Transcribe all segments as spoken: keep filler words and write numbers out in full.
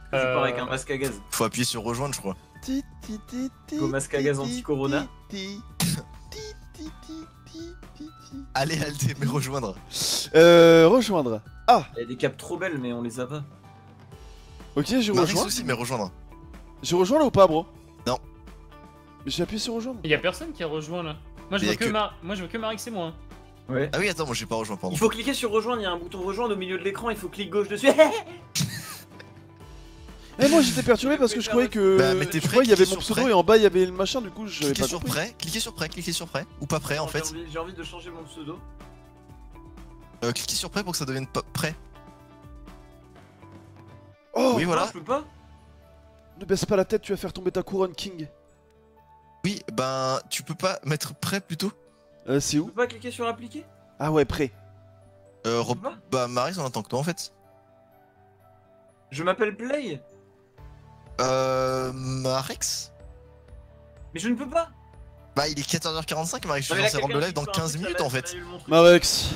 Je pars avec Euh, un masque à gaz. Faut appuyer sur rejoindre, je crois. Ti, ti, ti, ti, Go masque à ti, gaz ti, anti-corona. ti, ti, ti, ti, ti, ti, ti. Allez, Aldé, mais rejoindre. Euh, rejoindre. Ah, Il y a des caps trop belles, mais on les a pas. ok, je Maris rejoins. aussi, mais rejoindre. Je rejoins là ou pas, bro? Non. Mais j'ai appuyé sur rejoindre. y a personne qui a rejoint là. Moi je Y vois a que, que- Mar... Moi je vois que Marix et moi. hein. Ouais. Ah oui, attends, moi j'ai pas rejoint, pardon. Il faut cliquer sur rejoindre, il y a un bouton rejoindre au milieu de l'écran, il faut cliquer gauche dessus. Eh, moi j'étais perturbé parce que je croyais que. Bah, mais t'es je prêt, croyais qu'il y avait cliquez mon sur pseudo prêt. et en bas il y avait le machin, du coup je n'avais Cliquez pas sur compris. prêt, cliquez sur prêt, cliquez sur prêt. Ou pas prêt en J'ai fait. envie, j'ai envie de changer mon pseudo. Euh, cliquez sur prêt pour que ça devienne pas prêt. Oh, Oui, Non, voilà. je peux pas. ne baisse pas la tête, tu vas faire tomber ta couronne, King. Oui, ben, tu peux pas mettre prêt plutôt. Euh, c'est Je où? peux pas cliquer sur appliquer. Ah ouais, prêt. Euh, Je Rob- peux pas. bah, Maris, on attend que toi en fait. Je m'appelle Play. Euh. Marex. Mais je ne peux pas. Bah, il est quatorze heures quarante-cinq, Maris, je Non, suis mais là, censé rendre le quelqu'un live qui dans fait un quinze truc, minutes ça en l'a- fait. ça l'a eu le truc. Marex.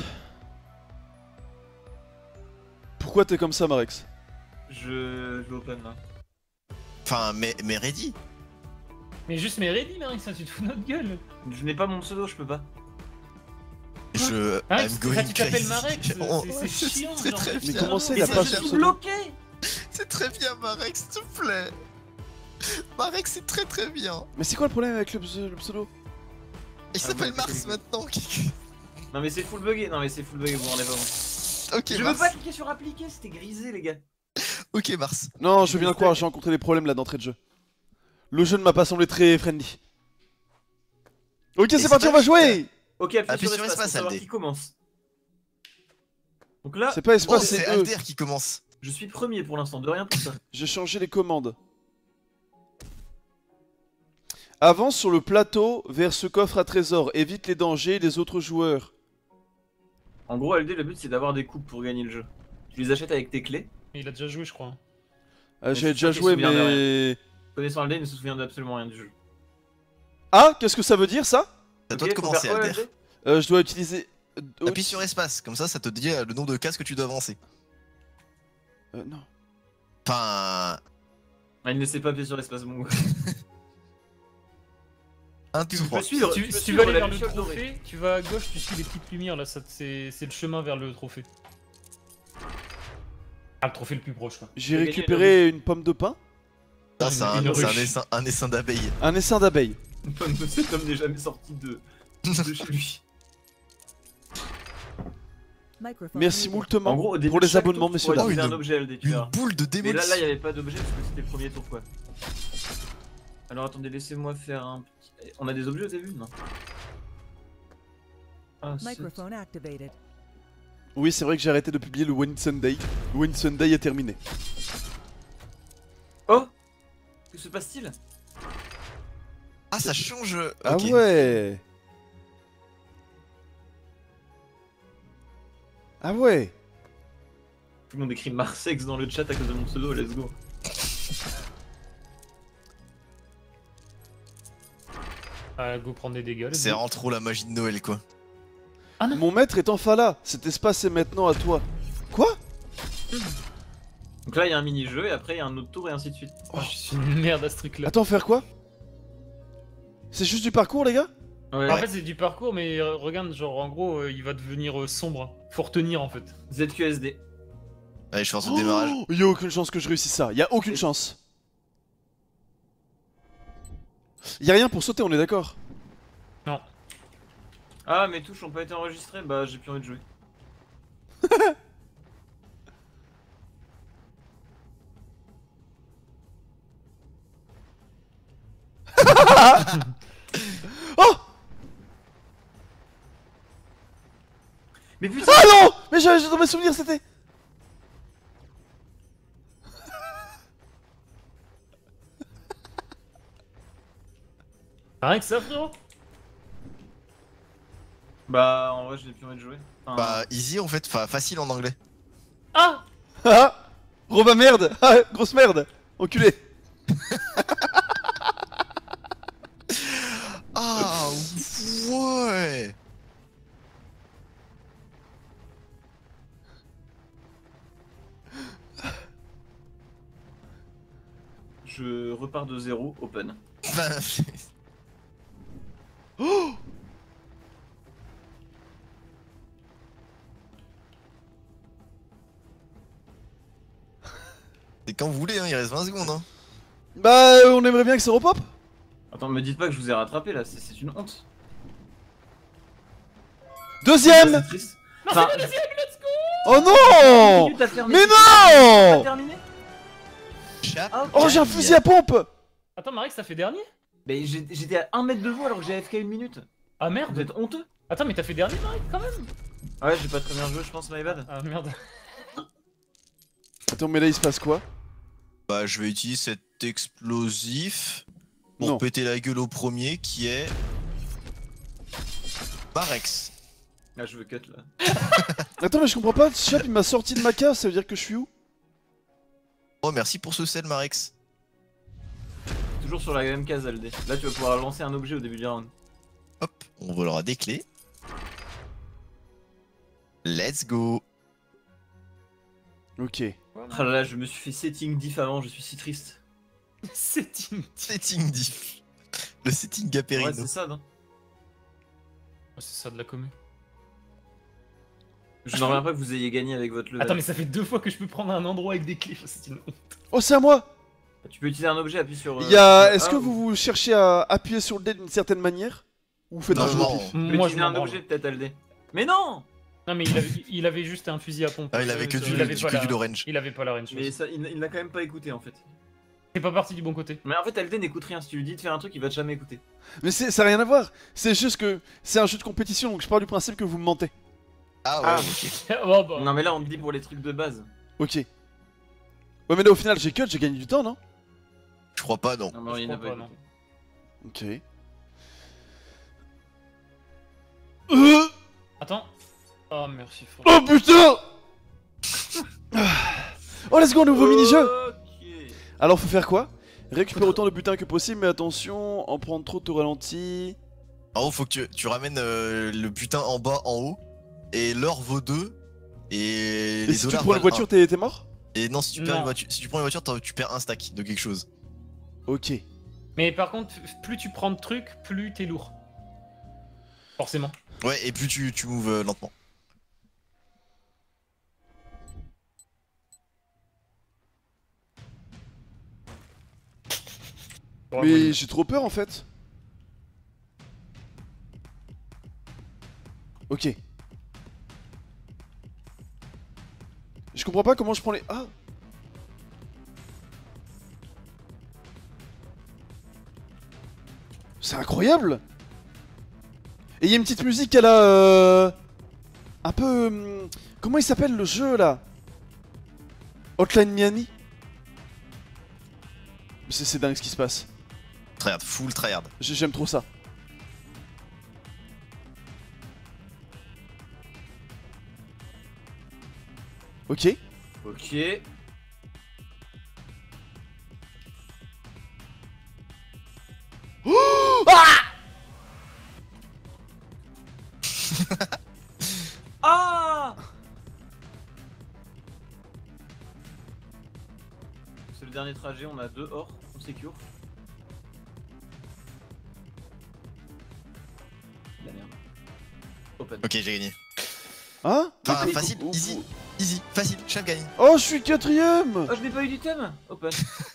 Pourquoi t'es comme ça, Marex? Je. Je vais open là. Enfin, mais, mais ready. Mais juste mais ready Marix, ça tu te fous de notre gueule. Je n'ai pas mon pseudo, je peux pas. Je. Marix, I'm ça, going tu t'appelles crazy. Marex, On- c'est- c'est chiant, très genre. très Mais bien. comment ça, il Mais a ça, pas je son suis pseudo? bloqué. C'est très bien, Marex, s'il te plaît. Marex, c'est très très bien. Mais c'est quoi le problème avec le, pse- le pseudo? Il Ah, s'appelle bon, Mars c'est- maintenant. Non mais c'est full bugué, non mais c'est full bugué, vous vous rendez pas compte. Ok, Je veux Mars. pas cliquer sur appliquer, c'était grisé les gars. Ok, Mars. Non, je veux bien le croire, j'ai rencontré des problèmes là d'entrée de jeu. Le jeu ne m'a pas semblé très friendly. Ok, c'est c'est parti, pas on va juste, jouer! Ok, appuie, Appuie sur sur espace, espace, pour savoir Aldé. qui commence. Donc là, C'est pas Oh, espace, c'est c'est eux. Alder qui commence. je suis premier pour l'instant, de rien pour ça. J'ai changé les commandes. Avance sur le plateau vers ce coffre à trésor, évite les dangers et les autres joueurs. En gros, L D, le but c'est d'avoir des coupes pour gagner le jeu. Tu les achètes avec tes clés. Il a déjà joué je crois. Ah, je j'avais suis sûr déjà qu'il joué, se souvient de mais... Connaissant L D, il ne se souvient absolument rien du jeu. Ah, qu'est-ce que ça veut dire, ça? C'est à toi Ok, de faut commencer, faire quoi, Alder. L D? euh, Je dois utiliser... euh, Appuie sur espace, comme ça, ça te dit euh, le nombre de cases que tu dois avancer. euh, non. Enfin. Ah, il ne sait pas appuyer sur l'espace, mon gars. un, Tu deux, peux trois. suivre, Si tu tu, peux si tu suivre veux aller la vers le luciole dorée. trophée, tu vas à gauche, tu suis les petites lumières là, ça- c'est c'est le chemin vers le trophée. Ah, le trophée le plus proche quoi. J'ai gagner récupéré une pomme de pain, Ça, c'est un, Une c'est un ruche. essaim, un essaim d'abeilles. un essaim d'abeilles. Cet homme n'est jamais sorti de, de chez lui. Merci En moultement gros, au début pour de les chaque abonnements, tour, tu messieurs pourrais dames. Oh, utiliser une- un objet L D, tu Une verras. boule de Mais là, démolition. là, il n'y avait pas d'objet parce que c'était le premier tour, quoi. Alors attendez, laissez-moi faire un petit... On a des objets au début? Non. Ah, c'est- Microphone activated. Oui, c'est vrai que j'ai arrêté de publier le Win Sunday. Le Win Sunday est terminé. Oh! Que se passe-t-il? Ah, ça change. Ah Ok. ouais. Ah ouais. Tout le monde écrit Marsex dans le chat à cause de mon pseudo, let's go. Ah, go prendre des dégâts. let's C'est go. vraiment trop la magie de Noël, quoi. Mon maître est enfin là. Cet espace est maintenant à toi. Quoi? Donc là, il y a un mini-jeu et après, il y a un autre tour et ainsi de suite. Oh, je suis une merde à ce truc là. Attends, faire quoi? C'est juste du parcours, les gars? Ouais, En fait, c'est du parcours, mais euh, regarde, genre en gros, euh, il va devenir euh, sombre. Faut retenir en fait. Z Q S D. Allez, je force le démarrage. Oh, y a aucune chance que je réussisse ça. Y a aucune chance. Y a rien pour sauter, on est d'accord? Ah, mes touches ont pas été enregistrées, bah j'ai plus envie de jouer. Oh! Mais putain! Ah non! Mais j'ai j'ai- dans mes souvenirs, c'était... Rien que ça, frérot. Bah, en vrai, j'ai plus envie de jouer. Enfin, Bah, easy en fait, enfin facile en anglais. Ah! Ah! Robin merde! Ah, grosse merde! Enculé! Ah, ouais! je repars de zéro, open. Bah, Oh c'est quand vous voulez, hein, il reste vingt secondes. Hein. Bah, euh, on aimerait bien que ça repop. Attends, me dites pas que je vous ai rattrapé là, c'est c'est une honte. Deuxième. C'est triste. Non, Enfin, c'est le deuxième, let's go. Oh non. minutes à terminer. Mais T'as non. terminé Chap. Ah, ok. Oh, j'ai un fusil à pompe. Attends, Marex, t'as fait dernier? Mais j'ai- j'étais à un mètre de vous alors que j'ai A F K une minute. Ah Vous merde. êtes honteux. Attends, mais t'as fait dernier, Marex, quand même? Ouais, j'ai pas très bien joué, je pense, my bad. Ah merde. Attends, mais là il se passe quoi? Bah, je vais utiliser cet explosif pour Non. péter la gueule au premier qui est. Marex. Ah, je veux cut là. Attends, mais je comprends pas. Chap, il m'a sorti de ma case. Ça veut dire que je suis où? Oh, merci pour ce sel, Marex. Toujours sur la même case, Aldé. Là, tu vas pouvoir lancer un objet au début du round. Hop, on volera des clés. Let's go. Ok. Ah là là, je me suis fait setting diff avant, je suis si triste. Setting. Setting diff. Le setting Gaperino. Ouais, c'est ça, non? Oh, c'est ça de la commu. Je n'en reviens pas que vous ayez gagné avec votre level. Attends, mais ça fait deux fois que je peux prendre un endroit avec des clés. C'est une honte. Oh, c'est à moi. Tu peux utiliser un objet, appuie sur. Il y a. euh, Est-ce A que ou- vous, vous cherchez à appuyer sur le dé d'une certaine manière? Ou vous faites Non, un jeu non. au pif? Tu peux Moi, je utiliser m'en un branle. objet, peut-être, Aldé. Mais non! Non, mais il avait, il avait juste un fusil à pompe. Ah, il avait que Euh, du, il avait du, pas que la- du Lorange. Il avait pas la range. Mais ça, il il n'a quand même pas écouté en fait. C'est pas parti du bon côté. Mais en fait, Aldé n'écoute rien. Si tu lui dis de faire un truc, il va jamais écouter. Mais c'est- ça n'a rien à voir. C'est juste que c'est un jeu de compétition, donc je pars du principe que vous me mentez. Ah ouais, Ah. ok. Oh, bah. Non, mais là, on te dit pour les trucs de base. Ok. Ouais, mais là au final j'ai cut, j'ai gagné du temps, non? Je crois pas, non. Non, mais Je il n'a crois pas pas, écouté. Ok. Euh Attends. Oh, merci. Fran- Oh putain. Oh, let's go, nouveau mini-jeu. Ok. Alors faut faire quoi? Récupère autant de butin que possible, mais attention, en prendre trop te ralentit. En haut, faut que tu, tu ramènes euh, le butin en bas, en haut. Et l'or vaut deux. Et, Et les si tu dollars prends une valent voiture, t'es t'es mort? un. Et non, si tu, perds Non. une voiture, si tu prends une voiture, t'en- tu perds un stack de quelque chose. Ok. Mais par contre, plus tu prends de trucs, plus t'es lourd. Forcément. Ouais, et plus tu, tu moves euh, lentement. Mais j'ai trop peur en fait. Ok. Je comprends pas comment je prends les... Ah. C'est incroyable. Et il y a une petite musique à la... Euh... Un peu... hum, Comment il s'appelle le jeu là? Hotline Miami. C'est c'est dingue ce qui se passe. Tryhard, full tryhard. J'ai- J'aime trop ça. Ok. Ok. Ah! C'est le dernier trajet, on a deux or, on secure. La merde. Open. Ok, j'ai gagné. Hein? Enfin, Vous- facile, vous- easy. vous- Easy, facile, chef gagne. Oh, je suis quatrième. Oh, je n'ai pas eu d'item! Open.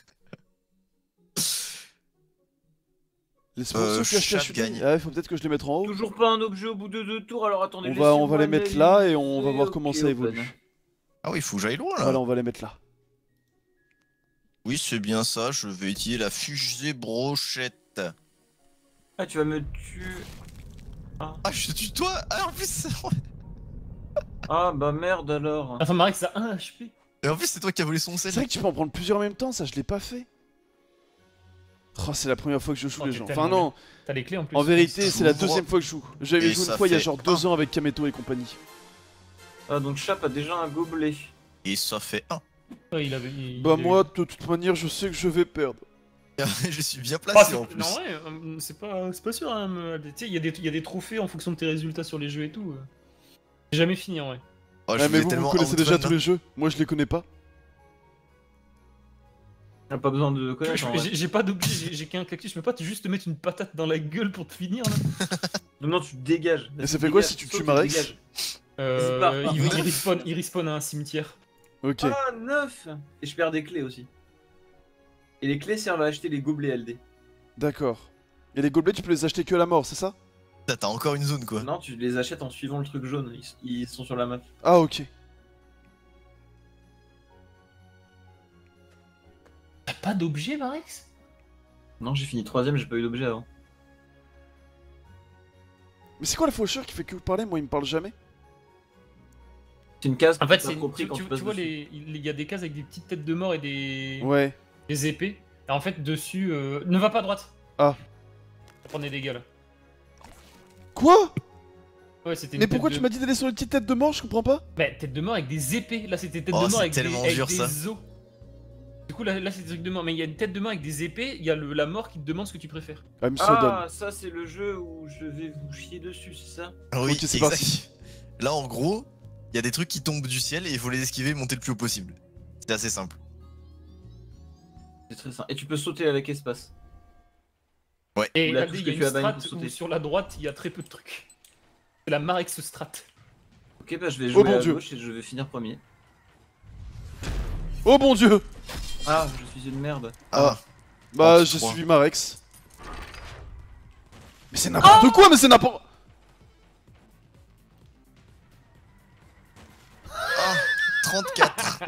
Les sponsors Euh, qui achètent Chap la chute. gagne. Ah ouais, faut peut-être que je les mette en haut. Toujours pas un objet au bout de deux tours, alors attendez. On va, on va laissez-moi les mettre là et on va voir analyser. comment Ok, ça open. évolue. Ah oui, il faut que j'aille loin là. Voilà, on va les mettre là. Oui, c'est bien ça, je vais utiliser la fusée brochette. Ah, tu vas me tuer. Ah, je tue toi. Ah, en plus, c'est- Ah, bah merde alors. Enfin, Marex a un H P. et en plus, c'est toi qui as volé son C'est sel. vrai que tu peux en prendre plusieurs en même temps, ça je l'ai pas fait. Oh, c'est la première fois que je joue Oh, les t'es gens. tellement Enfin non, T'as les clés en plus. en vérité c'est la J'ouvre. deuxième fois que je joue. J'avais Et joué une ça fois il y a fait genre deux un. ans avec Kameto et compagnie. Ah, donc Chap a déjà un gobelet. Et ça fait un. Ouais, il avait, il- Bah il moi avait- de toute manière je sais que je vais perdre. je suis bien Ah, placé c'est- en plus. non, ouais, euh, c'est pas, c'est pas sûr. Hein, mais, tu sais, il y, a des- il y a des trophées en fonction de tes résultats sur les jeux et tout. euh. J'ai jamais fini en vrai. Oh, je Ah, mais voulais vous, tellement vous connaissez outrun, déjà là. tous les jeux, moi je les connais pas. T'as pas besoin de Je- connaître en vrai. J'ai j'ai pas d'objet, j'ai- j'ai qu'un cactus, je peux pas te- juste te mettre une patate dans la gueule pour te finir là. Non, non, tu te dégages. Et ça fait quoi si tu tues Marex? Euh, Vas-y, pars, il, pars. il respawn, il respawn à un cimetière. Ok. Ah, neuf. Et je perds des clés aussi. Et les clés servent à acheter les gobelets L D. D'accord. Et les gobelets, tu peux les acheter que à la mort, c'est ça? Putain, T'as encore une zone quoi. Non, tu les achètes en suivant le truc jaune. Ils, ils sont sur la map. Ah, ok. T'as pas d'objet, Marex? Non, j'ai fini troisième, j'ai pas eu d'objet avant. Mais c'est quoi la faucheur qui fait que vous parlez? Moi, il me parle jamais. C'est une case. En fait, que c'est t'as compris tu, quand tu- tu passes tu vois, dessus. les- il y a des cases avec des petites têtes de mort et des, Ouais. des épées. Et en fait, dessus, euh, ne va pas à droite. Ah. Ça prend des dégâts là. Quoi? Ouais, c'était une Mais tête pourquoi de- tu m'as dit d'aller sur les petites têtes de mort? Je comprends pas. Bah, tête de mort avec des épées. Là, c'était tête Oh, de mort c'est avec des, tellement avec dur, des ça. os. Du coup, là, là c'est des trucs de mort. Mais il y a une tête de mort avec des épées. Il y a le, la mort qui te demande ce que tu préfères. I'm so done. Ah, ça c'est le jeu où je vais vous chier dessus, c'est ça? Ah oui, Ok, c'est exact. parti. Là en gros, il y a des trucs qui tombent du ciel et il faut les esquiver et monter le plus haut possible. C'est assez simple. C'est très simple. Et tu peux sauter avec espace. Et Ou la regardez, touche il y que a tu une as banni strat pour où sauter. sur la droite, il y a très peu de trucs. C'est la Marex strat. Ok, bah je vais Oh jouer mon à Dieu. gauche et je vais finir premier. Oh mon dieu. Ah, je suis une merde. Ah, Bah, Oh, j'ai trois. suivi Marex. Mais c'est n'importe quoi, mais c'est n'importe. trente-quatre.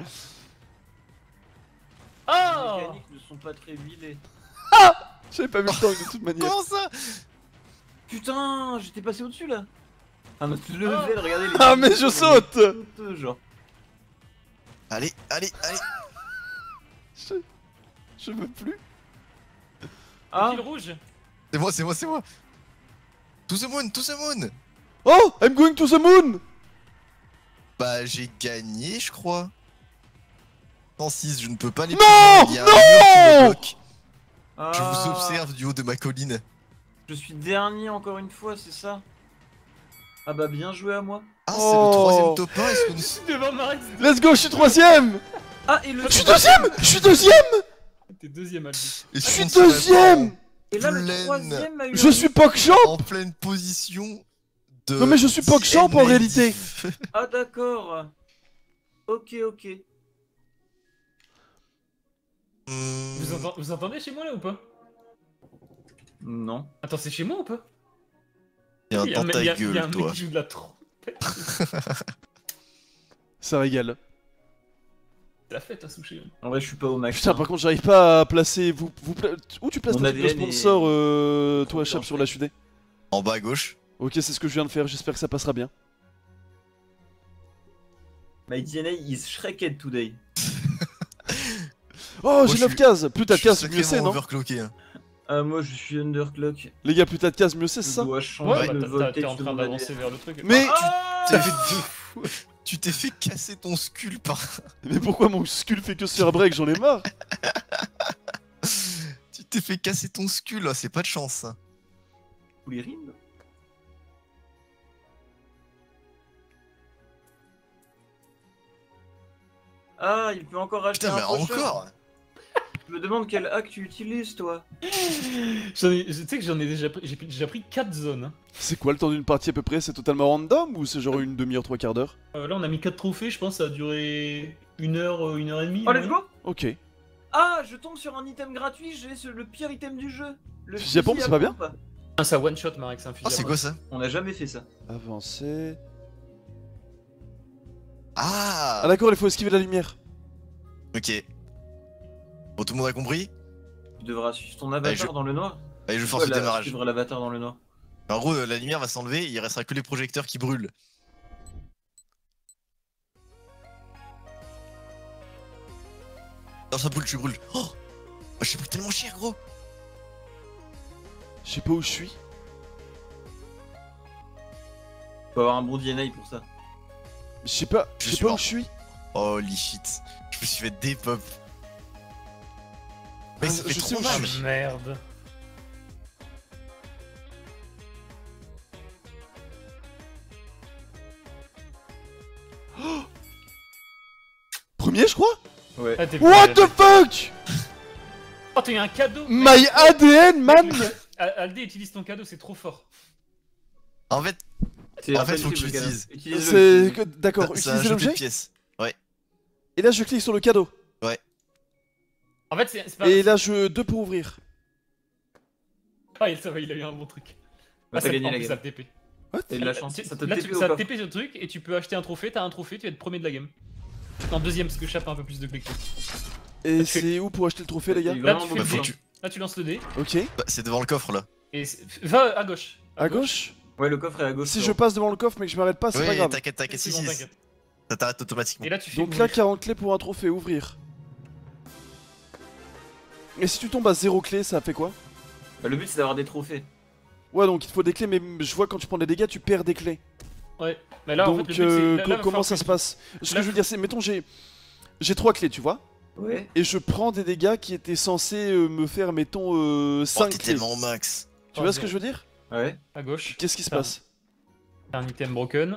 Les Oh mécaniques ne sont pas très huilées. J'avais pas vu le temps de toute manière. Comment ça? Putain, j'étais passé au-dessus là. Un autre level, regardez les. Ah, mais je saute. saute genre. Allez, allez, allez. Je... je veux plus. Ah, Fil rouge. C'est moi, c'est moi, c'est moi. To the moon, to the moon. Oh, I'm going to the moon. Bah j'ai gagné, je crois. cent six, je ne peux pas les Non, prendre, il y a un non. mur qui me bloque. ah, Je vous observe du haut de ma colline. Je suis dernier encore une fois, c'est ça? Ah bah bien joué à moi. Ah, c'est Oh. le troisième top un, est-ce que nous... Je suis devant Marex. Let's go, je suis troisième. Ah et le. Je suis deuxième. Je suis deuxième. T'es deuxième, Albi. est-ce Je suis qu'on serait deuxième. Et là le pleine. troisième a eu. Je un- suis PogChamp. En pleine position de... Non mais je suis PogChamp en réalité. Ah d'accord. Ok ok. Hmm, Vous, entend- vous entendez chez moi là ou pas? Non. Attends, c'est chez moi ou pas? Il y a un Il y a temps un mec- ta il y a- il y a un gueule, mec toi. qui joue de la trompette. Ça régale. C'est la fête à Souché. En vrai je suis pas au max. Putain, hein. par contre, j'arrive pas à placer. Vous, vous pla- Où tu places Mon ton truc de A D N est- sponsor, euh, Trop toi, bien Chap, sur fait. la H U D? En bas à gauche. Ok, c'est ce que je viens de faire. J'espère que ça passera bien. My D N A is shreked today. Oh, je j'ai neuf suis- cases. Plus t'as de Je suis cases, mieux c'est, sacrément non? overclocké. Hein. Ah moi je suis underclock. Les gars, plus t'as de cases, mieux c'est, c'est Je ça? dois changer Ouais, bah, le t'as- t'as- voltage t'es en de train mon d'avancer A D N. vers le truc. Mais Ah T'as fait deux... Tu t'es fait casser ton skull par... Mais pourquoi mon skull fait que se faire break? J'en ai marre. Tu t'es fait casser ton skull, là, c'est pas de chance ça. Tous les rimes. Ah, il peut encore acheter Putain, un mais prochain. encore. Je me demande quel hack tu utilises, toi. J'en ai- Tu sais que j'en ai déjà pris, j'ai déjà pris quatre zones. hein. C'est quoi le temps d'une partie à peu près? C'est totalement random ou c'est genre une demi-heure, trois quarts d'heure? Euh, là, on a mis quatre trophées, je pense, ça a duré une heure, euh, une heure et demie. Oh, ouais. let's go. Ok. Ah, je tombe sur un item gratuit, j'ai ce- le pire item du jeu. Le Fusil à pompe, c'est pas bien pompe. Ah, ça one shot, Marek, c'est un fusil. Ah, à c'est pompe. quoi ça? On n'a jamais fait ça. Avancer. Ah, Ah d'accord, il faut esquiver la lumière. Ok. Bon, tout le monde a compris? Tu devras suivre ton avatar je- dans le noir. Allez, je force le Voilà, démarrage. suivre l'avatar dans le noir. En gros, euh, la lumière va s'enlever, il restera que les projecteurs qui brûlent. Non, ça brûle, tu brûles. Oh, oh j'ai pris tellement cher, gros. Je sais pas où je suis. Faut avoir un bon D N A pour ça. Je sais pas, Je je sais suis pas où mort. je suis. Holy shit. Je me suis fait dépop. Mais Ah, ça fait je sais trop où je mal. suis. Merde. Premier, je crois. Ouais. Ah, t'es What plus- the fuck? Oh, t'as eu un cadeau. My A D N, man. Aldé, utilise ton cadeau, c'est trop fort. En fait, C'est En fait, faut impossible, que tu le gars. l'utilises. Utilise-le, C'est... utilise-le. que- D'accord, c'est un utilisez jeu de l'objet. pièces. Et là, je clique sur le cadeau. En fait, c'est c'est pas. Et là, je... deux pour ouvrir. Ah, il- ça va, il a eu un bon truc. Bah, Ah, ça t'as gagné en la plus, game. ça te T P. What? T'as eu de la chance. Tu- Ça te Là, T tu- P au ça te coffre. T P sur le truc et tu peux acheter un trophée. T'as un trophée, tu vas être premier de la game. En deuxième, parce que je chape un peu plus de clés que toi. Et Tu fais- c'est où pour acheter le trophée, les gars? C'est Là, vraiment tu fais beaucoup le Faut de que dé. tu... Là, tu lances le dé. Ok. Bah, c'est devant le coffre là. Et c'est- va à gauche. À gauche? Ouais, le coffre est à gauche. Si je frérot. passe devant le coffre mais que je m'arrête pas, c'est pas Oui, grave. t'inquiète, t'inquiète, C'est si, bon, si. t'inquiète. Ça t'arrête automatiquement. Et là, tu fais. Donc là, ouvrir. quarante clés pour un trophée, ouvrir. Et si tu tombes à zéro clé, ça fait quoi? Bah, le but c'est d'avoir des trophées. Ouais, donc il te faut des clés, mais je vois quand tu prends des dégâts, tu perds des clés. Ouais. Mais là, en donc fait, le but, c'est- euh, là- co- là, va comment falloir ça que se tu- passe? Ce là, que je veux dire, c'est, mettons, j'ai j'ai trois clés, tu vois, Ouais. et je prends des dégâts qui étaient censés euh, me faire, mettons, euh, Oh, cinq t'es clés. tellement au max. Tu vois ce que je veux dire? Ouais. À gauche. Qu'est-ce qui se Ça. passe? T'as un item broken.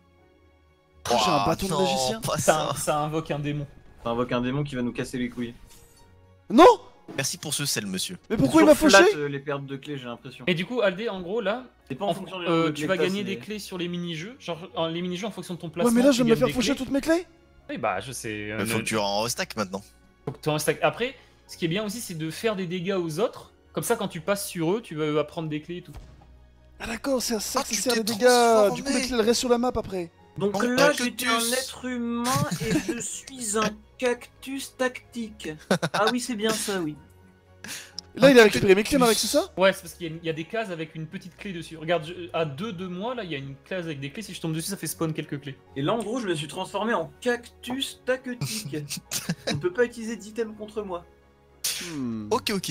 Oh, j'ai un Oh, bâton de non, magicien. pas Ça, ça. ça invoque un démon. Ça invoque un démon qui va nous casser les couilles. Non! Merci pour ce sel, monsieur. Mais pourquoi il m'a Toujours fauché? flat, euh, les pertes de clés, j'ai l'impression. Et du coup, Aldé, en gros, là, C'est pas en en- fonction du euh, nombre de tu clés vas que t'as, gagner c'est- des clés sur les mini-jeux. Genre, en- les mini-jeux en fonction de ton Ouais, placement. mais là, tu je viens de me gagnes faire des faucher clés. toutes mes clés. Oui, bah, je sais. euh, Il faut ne- que tu en stack maintenant. faut que tu en stack. Après, ce qui est bien aussi, c'est de faire des dégâts aux autres. Comme ça, quand tu passes sur eux, tu vas apprendre des clés et tout. Ah d'accord, c'est à ça Ah, que ça tu sert t'es les dégâts. transformé. Du coup, les clés, elles restent sur la map après. Donc En là, cactus. j'étais un être humain et je suis un cactus tactique. Ah oui, c'est bien ça, oui. Là, Un il a récupéré mes cactus. clés, Marek, c'est ça? Ouais, c'est parce qu'il y, a une- il y a des cases avec une petite clé dessus. Regarde, je- à deux de moi, là, il y a une case avec des clés. Si je tombe dessus, ça fait spawn quelques clés. Et là, en gros, je me suis transformé en cactus tactique. On ne peut pas utiliser d'items contre moi. Hmm. Ok, ok.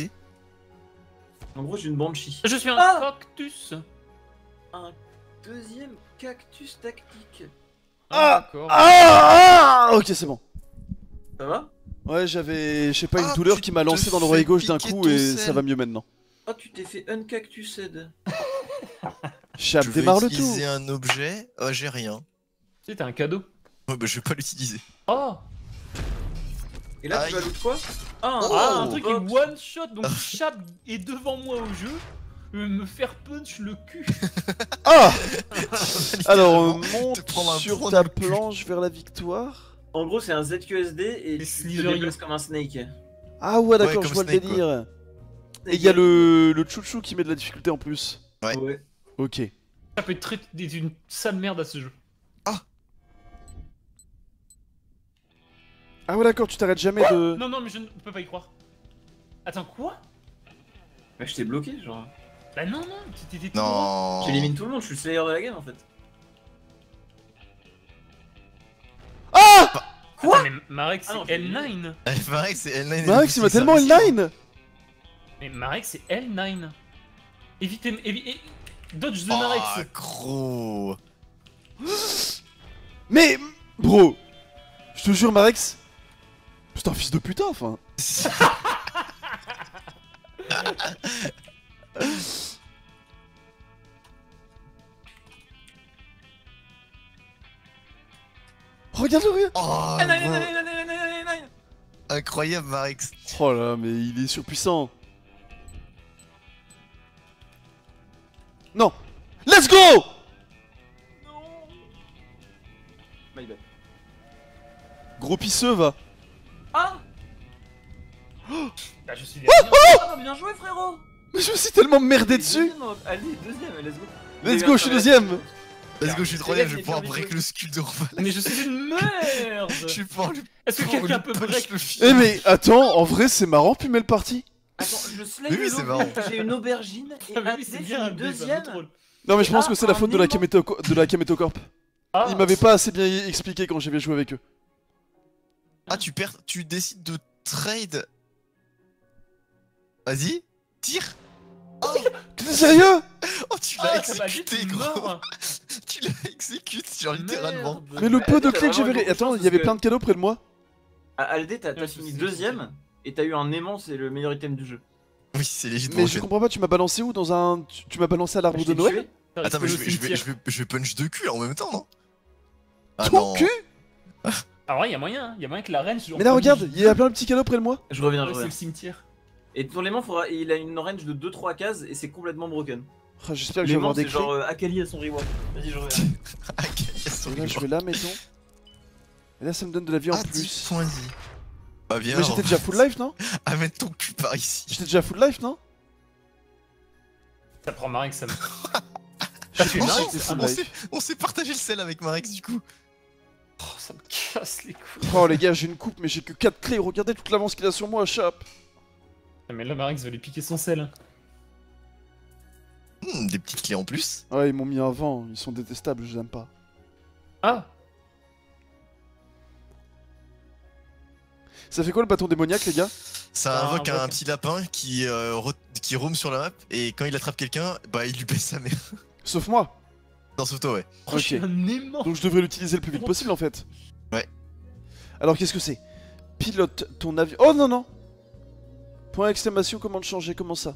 En gros, j'ai une banshee. Je suis un Ah cactus. Un deuxième cactus tactique. Ah d'accord. Ah, ah ok, c'est bon. Ça va? Ouais, j'avais, je sais pas, une Ah, douleur tu qui m'a te lancé dans fais l'oreille gauche d'un piquer coup ton et sel. ça va mieux maintenant. Ah, tu t'es fait uncactused. Chap, Je vais démarre le tout. utiliser un objet. Oh, j'ai rien. Tu sais, t'as un cadeau. Ouais, bah, je vais pas l'utiliser. Oh, Et là, Aïe. tu vas loot quoi? Ah, Oh, ah, un oh, truc box. qui one shot. Donc, Chap est devant moi au jeu. euh, Me faire punch le cul. Ah Alors, Littéralement, euh, monte te prendre un sur point ta dans le cul. planche vers la victoire. En gros, c'est un Z Q S D et Et tu te Slithery. déplaces comme un snake. Ah ouais, d'accord, Ouais, je comme vois le Snake, délire. Et il y a le, le chouchou qui met de la difficulté en plus. Ouais. Ouais. Ok. Chap est très, est une sale merde à ce jeu. Ah ouais, d'accord, tu t'arrêtes jamais de... Non, non, mais je ne peux pas y croire. Attends, quoi? Bah, je t'ai bloqué, genre. Bah non, non, t'étais tout droit. Non. J'élimine tout le monde, je suis le slayer de la game en fait. Ah Attends, mais Marek, c'est Ah non, j'ai L neuf. Eh, pareil, c'est L neuf. Marek, il m'a tellement L neuf. Mais Marek, c'est L neuf. Évitez... Évi... é- Dodge the Oh, Marek. gros. Mais... Bro, je te jure, Marex, c'est un fils de putain, enfin. Regarde-le, regarde. Oh, Ah, nine, gros. nine, nine, nine, nine, nine, nine. Incroyable, Marex. Oh là, mais il est surpuissant. Non. Let's go. Non. My bad. Gros pisseux, va. Ah, Bah, je suis derrière. ah, bien joué frérot. Mais je me suis tellement merdé dessus. Deuxième, Allez, deuxième, let's go. Let's go, je suis deuxième. Let's go, je suis troisième, je vais C'est pouvoir bien, break bien le skull de Roman. Mais je suis une merde. Je vais pouvoir lui Est-ce que pouvoir quelqu'un lui peut punch break le Eh fil. mais attends, en vrai c'est marrant, puis le parti. Attends, je slay Mais oui, le c'est logo, marrant. j'ai une aubergine et Ah, mais un oui, c'est dé, bien, une Aldé, ça me deuxième. troll. Non mais je pense Ah, que c'est la un faute de la aimant. Kameto, de la Kameto Corp. Ah, Il m'avait pas assez bien expliqué quand j'avais joué avec eux. Ah, tu perds, tu décides de trade. Vas-y, tire. T'es sérieux? Oh, tu Ah, l'as ça m'a dit, exécuté, tu gros. meurs. Tu l'as exécuté, genre littéralement. Merde. Mais le peu de T'as clés que vraiment j'avais... beaucoup de Attends, chance il y avait parce plein de cadeaux près de moi. Ah, Aldé, t'as t'as Ouais, fini c'est- deuxième et t'as eu un aimant, c'est le meilleur item du jeu. Oui, c'est légit. Mais je comprends pas, tu m'as balancé où? Dans un... Tu, tu m'as balancé à l'arbre Je de t'ai Noël? tué. Attends, mais je Le vais, je, vais, cimetière. je, vais, je vais punch deux culs là, en même temps, non? Ah Ton non. cul? Ah ouais, y'a moyen, hein. Y a moyen que la reine. Mais là regarde, il y a plein de petits cadeaux près de moi. Je reviens, je Ouais, c'est reviens. le cimetière. Et ton l'aimant, faudra... il a une range de deux trois cases et c'est complètement broken. Ah, j'espère que je vais L'aimant, avoir des c'est clés. genre euh, Akali à son reward. Vas-y, je reviens. Et là, je vais là, mettons. Et là, ça me donne de la vie en Ah, plus. dix points de vie. Bah bien. Mais j'étais déjà full life, non? Amène ton cul par ici. J'étais déjà full life, non? Ça prend Marek, ça me. J'ai fait pensé mal, que c'était ça, full On life. s'est- On s'est partagé le sel avec Marex du coup. Oh, ça me casse les couilles. Oh les gars, j'ai une coupe, mais j'ai que quatre clés. Regardez toute l'avance qu'il a sur moi, Chap. Ah, mais là, Marek veut lui piquer son sel. hein. Hmm, des petites clés en plus. Ouais, ils m'ont mis un vent. Ils sont détestables, je les aime pas. Ah! Ça fait quoi le bâton démoniaque, les gars? Ça Ah, invoque un, invoque. petit lapin qui, euh, re- qui roam sur la map et quand il attrape quelqu'un, bah il lui baisse sa mère. Sauf moi. Dans ce photo, ouais. Oh, Ok. j'ai un aimant! Donc je devrais l'utiliser le plus vite possible, en fait. Ouais. Alors, qu'est-ce que c'est? Pilote ton avion. Oh non, non! Point exclamation, comment changer? Comment ça?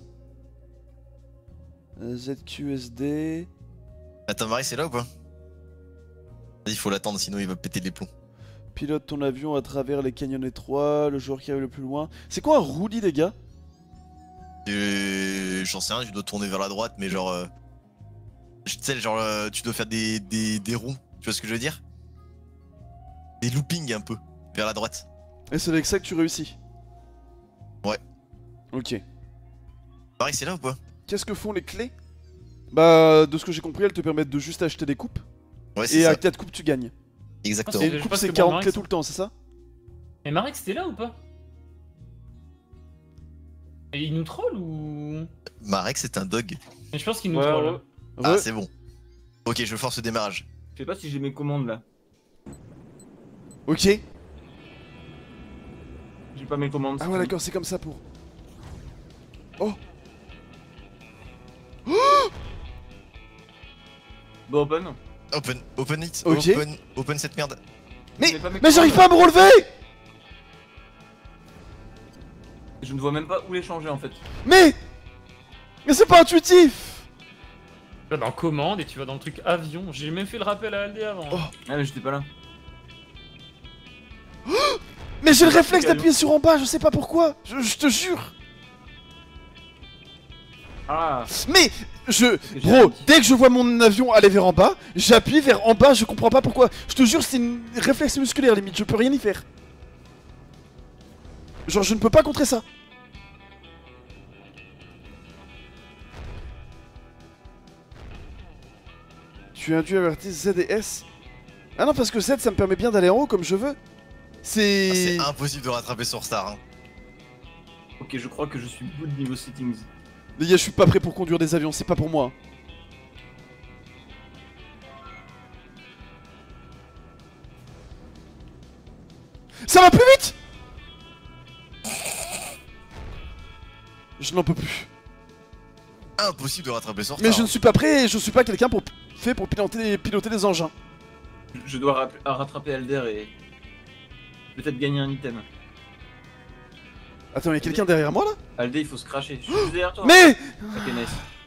Euh, Z Q S D. Attends, Marex c'est là ou pas? Il faut l'attendre sinon il va péter les plombs. Pilote ton avion à travers les canyons étroits, le joueur qui arrive le plus loin. C'est quoi un roulis, les gars? Euh, J'en sais rien, tu dois tourner vers la droite, mais genre. Euh... Tu sais, genre, euh, tu dois faire des, des, des ronds, tu vois ce que je veux dire? Des loopings un peu, vers la droite. Et c'est avec ça que tu réussis? Ouais. Ok. Pareil, c'est là ou pas? Qu'est-ce que font les clés? Bah, de ce que j'ai compris, elles te permettent de juste acheter des coupes. Ouais, c'est Et ça. à quatre coupes, tu gagnes. Exactement. Et je une coupe, pense c'est que pour quarante Marek, clés c'est- tout le temps, c'est ça? Mais Marek, c'était là ou pas? Et il nous troll ou. Marex c'est un dog. Mais je pense qu'il nous Ouais, troll. ouais. hein. Ah, Ouais. c'est bon. Ok, je force le démarrage. Je sais pas si j'ai mes commandes là. Ok. J'ai pas mes commandes. Ah c'est ouais, tout. d'accord, c'est comme ça pour. Oh. Bon, open. Open, open it, Ok. open, open cette merde. Mais, Mais pas mes mais j'arrive pas à commandes. me relever! Je ne vois même pas où les changer en fait. Mais Mais c'est pas intuitif! Tu vas dans commande et tu vas dans le truc avion. J'ai même fait le rappel à Aldé avant. Oh. Ah, mais j'étais pas là. Mais j'ai le C'est pas réflexe calme. d'appuyer sur en bas, je sais pas pourquoi! Je, je te jure! Ah, Mais je. j'ai Bro, dit. dès que je vois mon avion aller vers en bas, j'appuie vers en bas, je comprends pas pourquoi. Je te jure, c'est une réflexe musculaire limite, je peux rien y faire. Genre, je ne peux pas contrer ça. Tu as dû avertir Z et S. Ah non, parce que Z, ça me permet bien d'aller en haut comme je veux. Ah, C'est. c'est impossible de rattraper sur Star. Hein. Ok, je crois que je suis good niveau settings. Les gars, je suis pas prêt pour conduire des avions, c'est pas pour moi. Ça va plus vite! Je n'en peux plus. Impossible de rattraper sur Star. Mais je ne suis pas prêt et je suis pas quelqu'un pour fait pour piloter, piloter des engins. Je- Je dois rap- à rattraper Alder et peut-être gagner un item. Attends, il y a quelqu'un derrière moi là? Alder, il faut se cracher. Je suis juste derrière toi. Mais Ok, nice.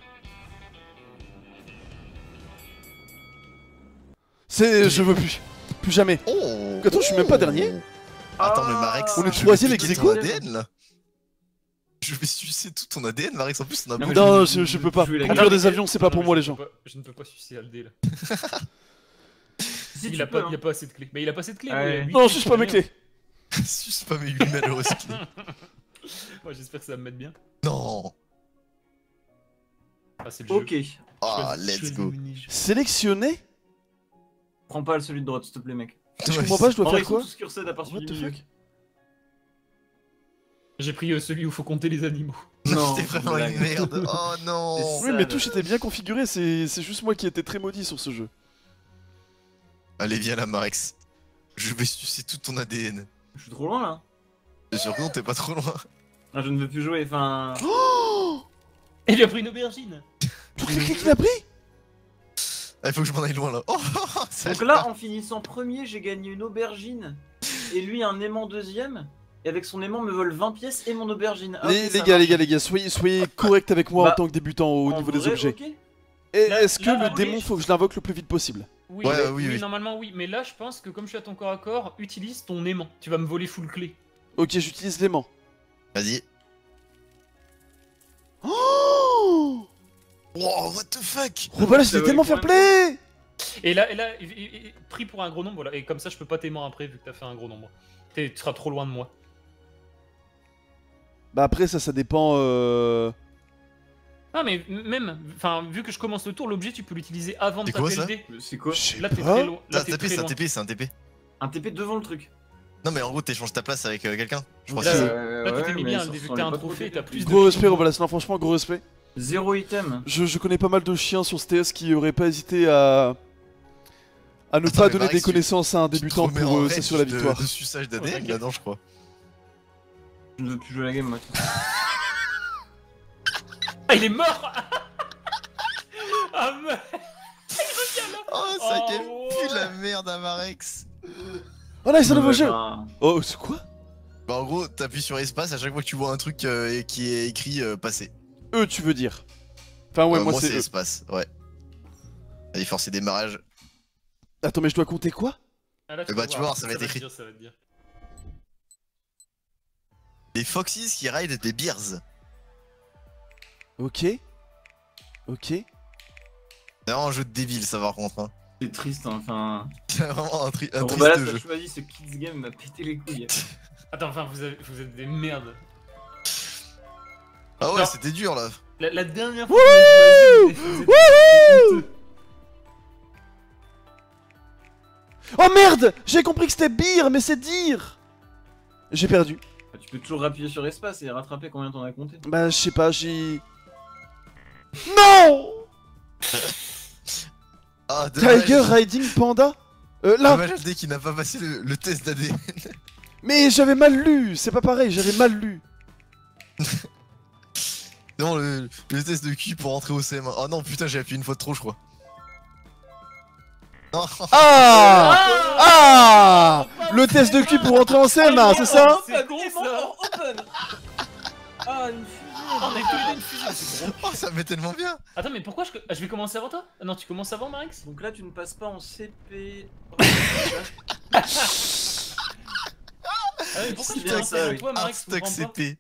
c'est. Je veux plus. Plus jamais. Oh. Attends, je suis même pas dernier. Attends, mais Marex, On est je vais troisième piquer ex ton aequo. A D N là. Je vais sucer tout ton A D N, Marex. En plus, on a Non, beaucoup. mais Non, je- je, je peux pas. je vais la Conduire garder. des avions, c'est pas pour Non, moi je les ne gens. peux pas- Je ne peux pas sucer Aldé là. Si, il, tu a peux, pas, hein. il a pas assez de clés. Mais il a pas assez de clés. Ouais. ouais, huit Non, clés, juste pas mes rien. clés. Suce pas mes huit malheureuses clés. Moi j'espère que ça va me mettre bien. Non. Ah, c'est le jeu. Ok. Ah, Choisis- let's choisis go. le mini-jeu. Sélectionner? Prends pas celui de droite, s'il te plaît, mec. Je comprends pas, je dois En vrai, faire ils sont quoi? tous cursés à part What celui the du milieu. fuck? J'ai pris euh, celui où faut compter les animaux. Non, C'était vraiment blague. une merde. Oh non. C'est Oui, ça, mes là. touches étaient bien configurées, c'est c'est juste moi qui étais très maudit sur ce jeu. Allez, viens là, Marex. Je vais sucer tout ton A D N. Je suis trop loin là. T'es sûr que non, t'es pas trop loin. Ah, je ne veux plus jouer, enfin. Oh! Il a pris une aubergine. Toutes les clés qu'il a pris? Ah, il faut que je m'en aille loin là. Oh, ça Donc là, en finissant premier, j'ai gagné une aubergine et lui un aimant deuxième. Et avec son aimant, me vole vingt pièces et mon aubergine. Ah, Les, ok, les ça gars, les marche. gars, les gars, soyez, soyez corrects avec moi Bah, en tant que débutant au En niveau des vrai, objets. ok. Et Là- est-ce que là, le en vrai, démon, je- faut que je l'invoque le plus vite possible? Oui, Ouais, mais- oui, oui. normalement oui. Mais là, je pense que comme je suis à ton corps à corps, utilise ton aimant. Tu vas me voler full clé. Ok, j'utilise l'aimant. Vas-y. Wow, what the fuck? Robalès, il Ça est va tellement quand fair même. play. Et là, et là et- et- et- pris pour un gros nombre, voilà. Et comme ça, je peux pas t'aimer après vu que t'as fait un gros nombre. T'es- Tu seras trop loin de moi. Bah après, ça, ça dépend... Euh... Ah, mais même, enfin, vu que je commence le tour, l'objet, tu peux l'utiliser avant de C'est quoi, taper ça le dé. C'est quoi? Je sais Là, t'es pas. très loin. Là, Ah, t'es T P, très c'est un loin. T P, c'est un T P. Un T P devant le truc. Non, mais en gros, t'échanges ta place avec euh, quelqu'un. Je crois Là, que c'est euh, ça. Euh, là, tu ouais, t'es mis mais bien, ça vu que ressemble t'as un pas trop trophée, bien. t'as plus de. Gros respect, Robalès, non, franchement, gros respect. Zéro item. Je, je connais pas mal de chiens sur ce T S qui auraient pas hésité à... à ne Attends, pas mais donner Marex, des tu- connaissances à un Tu te débutant remets pour en euh, rage s'assurer la de- victoire. De suçage d'A D N Oh, là-dedans, je crois. Je ne veux plus jouer à la game, moi. Ah, il est mort. Ah, merde. Oh, ça Oh, quel ouais. pue la merde à Marex. Oh là, c'est un nouveau Ouais, jeu. bah, Oh, c'est quoi? Bah, en gros, t'appuies sur espace à chaque fois que tu vois un truc euh, qui est écrit euh, passer. Eux, tu veux dire? Enfin, ouais, Euh, moi, moi, c'est c'est eux. espace, ouais. Allez, forcer démarrage. Attends, mais je dois compter quoi? Ah, là, Eh bah, tu vois, ça va être te écrit. dire, ça va te dire. Les Foxys qui ride des beers. Ok. Ok. C'est vraiment un jeu de débile, ça par contre. Hein. c'est triste, hein, enfin. C'est vraiment un, tri un Bon, triste bah là, jeu. t'as choisi ce kids game, m'a pété les couilles. Attends, enfin, vous, avez- vous êtes des merdes. Ah ouais, Non. c'était dur là. La, la dernière fois que j'ai choisi, vous êtes- vous êtes honteux. Oh merde! J'ai compris que c'était beer, mais c'est dire! J'ai perdu. Bah, tu peux toujours appuyer sur espace et rattraper combien t'en as compté. Bah, je sais pas, j'ai... Non! Ah, dommage. Tiger Riding Panda? Euh, là! Dommage Aldé qui n'a pas passé le, le test d'A D N. Mais j'avais mal lu! C'est pas pareil, j'avais mal lu. Non, le, le test de Q pour entrer au C M un. Oh non, putain, j'ai appuyé une fois de trop, je crois. Non. Ah! Ah! Le test de cul pour entrer en C M un, c'est ça? C'est con, ça. Open. Ah, une fusée. On a tous les deux une fusée, c'est gros. Oh, ça me met tellement bien. Attends, mais pourquoi je, ah, je vais commencer avant toi? Ah non, tu commences avant, Marix? Donc là, tu ne passes pas en C P. Ah, mais pourquoi C'est je bien commence ça, avant oui. toi, Marix? Je Arstock comprends pas. C P.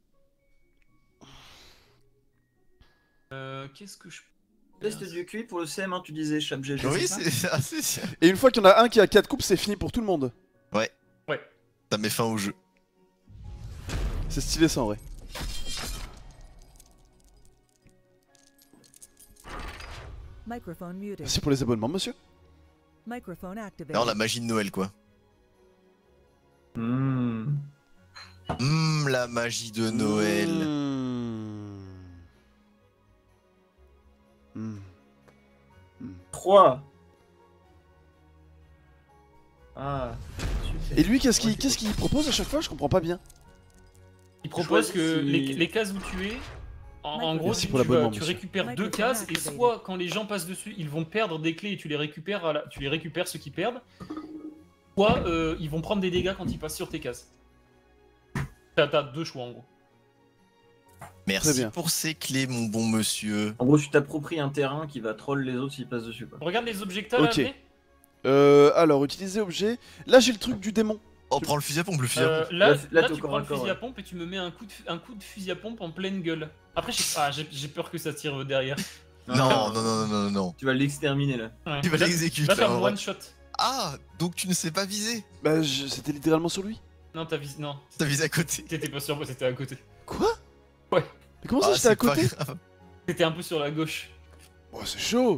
Euh, qu'est-ce que je... Test du Q I pour le C M un, tu disais, Chap G G. Oui, ça c'est assez sûr. Et une fois qu'il y en a un qui a quatre coupes, c'est fini pour tout le monde. Ouais. Ça met fin au jeu. C'est stylé ça en vrai. Microphone muted. Merci pour les abonnements, monsieur. Microphone activated. Non, la magie de Noël, quoi. Hmm. Hum, la magie de Noël. Mmh. Mmh. trois. Ah. super. Et lui, qu'est-ce qu'il Ouais, qu'est-ce qu'il propose à chaque fois? Je comprends pas bien. Il propose Choisis que si- les, les cases où tu es, en, en gros, Merci tu, pour tu l'abonnement, vas- tu monsieur. récupères deux Microphone cases et activated. soit quand les gens passent dessus, ils vont perdre des clés et tu les récupères, à la- tu les récupères ceux qui perdent, soit euh, ils vont prendre des dégâts quand ils passent sur tes cases. T'as t'as deux choix en gros. Très Merci bien. pour ces clés, mon bon monsieur. En gros, tu t'appropries un terrain qui va troll les autres s'ils passent dessus, quoi. Regarde les objets que t'as là, Ok. Adné. Euh, alors, utiliser objet. Là, j'ai le truc du démon. Oh, prends le fusil à pompe, le fusil à Euh, pompe. là, Là, là, là, t'es au tu corps prends à le corps, fusil ouais. à pompe et tu me mets un coup de, fu- un coup de fusil à pompe en pleine gueule. Après, j'ai ah, j'ai- j'ai peur que ça tire derrière. Non, non, non, non, non, non. Tu vas l'exterminer là. Ouais. Tu vas Là- l'exécuter. Là, t'as en un vrai. one shot. Ah, donc tu ne sais pas viser. Bah, je- c'était littéralement sur lui. Non, t'as visé. Non, T'as visé à côté. t'étais pas sur moi, c'était à côté. Quoi? Ouais. Mais comment ça, Ah, j'étais à c'est pas côté? grave. T'étais un peu sur la gauche. Oh, c'est chaud.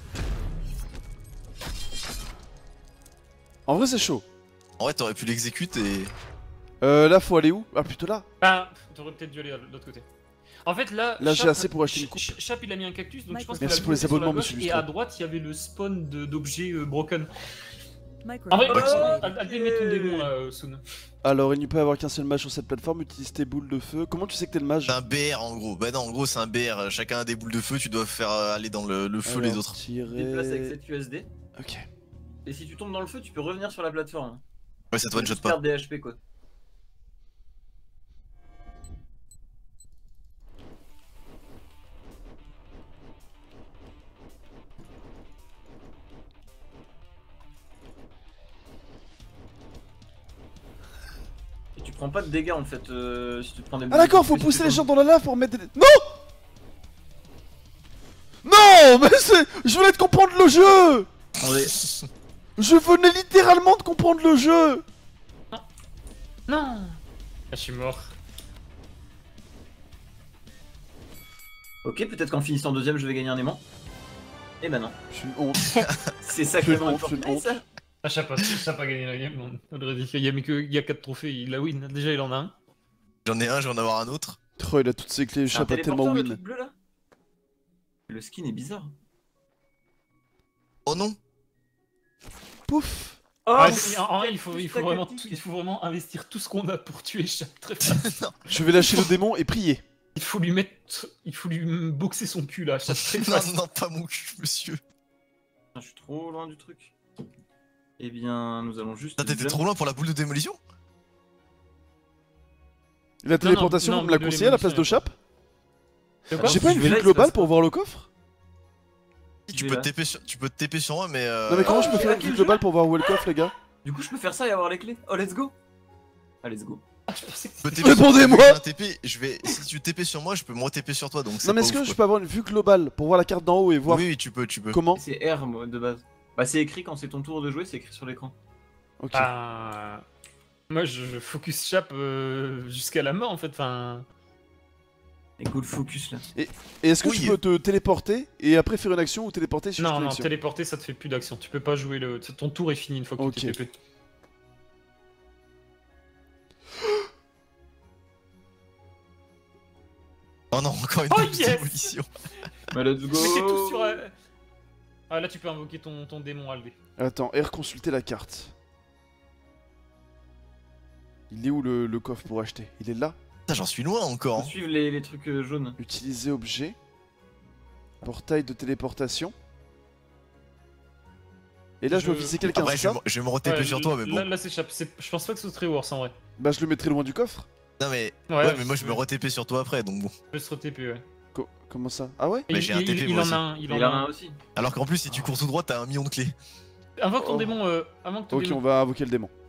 En vrai, c'est chaud. En vrai, t'aurais pu l'exécuter et. Euh, là, faut aller où? Ah, plutôt là. Ah, t'aurais peut-être dû aller de l'autre côté. En fait, là. Là, j'ai Chap- assez pour acheter une coupe. Ch- Chap, il a mis un cactus, donc je pense Merci qu'il a pour les bougé sur la abonnements, gauche, monsieur Et Lustro. à droite, il y avait le spawn de- d'objets euh, broken. En Microphone vrai, activated. Al- Aldé, mets ton démon là, euh, Soon. Alors, il ne peut y avoir qu'un seul mage sur cette plateforme. Utilise tes boules de feu. Comment tu sais que t'es le mage? C'est un B R en gros. Bah non, en gros, c'est un B R. Chacun a des boules de feu, tu dois faire euh, aller dans le, le feu les Alors, autres. tirer- Déplace avec cette U S D. Ok. Et si tu tombes dans le feu, tu peux revenir sur la plateforme. Ouais, ça te one shot Juste pas. perdre des H P, quoi. Et tu prends pas de dégâts en fait euh, si tu te prends des Ah boules d'accord, de faut feu, si pousser tu les tombes. gens dans la lave pour mettre des... Non! Non, mais c'est... Je voulais te comprendre le jeu. Attendez. Je venais littéralement de comprendre le jeu. Non. Ah, je suis mort. Ok, peut-être qu'en finissant deuxième, je vais gagner un aimant. Eh ben non. Je suis une honte. C'est sacrément honte, je suis une important ça. Ah, je sais pas, je sais pas gagner la game. On aurait dit qu'il y a, que... il y a quatre trophées, il a win. Déjà, il en a un. J'en ai un, je vais en avoir un autre. Oh, il a toutes ses clés, C'est un Chap a tellement téléporteur, le win. truc bleu là. Le skin est bizarre. Oh non. Pouf. Oh, Ah, c'est- en vrai, il faut, quelle il, faut vraiment, tactique. il faut vraiment investir tout ce qu'on a pour tuer Chap très fort. Je vais lâcher le démon et prier. Il faut lui mettre. Il faut lui boxer son cul là, Chap très Non, fast. non, pas mon cul, monsieur. Je suis trop loin du truc. Eh bien, nous allons juste. Putain, T'étais jump. trop loin pour la boule de démolition. La téléportation, non, vous me la de conseillez à la place de l'évolution, Chap? De quoi J'ai pas une je vais là, vue il se globale passe pour quoi voir le coffre? Tu Il est peux, là. te TP sur... tu peux te TP sur moi, mais. Euh... Non mais comment Oh, je peux mais faire à une quel vue jeu globale pour voir où est le coffre, les gars? Du coup, je peux faire ça et avoir les clés. Oh, let's go. Ah, let's go. Ah, je pensais que je peux c'était- TP sur toi, Répondez-moi. j'ai un T P, je vais... Si tu TP sur moi, je peux me re-TP sur toi, donc c'est Non mais pas est-ce que ouf, je quoi. peux avoir une vue globale pour voir la carte d'en haut et voir Oui, oui, tu peux, tu peux. comment? C'est R, moi, de base. Bah, c'est écrit quand c'est ton tour de jouer, c'est écrit sur l'écran. Ok. Ah, moi, je, je focus Chap euh, jusqu'à la mort en fait. Enfin, Et go le focus là. Et est-ce que Oui. tu peux te téléporter et après faire une action ou téléporter si je non, fais une non, action? téléporter ça te fait plus d'action. Tu peux pas jouer le. Ton tour est fini une fois que Ok. tu t'es T P. Oh non, encore une Oh, boule de yes. démolition. Bah, let's go. Mettez tout sur. euh, Ah là, tu peux invoquer ton, ton démon Aldé. Attends, R consulter la carte. Il est où le, le coffre pour acheter? Il est là? Putain, j'en suis loin encore. Faut hein. suivre les, les trucs euh, jaunes. Utiliser objet. Portail de téléportation. Et là je, Je- dois viser quelqu'un, Après, c'est je vais, ça? me- je vais me re-TP Ouais, sur toi, mais bon. Là, là c'est Chap. C'est- Je pense pas que ce serait worse en vrai. Bah je le mettrai loin du coffre. Non, mais. Ouais, Ouais, mais moi, je me ouais. re-TP sur toi après, donc bon. Je peux se re-T P, ouais. Co- comment ça? Ah ouais? Mais Il, j'ai un il- T P, il moi en aussi. a un. Il en Il a en a un un. aussi. Alors qu'en plus, si tu cours tout droit, t'as un million de clés. Invoque ton Oh. démon. Euh, avant que ton Ok, démon. on va invoquer le démon.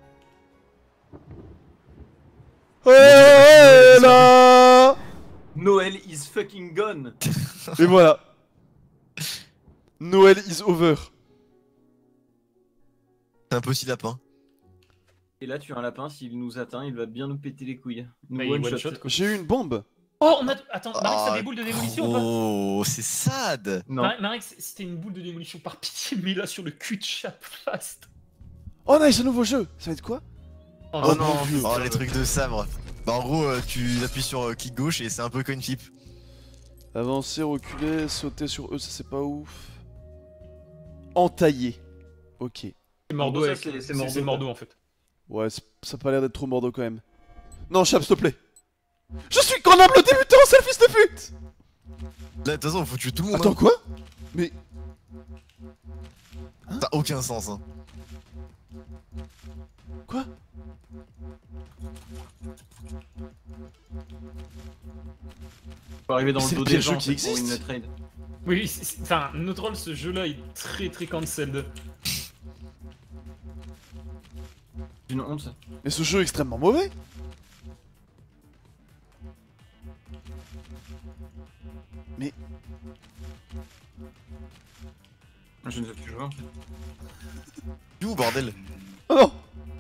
Ouais là. Noël is fucking gone. Et voilà. Noël is over. C'est un petit lapin. Et là, tu as un lapin, s'il nous atteint, il va bien nous péter les couilles. Nous Bah, il one one shot. shot, quoi. J'ai eu une bombe. Oh, on a. Attends, Marek, t'as Ah, des boules de démolition ou pas? Oh, c'est sad. Non. Marek, Marek, c'était une boule de démolition par pitié, mais là sur le cul de Chap fast. Oh nice, un nouveau jeu. Ça va être quoi? Oh, Oh non. mon dieu. Oh, les trucs de sabre. Bah, en gros, euh, tu appuies sur euh, clic gauche et c'est un peu coin flip. Avancer, reculer, sauter sur eux, ça c'est pas ouf. Entailler. Ok. C'est Mordo, En gros, ça, avec- c'est- c'est c'est Mordo, c'est Mordo en fait. Ouais, c'est- ça a pas l'air d'être trop mordo quand même. Non, Chap, s'il te plaît. Je suis condamné le débutant, c'est le fils de pute. Là, de toute façon, faut tuer tout le monde. Attends, hein. quoi? Mais. Ça a aucun sens. Hein. Quoi? Faut arriver dans C'est le le dos pire des jeu gens qui c'est pour existe. une trade. Oui, c'est- c'est- enfin, notre rôle, ce jeu-là est très très cancelled. C'est une honte. Mais ce jeu est extrêmement mauvais. Mais. Je ne sais plus jouer en fait. Où, bordel? Oh non!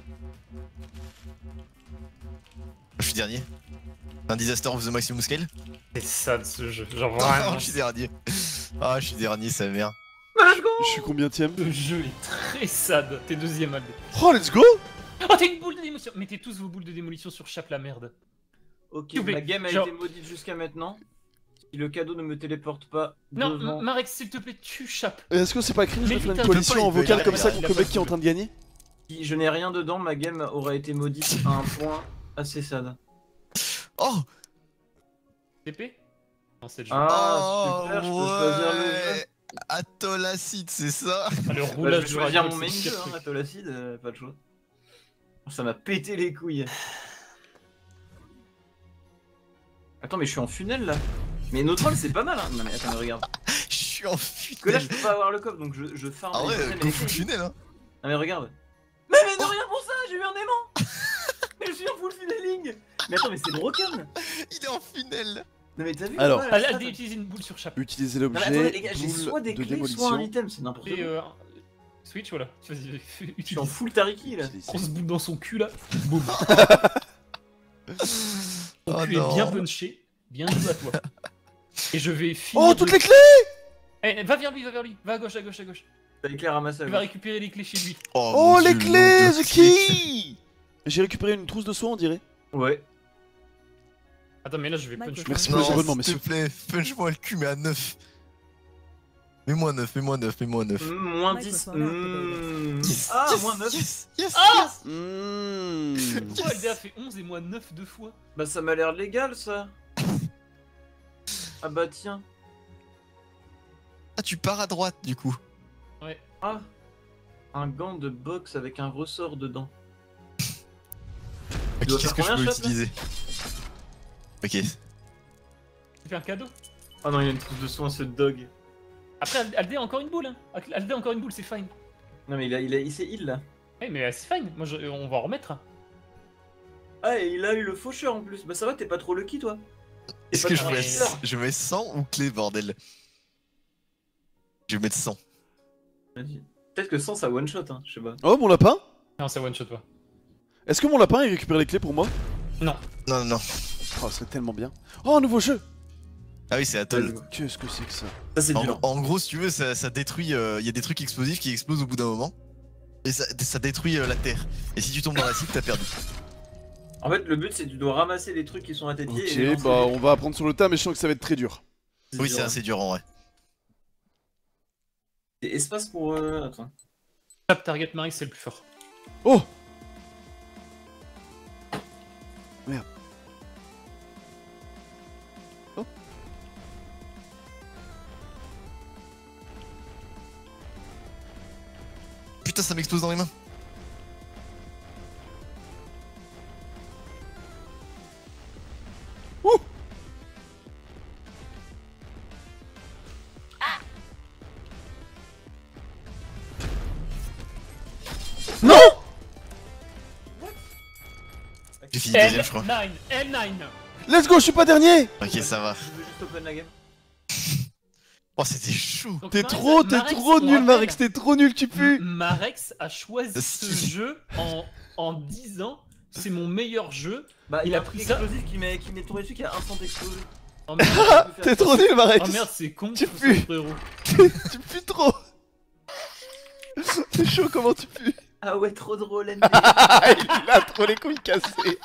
Je suis dernier. Un disaster of the maximum scale? C'est sad ce jeu, genre Ah, vraiment. je suis dernier. Ah, je suis dernier, sa mère. Let's go. Je suis combienième? Ce jeu est très sad. T'es deuxième, Aldé. Oh, let's go! Oh, t'as une boule de démolition. Mettez tous vos boules de démolition sur Chap la merde. Ok, S'il vous plaît, ma game a genre- été maudite jusqu'à maintenant. Si le cadeau ne me téléporte pas Non, devant... M- Marek, s'il te plaît, tue Chap. Est-ce que c'est pas cringe de Mais faire putain, une il peut coalition pas, il en peut, vocal il a- comme il ça a- contre il a le pas mec qui est en de- train de gagner? Si je n'ai rien dedans, ma game aurait été maudite à un point assez sad. Oh! T P? Non, c'est le jeu. Ah, oh, super, je peux choisir le jeu. Atolacide, c'est ça? Ah, le Bah, je roulage vais du choisir radio, mon main c'est jeu, pire hein, truc. Atolacide, euh, pas de choix. Ça m'a pété les couilles. Attends, mais je suis en funnel là. Mais notre rôle c'est pas mal hein. Non mais attends, mais regarde. Je suis en Parce que là je funnel. peux pas avoir le coffre donc je, je farm. Ah les ouais, items et go les full clés. funnel, hein. Non mais regarde. Mais mais de rien pour ça, j'ai eu un aimant. Mais je suis en full funneling. Mais attends, mais c'est broken. Il est en funnel. Non mais t'as vu Alors. quoi, la Allez, strat allez, utilise une boule sur chapeau. Utiliser Non mais attendez l'objet, les gars, j'ai boule soit des de clés, soit démolition. un item, c'est n'importe Et quoi. euh, Switch, voilà. Vas-y, Je suis en utilise. full Tariki là. Utiliser. Grosse boule dans son cul là. Boum. Ton Oh cul non. est bien punché. Bien joué à toi. Et je vais finir. Oh, de- toutes les clés! Eh, va vers lui, va vers lui. Va à gauche, à gauche, à gauche. T'as les clés ramassées. Tu vas récupérer les clés chez lui. Oh, mon les Dieu, le clés, nombre de The clés. Key! J'ai récupéré une trousse de soie, on dirait. Ouais. Attends, mais là je vais punch. Merci pour les Non, abonnements, s'il messieurs. te plaît, punch-moi le cul, mais à neuf. Mets-moi neuf, mets-moi neuf, mets-moi neuf. Mmh, moins dix. Microphone Mmh. Yes, Ah, yes, moins neuf. Yes, yes, Ah yes. Mmh. Pourquoi L D a fait onze et moi neuf deux fois? Bah ça m'a l'air légal ça. Ah bah tiens. Ah, tu pars à droite du coup. Ah. Un gant de boxe avec un ressort dedans. Ok, dois qu'est-ce faire que je combien, peux chat, là utiliser? Ok. Tu fais un cadeau. Ah non, il y a une trousse de soin, ce dog. Après, Aldé a encore une boule. Hein. Aldé a encore une boule, c'est fine. Non mais il a, il a, il s'est heal là. Eh, mais euh, c'est fine. Moi, je- on va en remettre. Ah et il a eu le faucheur en plus. Bah ça va, t'es pas trop lucky toi. T'es Est-ce pas que trop je mets, healer. je mets cent ou clé, bordel? Je vais mettre cent. Vas-y. Peut-être que sans ça one shot, hein, je sais pas. Oh, mon lapin? Non, c'est one shot, toi. Est-ce que mon lapin il récupère les clés pour moi? Non, non, non. Oh, ce serait tellement bien. Oh, un nouveau jeu! Ah oui, c'est Atoll. Qu'est-ce que c'est que ça? Ça c'est En, dur. en gros, si tu veux, ça, ça détruit. Il y a des trucs explosifs qui explosent au bout d'un moment. Et ça, ça détruit euh, la terre. Et si tu tombes dans la cible, t'as perdu. En fait, le but c'est que tu dois ramasser les trucs qui sont à tes pieds. et les Ok, lancer. bah on va apprendre sur le tas, mais je sens que ça va être très dur. Oui, dur, c'est hein. assez dur en vrai. Et espace pour. Euh... Attends. Tap target Marix, c'est le plus fort. Oh! Merde. Oh. Putain, ça m'explose dans les mains. Ouh! Non! J'ai fini deuxième, L je crois. neuf, L neuf. Let's go, je suis pas dernier! Ok, ça va. Je veux juste open la game. Oh, c'était chaud. Donc, T'es Marex- trop, t'es Marex, trop on nul, rappelle, Marex, t'es trop nul, tu M- pues! Marex a choisi ce Si. jeu en, en dix ans. C'est mon meilleur jeu. Bah Il il a a pris pris ça. explosif qui m'est qui m'est tombé dessus qui a instant explosé. Oh merde, T'es trop nul, Marex! oh, merde c'est con, Tu ce pues. frérot. Tu pues trop! C'est chaud, comment tu pues? Ah ouais, trop drôle, N B. Il a trop les couilles cassées!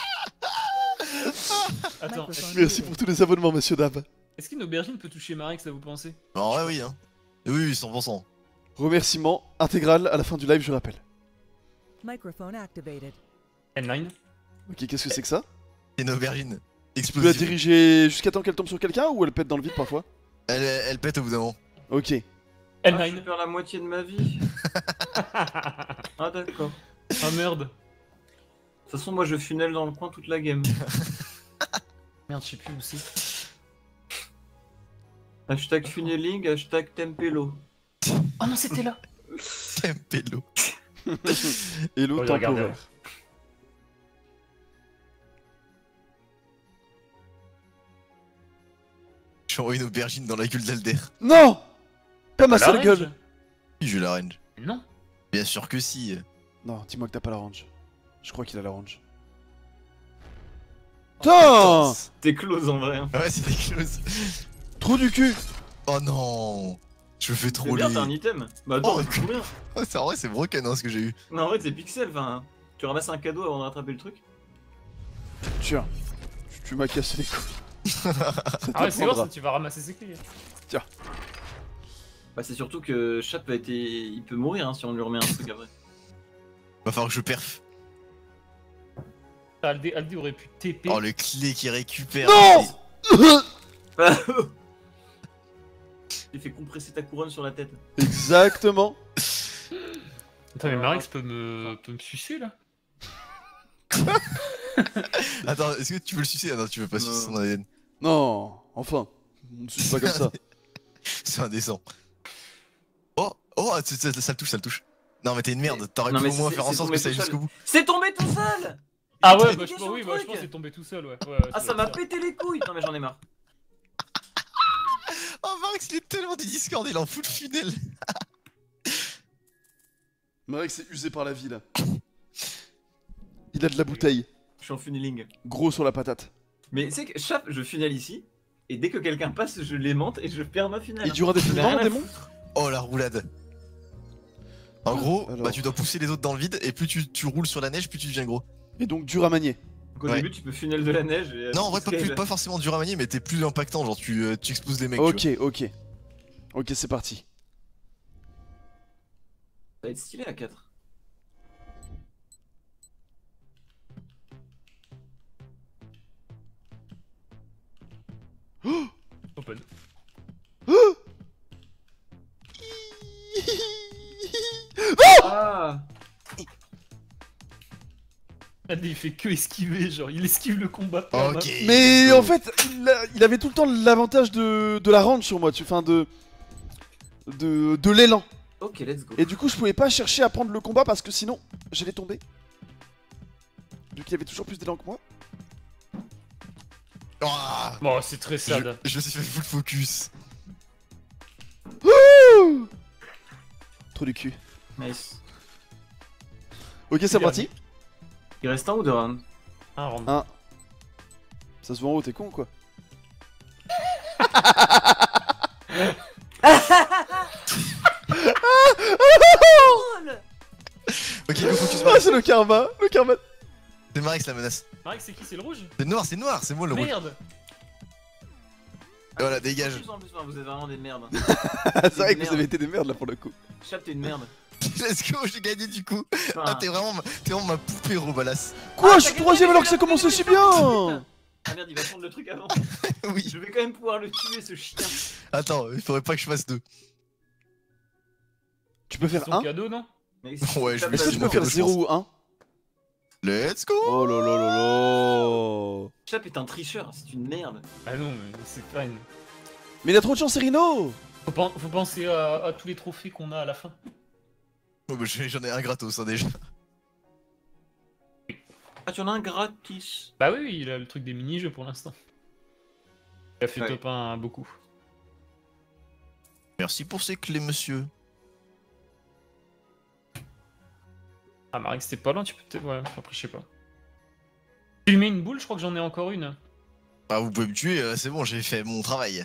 Attends, Microphone Merci muted. pour tous les abonnements, messieurs, dames. est-ce qu'une aubergine peut toucher Marex, là vous pensez? En vrai, oui, hein. Oui, oui, cent pour cent. Remerciement intégral à la fin du live, je rappelle. Microphone activated. L neuf. Ok, qu'est-ce que c'est que ça? C'est une aubergine. Tu peux la Explosive. diriger jusqu'à temps qu'elle tombe sur quelqu'un ou elle pète dans le vide parfois? Elle, elle pète au bout d'un moment. Ok. L Ah, je neuf. perds la moitié de ma vie. Ah d'accord. De Oh merde. toute façon, moi je funnel dans le coin toute la game. Merde, je sais plus où c'est. Hashtag funneling, hashtag tempelo. Oh non, c'était là. Tempelo. Hello, Oh, tempo regardez, vert. ouais. Je envoie une aubergine dans la gueule d'Alder. Non! Pas ma La seule range. gueule! Oui, je la range. Non. Bien sûr que si. Non, dis-moi que t'as pas la range. Je crois qu'il a la range. Putain! T'es close en vrai. Hein. Ouais, c'est quelque chose. Trou du cul! Oh non. Je me fais C'est trop bien, les. t'as un item. Bah attends, Oh, c'est trop bien. Oh, c'est en vrai, c'est broken hein, ce que j'ai eu. Non, en vrai, c'est pixel. Enfin, tu ramasses un cadeau avant de rattraper le truc. Tiens, tu, tu m'as cassé les couilles. Ça Ah ouais, c'est bon, t'apprendra. ça, tu vas ramasser ses clés. Bah c'est surtout que Chap a été, il peut mourir hein, si on lui remet un truc après. Va falloir que je perf. Aldé, Aldé aurait pu T P. Oh, le clé qui récupère. Non! J'ai fait compresser ta couronne sur la tête. Exactement. Attends, mais Marex peut me, peut me sucer là? Attends, est-ce que tu veux le sucer? Ah non, tu veux pas Non. sucer son A D N. Non, enfin. Ne suis pas comme ça. C'est indécent. Oh, oh, ça, ça- ça le touche, ça le touche. Non, mais t'es une merde. T'aurais Non, pu mais au moins c'est- faire en c'est sorte tombé que ça aille tout jusqu'au bout. C'est tombé tout seul. Ah Il ouais, est bah, cliqué je, sur oui, le bah, je truc. pense que c'est tombé tout seul, ouais. ouais Ah c'est ça vrai, m'a c'est vrai. pété les couilles. Non mais j'en ai marre. Max, il est tellement du Discord, il en fout le funnel. Marek c'est usé par la vie là. Il a de la bouteille. Je suis en funneling. Gros sur la patate. Mais tu sais que Chap, je funnel ici, et dès que quelqu'un passe, je l'aimante et je perds ma funnel. Il dure J'en ai indéfiniment, rien à démon foutre. Oh la roulade. En gros, Alors. bah tu dois pousser les autres dans le vide et plus tu, tu roules sur la neige, plus tu deviens gros. Et donc dur à manier. Donc au Ouais. début, tu peux funnel de la neige et. Non, en vrai, pas, scale. plus- pas forcément dur à manier, mais t'es plus impactant, genre tu, euh, tu exploses des mecs. Tu Ok, ok. Ok, c'est parti. Ça va être stylé à quatre. Open. Ah Il fait que esquiver, genre il esquive le combat. vois. Ok. Mais let's go. en fait, il, a- il avait tout le temps l'avantage de, de la range sur moi, tu enfin de. de, de l'élan. Ok, let's go. Et du coup, je pouvais pas chercher à prendre le combat parce que sinon, j'allais tomber. Vu qu'il avait toujours plus d'élan que moi. Ah, Bon, c'est très je, sad. je me suis fait full focus. Trop du cul. Nice. Ok, c'est parti. Il reste un ou deux rounds? Un round. Un. Ça se voit en haut, t'es con ou quoi? Ok, go focus Ah, Max. c'est le karma, le karma. C'est Marex la menace. Marek, c'est qui? C'est le rouge? C'est noir, c'est noir, c'est moi le rouge. Merde! Et voilà, dégage. En plus, en plus, vous êtes vraiment des merdes. c'est vrai que vous merde. avez été des merdes là pour le coup. Chap, t'es une merde. Let's go, j'ai gagné du coup. Enfin, Ah, t'es vraiment, ma- t'es vraiment ma poupée, Robalas. Quoi? Ah, Je suis t'as troisième gagné, alors que mais ça il a commençait si gagné, bien. Ah merde, il va prendre le truc avant. Oui. Je vais quand même pouvoir le tuer, ce chien. Attends, il faudrait pas que je fasse deux. Tu peux C'est faire ton un? cadeau, non? Mais Ouais, je vais Est-ce que tu essayer peux de faire je zéro pense. ou un? Let's go. Oh là là là là. Chap est un tricheur, c'est une merde. Ah non, mais c'est pas une. Mais il a trop de chance, c'est Rino. Faut, pen- faut penser à, à tous les trophées qu'on a à la fin. Oh, bah, j'en ai un gratos hein, déjà. Ah, tu en as un gratis. Bah oui, oui, il a le truc des mini-jeux pour l'instant. Il a fait Ouais. top un beaucoup. Merci pour ces clés, monsieur. Ah, Marek, c'était pas loin, tu peux peut-être. Ouais, après, je sais pas. Tu lui mets une boule, je crois que j'en ai encore une. Ah, vous pouvez me tuer, euh, c'est bon, j'ai fait mon travail.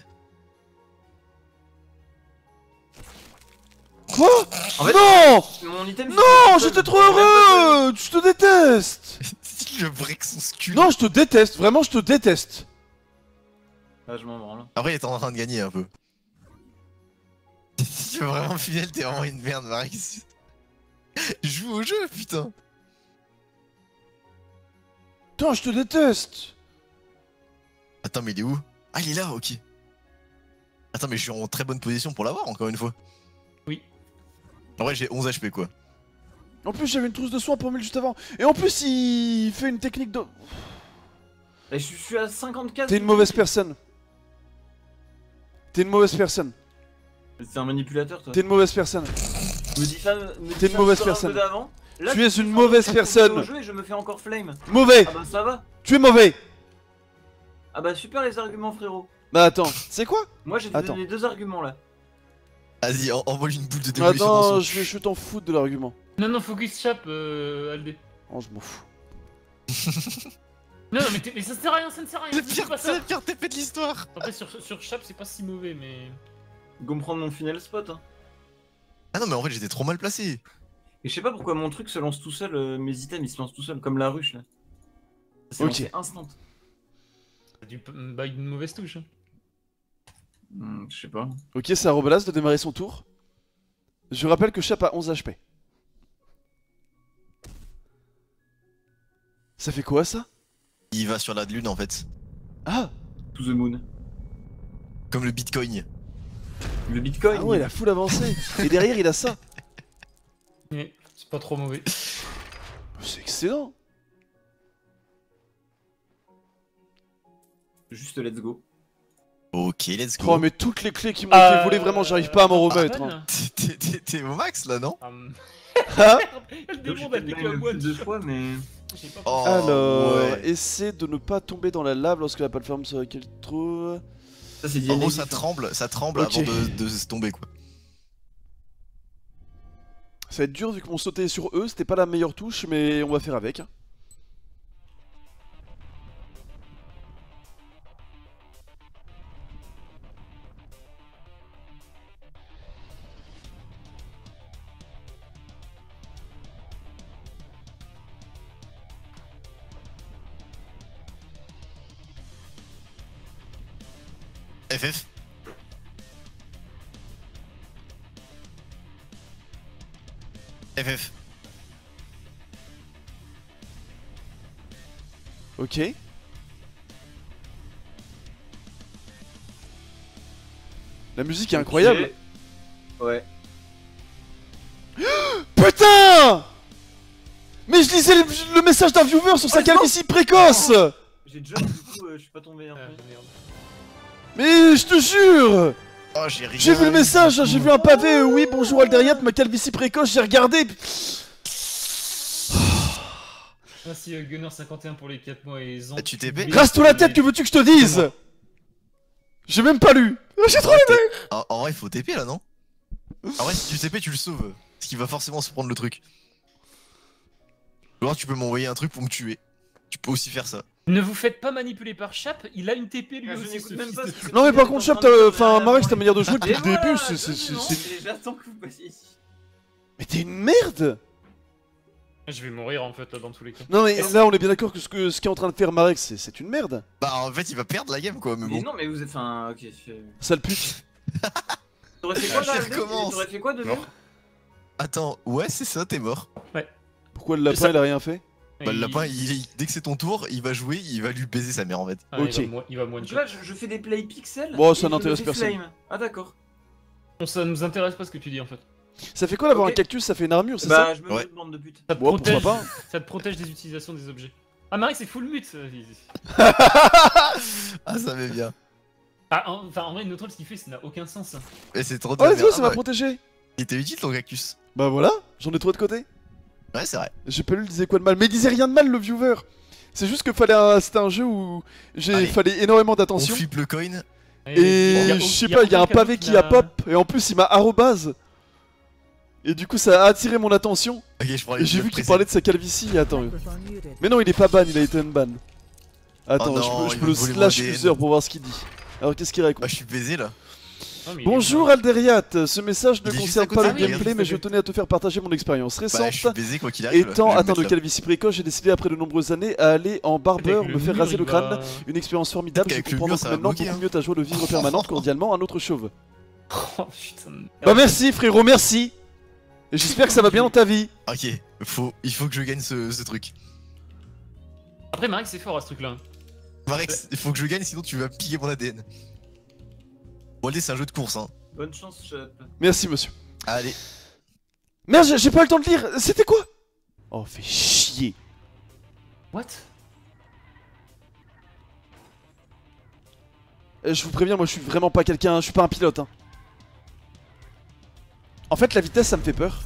Quoi? En fait, Non. mon item. Non, j'étais trop heureux. Je te déteste. Je break son scul. Non, je te déteste. Vraiment, je te déteste. Ah, je m'en branle. Après, il est en train de gagner un peu. Si tu veux vraiment fidèle, t'es vraiment une merde, Maris. Joue au jeu, putain. Putain, je te déteste. Attends, mais il est où? Ah, il est là, ok. Attends, mais je suis en très bonne position pour l'avoir, encore une fois. Oui. En vrai, j'ai onze H P, quoi. En plus, j'avais une trousse de soins pour mille juste avant. Et en plus, il fait une technique de. Et je suis- je suis à cinquante-quatre. T'es une mauvaise personne. T'es une mauvaise personne. C'est un manipulateur, toi. T'es une mauvaise personne. Me dis ça, me dis T'es une ça mauvaise encore un peu personne. d'avant. Là, Tu je es suis une sur mauvaise le- personne. au jeu et je me fais encore flame. Mauvais. Ah bah ça va. Tu es mauvais. Ah bah super les arguments, frérot. Bah attends, c'est quoi? Moi j'ai Attends. donné deux arguments là. Vas-y, en- envoie une boule de démolition dans Attends, son je vais, je vais t'en foutre de l'argument. Non, non, focus chap, euh, Aldé. Oh, je m'en fous. Non, non, mais, t'es- mais ça sert à rien, ça ne sert à rien. Le c'est pire, pas c'est ça. le pire T P de l'histoire. Après, sur, sur chap, c'est pas si mauvais, mais. Go me prendre mon funnel spot. Hein. Ah non, mais en fait, j'étais trop mal placé. Et je sais pas pourquoi mon truc se lance tout seul, euh, mes items ils se lancent tout seul, comme la ruche là. Ça s'est Ok. lancé instant. T'as dû bah, une mauvaise touche. Hein. Hmm, je sais pas. Ok, c'est à Robelas de démarrer son tour. Je rappelle que Chap a onze H P. Ça fait quoi ça? Il va sur la lune, en fait. Ah. To the moon. Comme le bitcoin. Le bitcoin. Ah ouais, il a full avancé. Et derrière, il a ça. Mais c'est pas trop mauvais. C'est excellent. Juste let's go. Ok, let's Oh, go. mais toutes les clés qui m'ont Euh, été volées, vraiment, j'arrive pas à m'en ah, remettre. bonne. hein. T'es- T'es t'es au max, là, non? Hum. Ah. Le Donc, démon j'ai a peut-être piqué blind un le one plus deux shot. fois, mais. J'ai pas Oh, Alors, ouais. essaie de ne pas tomber dans la lave lorsque la plateforme sur laquelle tu te trouves. Ça, c'est En gros, Diane ça Levy, tremble, ça tremble Ok. avant de, de se tomber quoi. Ça va être dur vu que mon sauté sur eux, c'était pas la meilleure touche, mais on va faire avec. F F. F F. Ok. La musique est incroyable. Ok. Ouais. Putain! Mais je lisais le, le message d'un viewer sur sa Oh, calvitie précoce. J'ai jump, du coup, euh, je suis pas tombé Ah, après. merde. Mais je te jure! Oh, j'ai rigolé. J'ai vu le message, hein, j'ai vu un pavé, euh, oui, bonjour Alderiat, ma calvitie précoce, j'ai regardé. Merci euh, Gunner cinquante et un pour les quatre mois et les ans. Ah, tu t'es payé Rase-toi la tête, que veux-tu que je te dise? J'ai même pas lu. J'ai trop aimé. En, en vrai, il faut T P là, non? En vrai, si tu T P, tu le sauves. Parce qu'il va forcément se prendre le truc. Ou alors, tu peux m'envoyer un truc pour me tuer. Tu peux aussi faire ça. Ne vous faites pas manipuler par Chap, il a une T P lui Ah, je aussi. n'écoute ce même fils pas de- ce que- Non mais par contre, Chap, t'as- enfin, Marek, c'est ta manière de jouer depuis Et le voilà, début, c'est... c'est- donnez-moi, c'est- c'est- et J'attends que vous passiez ici. Mais t'es une merde. Je vais mourir en fait là dans tous les cas. Non mais là, on est bien d'accord que ce que- ce qu'est en train de faire Marek, c'est c'est une merde. Bah, en fait, il va perdre la game quoi, mais Mais bon. non, mais vous êtes. Enfin, ok. c'est- Sale pute. T'aurais fait quoi Je là recommence. T'aurais fait quoi de mieux? Attends, ouais, c'est ça, t'es mort. Pourquoi le lapin, Ça- il a rien fait? Bah, le Il- lapin, il, il- dès que c'est ton tour, il va jouer, il va lui baiser sa mère en fait. Ah, Ok. Il va, mo- il va one Tu shot. vois, je, je fais des play pixels. Bon, et ça je me n'intéresse fais personne. flame. Ah, d'accord. Bon, ça nous intéresse pas ce que tu dis en fait. Ça fait quoi d'avoir Ok. un cactus? Ça fait une armure, c'est Bah, je me Ouais. mets une bande de pute. Ça te, Ouais, pourquoi protège, pas. ça te protège des utilisations des objets. Ah Marie c'est full mute. euh, il- ça Ah, ça va bien. Ah, en- enfin en vrai Neutral ce qu'il fait ça n'a aucun sens. Et c'est trop de Oh la let's go, merde. ça Ah, m'a bah, protégé. il était utile ton cactus. Bah voilà, j'en ai trouvé de côté. Ouais, c'est vrai. J'ai pas lu, il disait quoi de mal, mais il disait rien de mal le viewer. C'est juste que fallait un... c'était un jeu où j'ai Allez. fallait énormément On d'attention. flippe le coin. Et je sais pas, il y a un aucun pavé cadeau qui a n'a- pop, et en plus il m'a arrobase. Et du coup ça a attiré mon attention, Ok, je prends et les j'ai deux vu qu'il pressés. parlait de sa calvitie, attends. Microphone muted. Mais non, il est pas ban, il a été unban. Attends, Oh non, je peux, je il peux veut le voler mon slash A D N. user pour voir ce qu'il dit. Alors qu'est-ce qu'il raconte? Ah, je suis baisé là. Non, mais il est Bonjour bien. Alderiat, ce message ne Il est juste concerne à côté pas le de moi, gameplay, regarde. mais je tenais à te faire partager mon expérience Bah, je suis récente. baisé quoi qu'il arrive. Étant Je vais me atteint de mettre là. calvitie précoce, j'ai décidé après de nombreuses années à aller en barbeur, Avec me faire mur, raser il le crâne. va- Une expérience formidable, je Avec le comprends mur, donc ça va maintenant bloquer, beaucoup hein. mieux ta joie de vivre permanente, cordialement, un autre chauve. Oh putain. de merde. Bah merci frérot, merci. Et j'espère que ça va bien dans ta vie. Ok, faut, il faut que je gagne ce, ce truc. Après Marie c'est fort à ce truc là. Marex, il faut que je gagne sinon tu vas piller mon A D N. Bon, allez, c'est un jeu de course hein. Bonne chance, Chop. Merci monsieur. Allez. Merde, j'ai- j'ai pas eu le temps de lire, c'était quoi? Oh, fais chier. What? Euh, Je vous préviens, moi je suis vraiment pas quelqu'un, je suis pas un pilote. Hein. En fait, la vitesse ça me fait peur.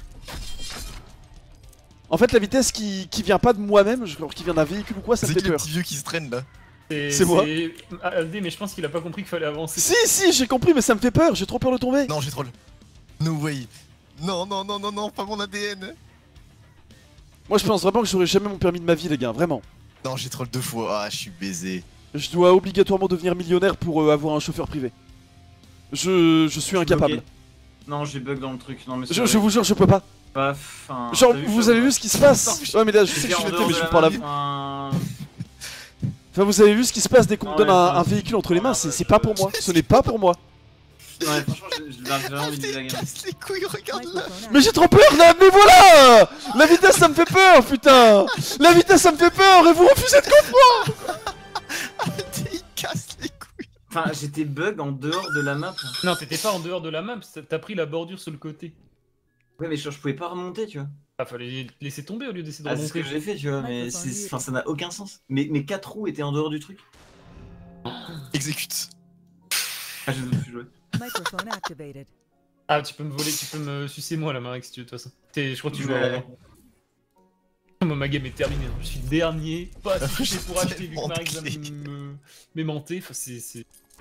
En fait, la vitesse qui, qui vient pas de moi-même, genre qui vient d'un véhicule ou quoi, ça me C'est fait qui le peur. petit vieux qui se traîne là? C'est moi. Ah, A D, mais je pense qu'il a pas compris qu'il fallait avancer. Si, si, j'ai compris, mais ça me fait peur, j'ai trop peur de tomber. Non, j'ai troll. No way. Non, non, non, non, non, pas mon A D N. Moi je pense vraiment que j'aurai jamais mon permis de ma vie, les gars, vraiment. Non, j'ai troll deux fois. Ah, je suis baisé. Je dois obligatoirement devenir millionnaire pour euh, avoir un chauffeur privé. Je, je suis incapable. Ok. Non, j'ai bug dans le truc. Non, mais c'est Je, vrai. je vous jure, je peux pas. Bah, enfin, Genre, t'as vu, vous Chop, avez ouais. vu ce qui se passe? Ouais, mais là, je sais que je suis en l'été, dehors mais de je la vous parle à map, vous. enfin, Enfin, vous avez vu ce qui se passe dès qu'on me Ouais, donne un, enfin, un véhicule entre les mains, ouais, c'est ouais, c'est je- pas pour moi. Ce n'est pas pour moi. Ouais, franchement, j'ai j'ai vraiment envie de Il blaguer. casse les couilles, regarde là. Microphone Mais j'ai trop peur là, mais voilà! La vitesse ça me fait peur, putain! La vitesse ça me fait peur et vous refusez de comprendre! Il casse les couilles. Enfin, j'étais bug en dehors de la map. Non, t'étais pas en dehors de la map, t'as pris la bordure sur le côté. Ouais, mais je, je pouvais pas remonter, tu vois. Ah, fallait laisser tomber au lieu d'essayer de Ah, c'est ce que remonter. j'ai fait, tu vois, mais Microphone c'est- muted. enfin, ça n'a aucun sens. Mais mes quatre roues étaient en dehors du truc. Exécute. Ah, je veux plus jouer. Microphone activated. Ah, tu peux me voler, tu peux me sucer moi la Marie si tu veux, de toute façon. T'es- Je crois que tu joues Ouais. avant moi. Moi, ma game est terminée, hein. Je suis dernier, pas assez touché pour acheter vu que Tellement Marie va clé. me... m'aimanter. Enfin, c'est. c'est-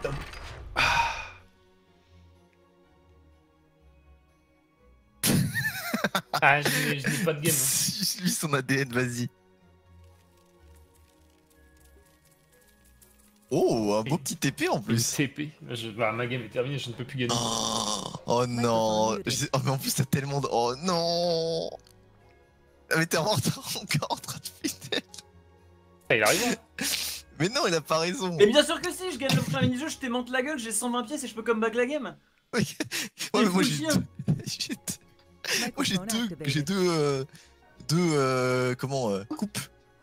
Ah, je n'ai je n'ai pas de game. Hein. Lui son A D N, vas-y. Oh, un beau petit épée en Le plus. C P. Je... Bah, ma game est terminée, je ne peux plus gagner. Oh, oh non. Je- Oh, mais en plus, t'as tellement de. Oh non. Ah, mais t'es encore en train de finir. Ah, il arrive. Hein. Mais non, il a pas raison. Mais bien sûr que si, je gagne le prochain mini-jeu, je t'aimante la gueule, j'ai cent vingt pièces et je peux comeback la game. Ouais, C'est mais moi fou, j'ai chien. deux. j'ai deux- Moi j'ai Microphone deux. activated. J'ai deux. euh, Deux. euh, Comment euh, coupes.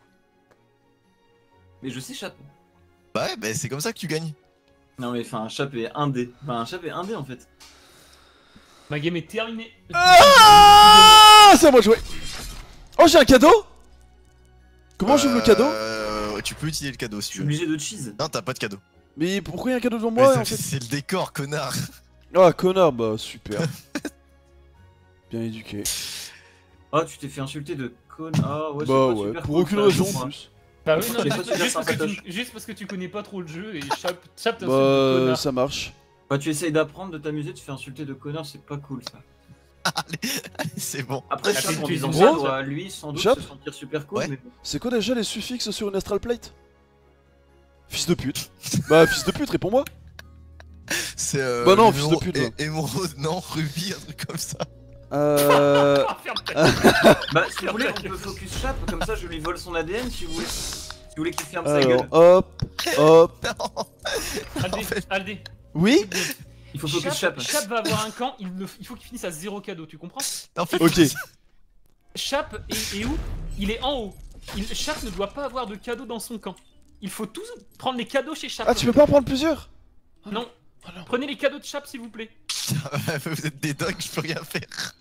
Mais je sais Chap. Bah ouais, bah c'est comme ça que tu gagnes. Non mais enfin, Chap est un dé. Enfin, un Chap est un dé en fait. Ma game est terminée. Ah, c'est à moi de jouer. Oh, j'ai un cadeau. Comment j'ouvre le cadeau? Euh, Tu peux utiliser le cadeau si Je tu suis veux. obligé de cheese. Non, t'as pas de cadeau. Mais pourquoi il y a un cadeau devant Mais moi ça- en fait? C'est le décor, connard. Ah, connard, bah super. Bien éduqué. Oh, tu t'es fait insulter de con. Ah ouais, c'est Bah pas ouais, super pour cool, aucune ça, raison je en crois. plus. Bah oui, non, Les juste, fois, tu juste parce que sympatoche. tu, juste parce que tu connais pas trop le jeu et Chap, Chap t'insulte Bah, de connard. ça marche. Quand tu essayes d'apprendre, de t'amuser, tu te fais insulter de connard, c'est pas cool ça. C'est bon. Après, Ah, Chap, t'es- en tu es disant une ça, grosse. doit lui sans doute Chap se sentir super cool. Ouais. Mais bon. C'est quoi déjà les suffixes sur une astral plate? Fils de pute. Bah, fils de pute, réponds-moi. C'est. Euh, Bah non, le fils de numéro pute, é- va. Émeraude, non, rubis, un truc comme ça. Euh. Ah, ferme ta gueule. Bah, si vous voulez, on peut focus Chap, comme ça je lui vole son A D N si vous voulez. Si vous voulez qu'il ferme sa Alors, gueule. hop, hop. Aldé, En fait- Aldé. Oui? Il faut focus Chap, Chap. Chap va avoir un camp, il, ne- il faut qu'il finisse à zéro cadeau, tu comprends? En fait, Ok. Chap est, est où? Il est en haut. Il, Chap ne doit pas avoir de cadeau dans son camp. Il faut tous prendre les cadeaux chez Chap. Ah, tu peux pas en prendre plusieurs? Non. Oh non. Prenez les cadeaux de Chap s'il vous plaît. Vous êtes des dogs, je peux rien faire.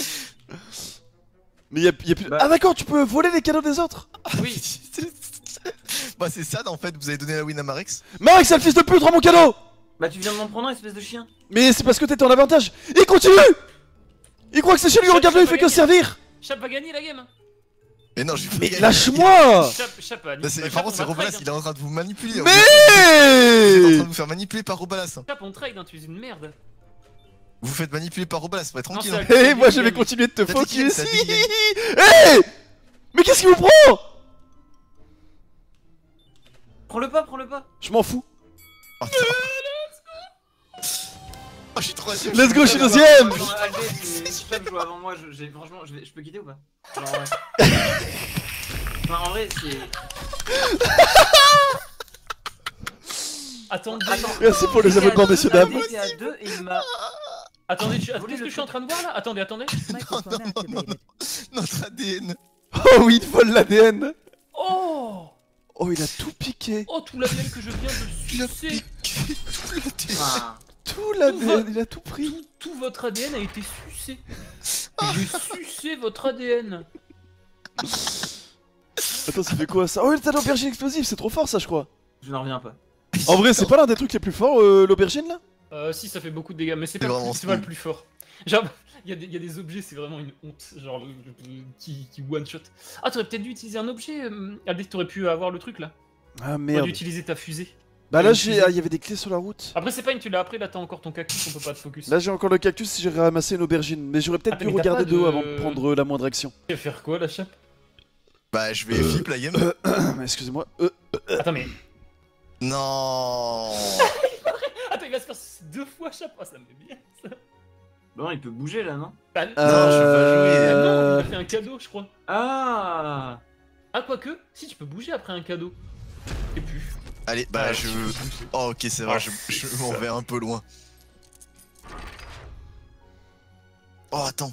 Mais y'a y a plus. Bah. Ah, d'accord, tu peux voler les cadeaux des autres. Oui. Bah, c'est ça, en fait, vous avez donné la win à Marex. Marek, c'est le fils de pute, rends mon cadeau. Bah, tu viens de m'en prendre un, espèce de chien. Mais c'est parce que t'étais en avantage. Il continue. Il croit que c'est chez lui, Chap, regarde-le, il Chap fait va que gagner. servir. Chap va gagner la game. Mais non, je vais pas Mais gagner. lâche-moi. Chap, Chap a Là, c'est- Chap, Par on contre, c'est va Robalas, trade, il est en train de vous manipuler. Mais. Vous êtes en train de vous faire manipuler par Robalas. hein. Chap, on trade, hein, tu es une merde. Vous vous faites manipuler par Robalas, pas tranquille. Non, hein. c'est Hé, moi je vais continuer de te T'as dit qui, focus. t'as dit qui Hé. Mais qu'est-ce qu'il vous prend? Prends-le pas, prends-le pas. Je m'en fous. Oh, je suis troisième. Let's go, je suis Chap, deuxième. joue- Aldé, c'est- Chap joue avant moi, je, j'ai- franchement, je, vais- je peux quitter ou pas? Genre, ouais. Enfin, en vrai, c'est. Attendez, Attends. Merci pour les J'étais à abonnements, deux, messieurs, dames. Aldé était à deux et il m'a. attendez, tu- Vous voulez qu'est-ce que le je suis en train de voir là? Attendez, attendez. Microphone non, non, non. activated. Notre A D N. Oh oui, il vole l'A D N. Oh! Oh, il a tout piqué. Oh, tout l'A D N que je viens Il a de sucer! piqué tout le D N. Enfin, Tout l'A D N, il a tout pris. Tout, tout votre A D N a été sucé! J'ai sucé votre A D N! Attends, ça fait quoi ça? Oh, t'as l'aubergine explosive, c'est trop fort ça, je crois. je n'en reviens pas. En vrai, c'est pas l'un des trucs les plus forts, euh, l'aubergine là? Euh, si, ça fait beaucoup de dégâts, mais c'est C'est pas, le vraiment plus- c'est pas le smooth. plus fort. Genre, il y, a des- il y a des objets, c'est vraiment une honte. Genre, le- le- qui, qui one-shot. Ah, t'aurais peut-être dû utiliser un objet, euh, Aldé, t'aurais pu avoir le truc là. Ah T'aurais merde. dû utiliser ta fusée. Bah là, une j'ai, fusée. ah, il y avait des clés sur la route. Après, c'est pas une, tu l'as après, là t'as encore ton cactus, on peut pas te focus. Là, j'ai encore le cactus si j'ai ramassé une aubergine. Mais j'aurais peut-être Ah, dû mais t'as regarder pas de- deux avant de prendre euh, la moindre action. Tu vas faire quoi, la chape? Bah, je vais flip la game. Excusez-moi. Euh, Attends, mais. Non. Attends, il va se faire sucer deux fois, chape. Oh, ça me met bien ça. Bah non, il peut bouger là, non? Bah, Non, je veux pas jouer. Ah non, euh, il a fait un cadeau, je crois. Ah. Ah, quoique, si tu peux bouger après un cadeau. Et plus. Allez, bah, Ah, je. tu peux bouger. Oh, ok, c'est vrai, Ah, je, c'est je m'en ça. vais un peu loin. Oh, attends.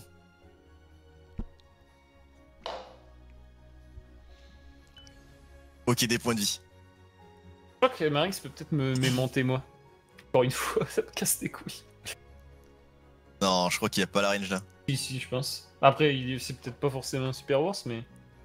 Ok, des points de vie. Je crois que Marix peut peut-être me m'aimanter, moi. Encore une fois, ça me casse les couilles. Non, je crois qu'il y a pas la range là. Si, si, je pense. Après, il est- c'est peut-être pas forcément un Super Wars, mais.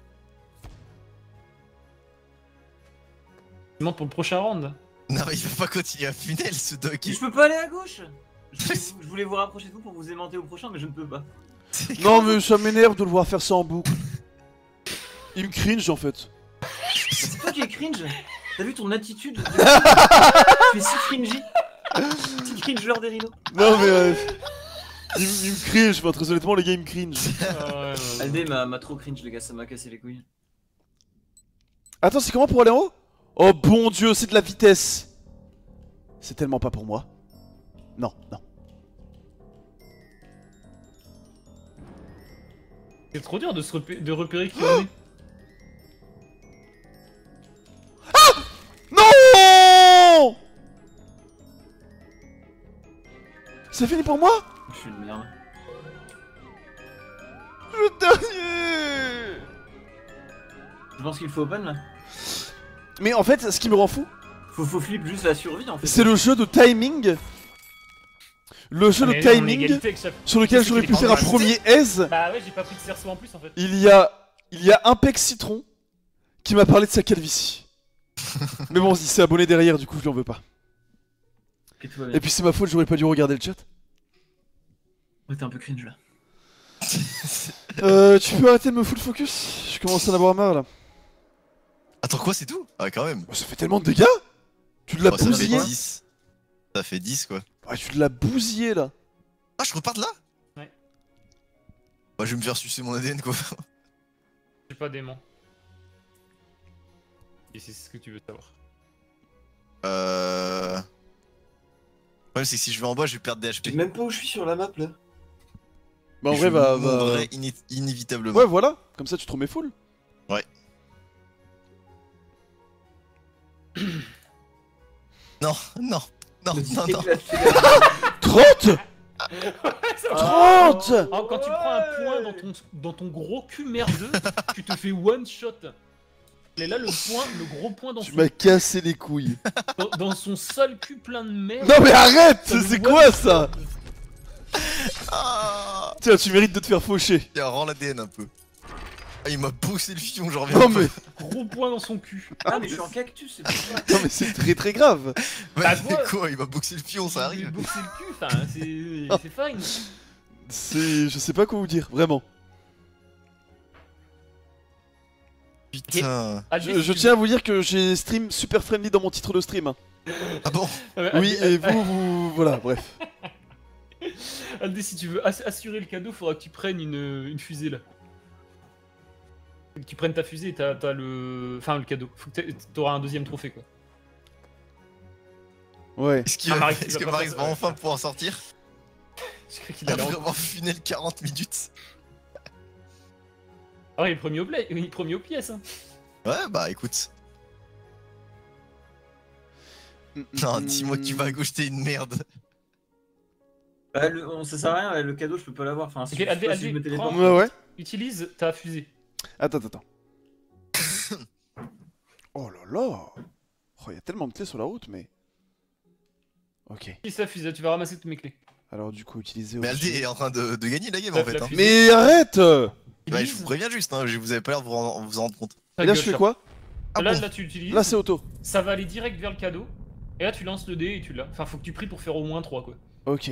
Il monte pour le prochain round. Non, mais il va pas continuer à funnel ce dog. Je peux pas aller à gauche. Je voulais, vous, je voulais vous rapprocher de vous pour vous aimanter au prochain, mais je ne peux pas. Non, mais ça m'énerve de le voir faire ça en boucle. Il me cringe en fait. C'est toi qui es cringe. T'as vu ton attitude de... Tu es si cringy. Petit cringe des rhinos. Non mais euh, il, il me cringe, enfin, très honnêtement les gars ils me cringe. Ah ouais, ouais, ouais. Aldé m'a m'a trop cringe les gars, ça m'a cassé les couilles. Attends, c'est comment pour aller en haut? Oh bon dieu, c'est de la vitesse. C'est tellement pas pour moi. Non, non. C'est trop dur de, se repé- de repérer qui on est. Non! C'est fini pour moi? Je suis une merde. Le dernier. Je pense qu'il faut open là. Mais en fait, ce qui me rend fou, Faut, faut flip juste la survie en fait. c'est le jeu de timing. Le jeu de Mais on est en timing égalité avec chaque- sur lequel Qu'est-ce j'aurais qu'il pu est faire pas un mal. premier aise. Bah ouais, j'ai pas pris de cerceau en plus en fait. Il y a, il y a un Pex Citron qui m'a parlé de sa calvitie. Mais bon, il s'est abonné derrière, du coup je lui en veux pas. Ok, tout va bien. Et puis c'est ma faute, j'aurais pas dû regarder le chat. Ouais, t'es un peu cringe là. Euh, tu peux arrêter de me full focus? Je commence à en avoir marre là. Attends, quoi, c'est tout? Ah, quand même. Oh, ça fait tellement de dégâts! Tu l'as Oh, ça fait bousillé? dix. Ça fait dix, quoi. Ouais, tu l'as bousillé là. Ah, je repars de là? Ouais. Bah, je vais me faire sucer mon A D N, quoi. J'ai pas d'aimant. Et c'est ce que tu veux savoir. Euh. Le problème, c'est que si je vais en bas, je vais perdre des H Je sais P. même pas où je suis sur la map là. Bah en Et vrai, je bah. bah... mourrai iné- inévitablement. Ouais, voilà, comme ça tu te remets full. Non, non, non, Le non, petit non. éclaté. trente! Ah. trente! Oh, quand tu prends un point dans ton, dans ton gros cul merdeux, tu te fais one shot. Et là, le point, le gros point dans Tu son, m'as cassé les couilles. dans, dans son sale cul plein de merde. Non mais arrête! Ça le C'est one quoi shot. ça? Ah, Tiens, tu mérites de te faire faucher. tiens, rends l'A D N un peu. Ah, il m'a poussé le fion, j'en reviens Non pas. mais, Gros point dans son cul. Ah, mais je suis en cactus, c'est pour ça. non mais c'est très très grave. Ouais, Bah, mais quoi quoi, il m'a boxé le fion, ça Il lui arrive. boxer le cul, enfin, c'est c'est fine. C'est, je sais pas quoi vous dire, vraiment. Putain. Ah, Je, je tiens à vous dire que j'ai stream super friendly dans mon titre de stream. hein. Ah bon? Oui, et vous, vous, voilà, bref. Aldé, si tu veux ass- assurer le cadeau, faudra que tu prennes une, une fusée là. Faut que tu prennes ta fusée et t'as t'as le. Enfin, le cadeau. Faut que t'aies- t'auras un deuxième trophée quoi. Ouais. Est-ce qu'il Ah, va, Maris, il est-ce va que pas Maris faire va ça, ouais. enfin pouvoir sortir? Je crois qu'il Il a allait en- vraiment funé le quarante minutes. Ah ouais, il est premier au play, il est premier aux pièces. Hein. Ouais, bah écoute. Non, dis-moi que tu vas à gauche, t'es une merde. Bah, le, on, ça sert à rien, le cadeau je peux pas l'avoir. Enfin, si, Ok, je sais Aldé, pas si je Aldé, me téléporte. Ouais, ouais. Utilise ta fusée. Attends, attends, attends. Oh là là. Oh, il y a tellement de clés sur la route, mais. Ok. Utilise ta fusée, tu vas ramasser toutes mes clés. Alors, du coup, utiliser. Mais aussi- Aldé est en train de, de gagner la game La- en fait. la Hein. fusée. Mais arrête! Ouais, je Utilise vous préviens juste, hein, je- vous avez pas l'air de vous, en- vous en rendre compte. ta Et là, gueule, je fais chat. quoi? Ah Là, bon là, tu l'utilises. Là, c'est auto. Ça va aller direct vers le cadeau. Et là, tu lances le dé et tu l'as. Enfin, faut que tu pries pour faire au moins trois quoi. Ok.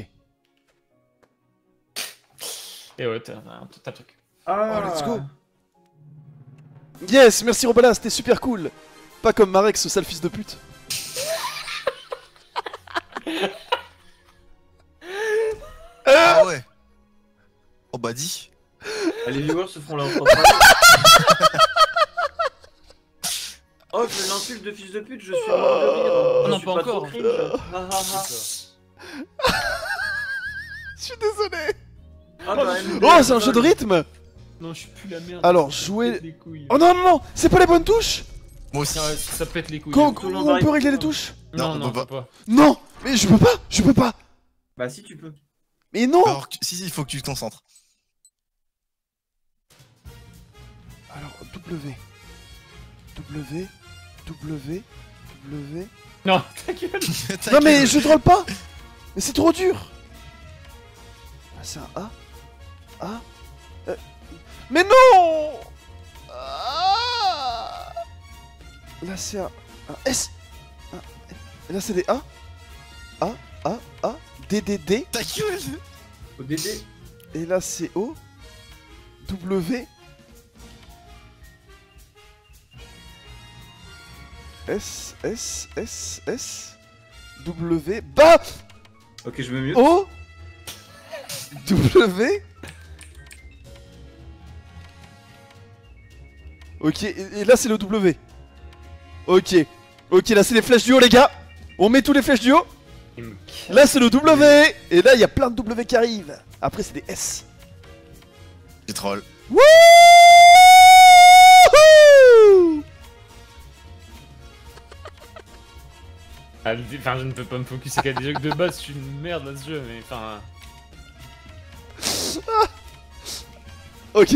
Et ouais, t'as t'as- t'as le truc. Ah, Oh, let's go. Yes, merci Robala, c'était super cool. Pas comme Marek, ce sale fils de pute. Ah ouais. Oh bah dis. Ah, les viewers se feront leur propre avis. Oh, je l'insulte de fils de pute, je suis mort de rire. Oh, Je non, suis pas trop encore. cringe. Ah, ah, ah. Je suis désolé. Ah, bah, M D, Oh, c'est un jeu de rythme. Non, je suis plus la merde. Alors, Ça jouer- pète les couilles. Oh non, non, non, c'est pas les bonnes touches. Moi aussi. Ça, ça pète les couilles. Quand, tout le monde où on arrive. peut régler les touches? Non, Non, non, on peut on peut pas. Non, mais je peux pas, je peux pas. Bah, si tu peux. Mais non. Alors, que- si, si, il faut que tu te concentres. Alors, W. W. W. W. Non, ta gueule. Ta Non mais gueule. je troll pas. Mais c'est trop dur. Ah, c'est un A. A. Euh, Mais non. Ah. Là c'est un, un S. Un- Et là c'est des A. A. A. A. D. D. D. Ta gueule. Au D D. Et là c'est O. W. S, S, S, S, W, bas, Ok, je me mute. O, W. Ok, et, et là c'est le W. Ok, ok, là c'est les flèches du haut, les gars. On met tous les flèches du haut. Il me Là c'est le W. Et là il y a plein de W qui arrivent. Après c'est des S. J'ai troll. Wouhou! Ah, enfin, je ne peux pas me focus qu'à des jeux que de base, je suis une merde à ce jeu, mais enfin. Ok.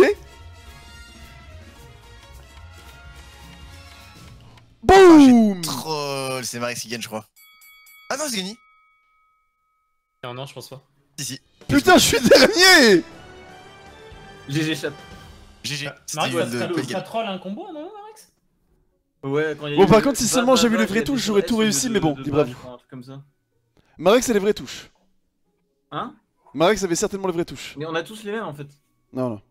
Boum! Troll, c'est Marix qui gagne, je crois. Ah non, c'est gagné. Non, non, je pense pas. Si, si. Putain, je suis dernier! G G chat. G G. Ah, C'était Marix, une t'as de t'as- Pelgam. t'as troll un combo, non, Marix? Ouais, quand il y a Bon, eu par le- contre, si bah, seulement bah, j'avais bah, les vraies il y a touches, des j'aurais S tout de- réussi, de- mais bon, de libre bas, à vous. je crois, un truc comme ça. Marek, c'est les vraies touches. Hein? Marek, avait certainement les vraies touches. Mais on a tous les mêmes en fait. Non, non.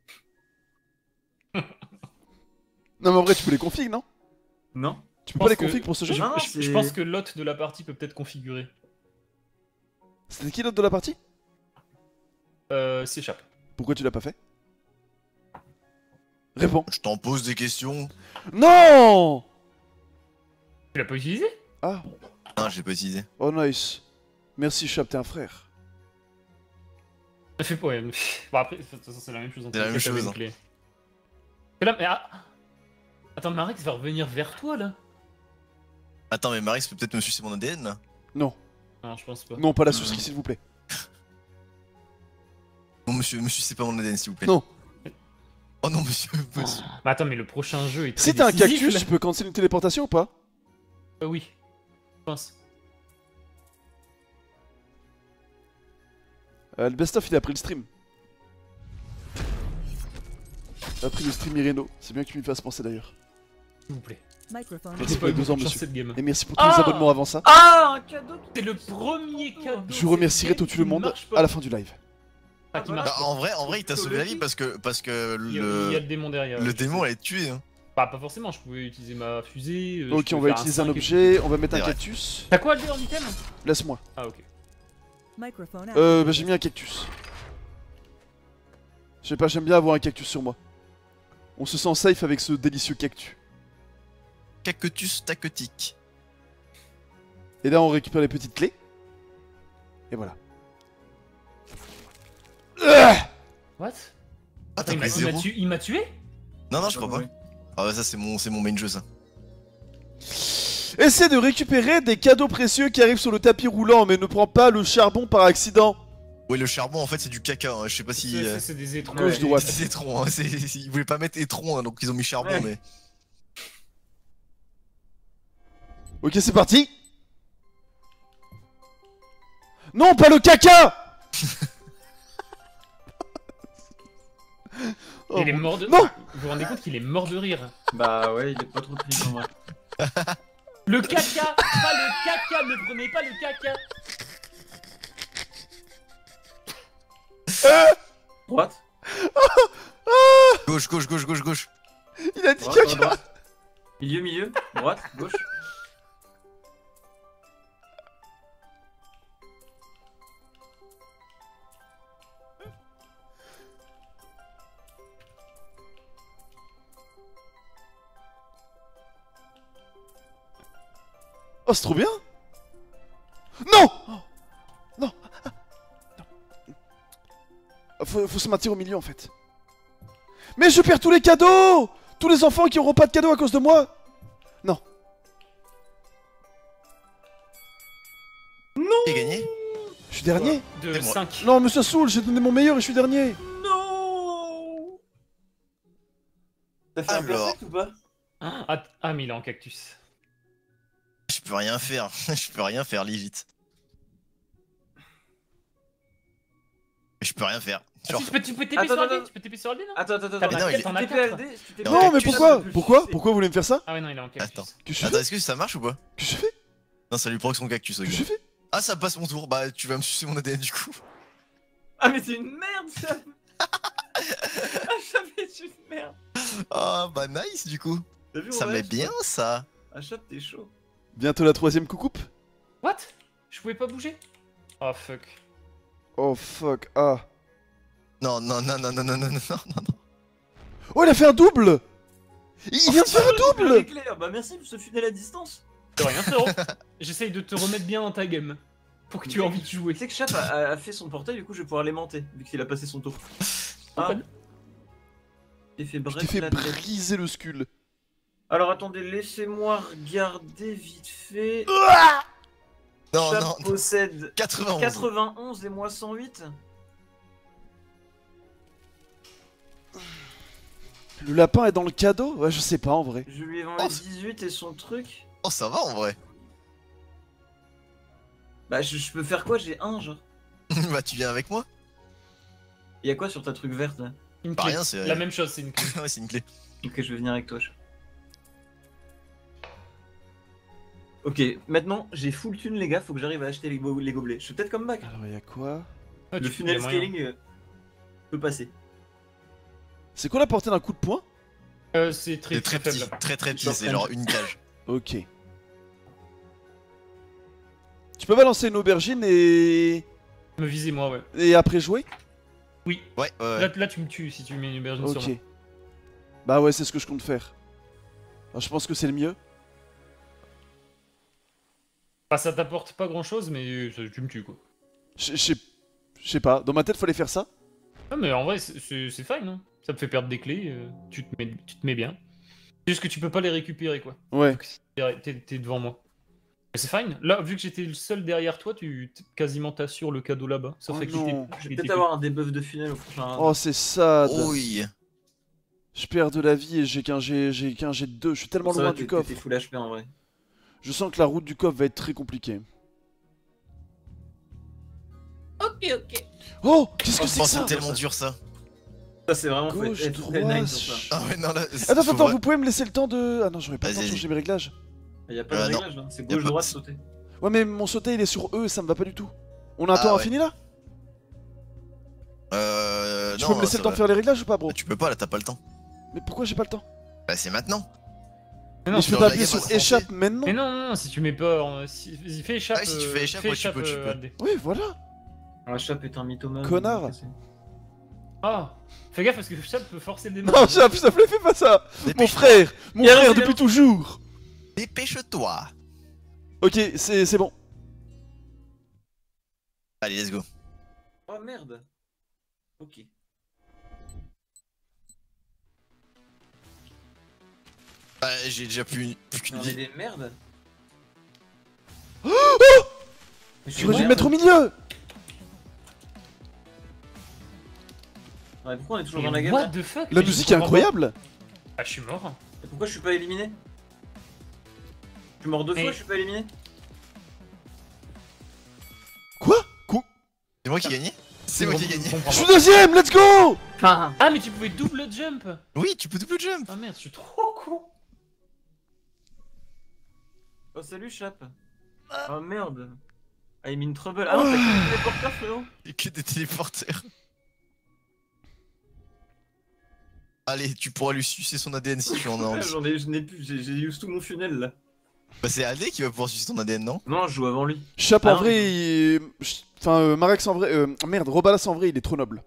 Non, mais en vrai, tu peux les config, non? Non? Tu peux Je pas les pense que- config pour ce jeu? Je, Non, non, je- je c'est- pense que l'hôte de la partie peut peut-être configurer. C'était qui l'autre de la partie? Euh, s'échappe. Pourquoi tu l'as pas fait? Réponds. Je t'en pose des questions. Non! Tu l'as pas utilisé? Ah, Non, j'ai pas utilisé. oh nice. Merci, Chap, t'es un frère. Ça fait pas, ouais. Bon, après, de toute façon, c'est la même chose. C'est la même chose, hein. Clé. Et là, mais ah... Attends, Marix va revenir vers toi là? Attends, mais Marix peut peut-être me sucer mon A D N là. Non, Non, je pense pas. non, pas la sucerie, s'il vous plaît. Non, monsieur, me sucez pas mon A D N s'il vous plaît. Non. Oh non, monsieur. monsieur. Bah attends, mais le prochain jeu est très Si t'as un décisif, cactus, là. tu peux canceller une téléportation ou pas? Euh, oui. Je pense. Euh, le best-of, il a pris le stream. Il a pris le stream Ireno. C'est bien que tu m'y fasses penser d'ailleurs. S'il vous plaît. Microphone Merci N'hésitez pour pas les deux ans, beaucoup de chance monsieur. cette game. Et merci pour tous les Ah abonnements avant ça. Ah, un cadeau qui- C'est le premier cadeau. Je vous remercierai tout le monde à la fin du live. Ah, qui Bah, marche Bah, en vrai, en vrai, il t'a sauvé la vie parce que parce que Il y, a, il y a le le démon derrière. le je démon sais. elle est tué. Hein. Bah, pas forcément, je pouvais utiliser ma fusée. euh, Ok, je on pouvais va faire utiliser un cinq et- objet, on va mettre un C'est vrai. cactus. T'as quoi, Alder, en item? Laisse-moi. Ah, ok. Microphone Euh, bah activated. j'ai mis un cactus. Je sais pas, j'aime bien avoir un cactus sur moi. On se sent safe avec ce délicieux cactus. Cactus taquetique. Et là, on récupère les petites clés. Et voilà. What? Ah, t'as il m'a pris il m'a zéro. tu- il m'a tué? Non, non, je crois Ouais. pas. Ah ouais, ça c'est mon c'est mon main jeu ça. Essaie de récupérer des cadeaux précieux qui arrivent sur le tapis roulant, mais ne prends pas le charbon par accident. Ouais, le charbon en fait c'est du caca. Hein. Je sais pas si. C'est- euh, c'est- C'est des étrons. Ouais, Gauche, droite. C'est étron, hein. c'est- c'est- Ils voulaient pas mettre étron, hein, donc ils ont mis charbon, Ouais. mais. Ok, c'est parti. Non, pas le caca. Oh, Il est mon- mort de. Non. Vous vous rendez compte qu'il est mort de rire? Bah ouais, il est pas trop triste en vrai. Le caca! Pas le caca! Ne prenez pas le caca! Droite. Gauche, gauche, gauche, gauche, gauche. Il a dit Droite, caca. droite, droite. Milieu, milieu. Droite, gauche. Oh, c'est trop bien. Non. Oh, non. Ah, non. Faut, faut se maintenir au milieu en fait. Mais je perds tous les cadeaux. Tous les enfants qui auront pas de cadeaux à cause de moi. Non. Qui a gagné? Je suis dernier. De C'est moi. cinq. Non, mais ça saoule, j'ai donné mon meilleur et je suis dernier. Non. T'as fait un Alors. perfect ou pas? Ah, ah, mais il est en cactus. Je peux rien faire. Je peux rien faire, legit. Je peux rien faire. Ah, Genre. si, tu peux, tu peux TP Attends, sur L D? attends. Tu peux TP sur L D, non? Attends, attends, attends. T'as Mais non, quatre, il est- t'en Tu as t'es P L quatre. D, tu t'es Non, P L D, Non, mais cactus, pourquoi tu peux Pourquoi sucer. Pourquoi vous voulez me faire ça? Ah ouais, non, il est en cactus. Attends. Que je Attends, fais est-ce que ça marche ou pas? Que je fais Non, ça lui provoque son cactus. ok. Que je fais Ah, ça passe mon tour. Bah, tu vas me sucer mon A D N du coup. Ah mais c'est une merde ça. Ah jamais c'est une merde. Ah, bah nice du coup. T'as vu, Ça ouais, met je- bien ça. Ah, Chap, t'es chaud. Bientôt la troisième coucoupe. What? Je pouvais pas bouger? Oh fuck. Oh fuck, ah. Non, non, non, non, non, non, non, non, non, non. Oh, il a fait un double. Il vient de faire un double. Éclair. Bah merci pour ce funnel à distance. De rien frérot. J'essaye de te remettre bien dans ta game. Pour que tu aies envie de jouer. Tu sais que Chap a, a fait son portail, du coup je vais pouvoir l'aimanter, vu qu'il a passé son tour. Ah. J'ai fait Je bref t'ai fait la tête. briser le skull. Alors attendez, laissez-moi regarder vite fait. Non, Chap non, possède quatre-vingt-onze. quatre-vingt-onze et moi cent huit. Le lapin est dans le cadeau? Ouais, je sais pas en vrai. Je lui ai vendu Oh. dix-huit et son truc. Oh, ça va en vrai. Bah je, je peux faire quoi? J'ai un genre. Bah, tu viens avec moi. Y'a quoi sur ta truc verte là? Une Bah, clé. rien, c'est- La même chose, c'est une clé. Ouais, c'est une clé. Ok, je vais venir avec toi. Chap. Ok, maintenant j'ai full thune les gars, faut que j'arrive à acheter les, go- les gobelets. Je suis peut-être comme back. Alors, il y a quoi? Ah, Le tu- funnel y a moyen. scaling euh, peut passer. C'est quoi la portée d'un coup de poing? Euh, c'est très, C'est très très petit, faible. très très petit, Genre c'est un- genre une cage. Ok. Tu peux balancer une aubergine et... Me viser moi, ouais. et après jouer? Oui. Ouais, ouais, ouais. Là, là, tu me tues si tu mets une aubergine sur Ok. moi. Bah ouais, c'est ce que je compte faire. Alors, je pense que c'est le mieux. Bah, ça t'apporte pas grand chose, mais euh, ça- tu me tues quoi. Je je sais je sais pas, dans ma tête fallait faire ça. Ah, mais en vrai, c'est- c'est c'est fine, hein. Ça me fait perdre des clés, euh, tu, te mets, tu te mets bien. C'est juste que tu peux pas les récupérer quoi. Ouais. Donc, si T'es t'es- t'es devant moi. Mais c'est fine. Là, vu que j'étais le seul derrière toi, tu t- quasiment t'assures le cadeau là-bas. Sauf Oh avec non. les Je vais les peut-être T P. avoir un debuff de funnel au prochain round. Oh, c'est sad. Oui. Je perds de la vie et j'ai qu'un G, j'ai qu'un G de deux. Je suis tellement Ça va, loin t'es- du coffre. T'es full H P en vrai. Je sens que la route du coffre va être très compliquée. Ok, ok. Oh, qu'est-ce que Oh, c'est que ça? c'est tellement dur ça. Ça c'est vraiment faut Gauche, être être très droite. nice sur ça. Ah ouais, non là. Attends, faut attends, vrai- vous pouvez me laisser le temps de... Ah non, j'aurais pas le temps de Vas-y, changer mes réglages. Y'a pas Euh, de non. réglage là, c'est Y a gauche pas- droite sauter. Ouais, mais mon sauté il est sur E, ça me va pas du tout. On a un Ah, temps ouais. infini là? Euh. Tu non, peux me laisser ça le temps va. de faire les réglages ou pas, bro? Tu peux pas là, t'as pas le temps. Mais pourquoi j'ai pas le temps? Bah, c'est maintenant. Mais non, Mais je tu peux dois pas regarder appuyer sur votre échappe maintenant? mais non, non, non, si tu mets pas. en- Si... Vas-y, fais échappe. Ah oui, si tu euh, fais échappe, ouais, tu échappe, peux, tu euh, peux. A D. Oui, voilà. Ah, Chap est un mythomane. Connard. donc, c'est- Ah, fais gaffe parce que Chap peut forcer le Non, démarrage. Chap, s'il te plaît, fais pas ça! Mon Dépêche-toi. frère! Mon Il y a frère un depuis zéro. toujours! Dépêche-toi. Ok, c'est c'est bon. Allez, let's go. Oh merde. Ok. Bah, j'ai déjà plus, plus qu'une On est vie. des merdes. Oh Mais je suis J'aurais dû merde. me mettre au milieu! Ouais, pourquoi on est toujours Mais dans la game what là the fuck? La Mais musique je est comprends pas. incroyable! Ah, je suis mort. Et pourquoi je suis pas éliminé? Je suis mort deux Mais- fois, je suis pas éliminé? Quoi? Quoi? C'est moi qui ai gagné. C'est moi qui ai gagné. Je comprends Je suis pas. deuxième, let's go! Ah. Ah, mais tu pouvais double jump. Oui, tu peux double jump. Ah merde, je suis trop con. Oh salut Chap. Oh merde. Ah il in trouble. Ah non t'as que les porteurs frérot. Et que des téléporteurs. Allez, tu pourras lui sucer son A D N si tu en as Ouais, envie. J'en ai, je n'ai plus, j'ai j'ai use tout mon funnel là. Bah, c'est A D qui va pouvoir sucer ton A D N, non? Non je joue avant lui. Chap Ah en non, vrai, mais- il... Enfin, euh, Marex en vrai... Euh, merde, Robalas en vrai, il est trop noble.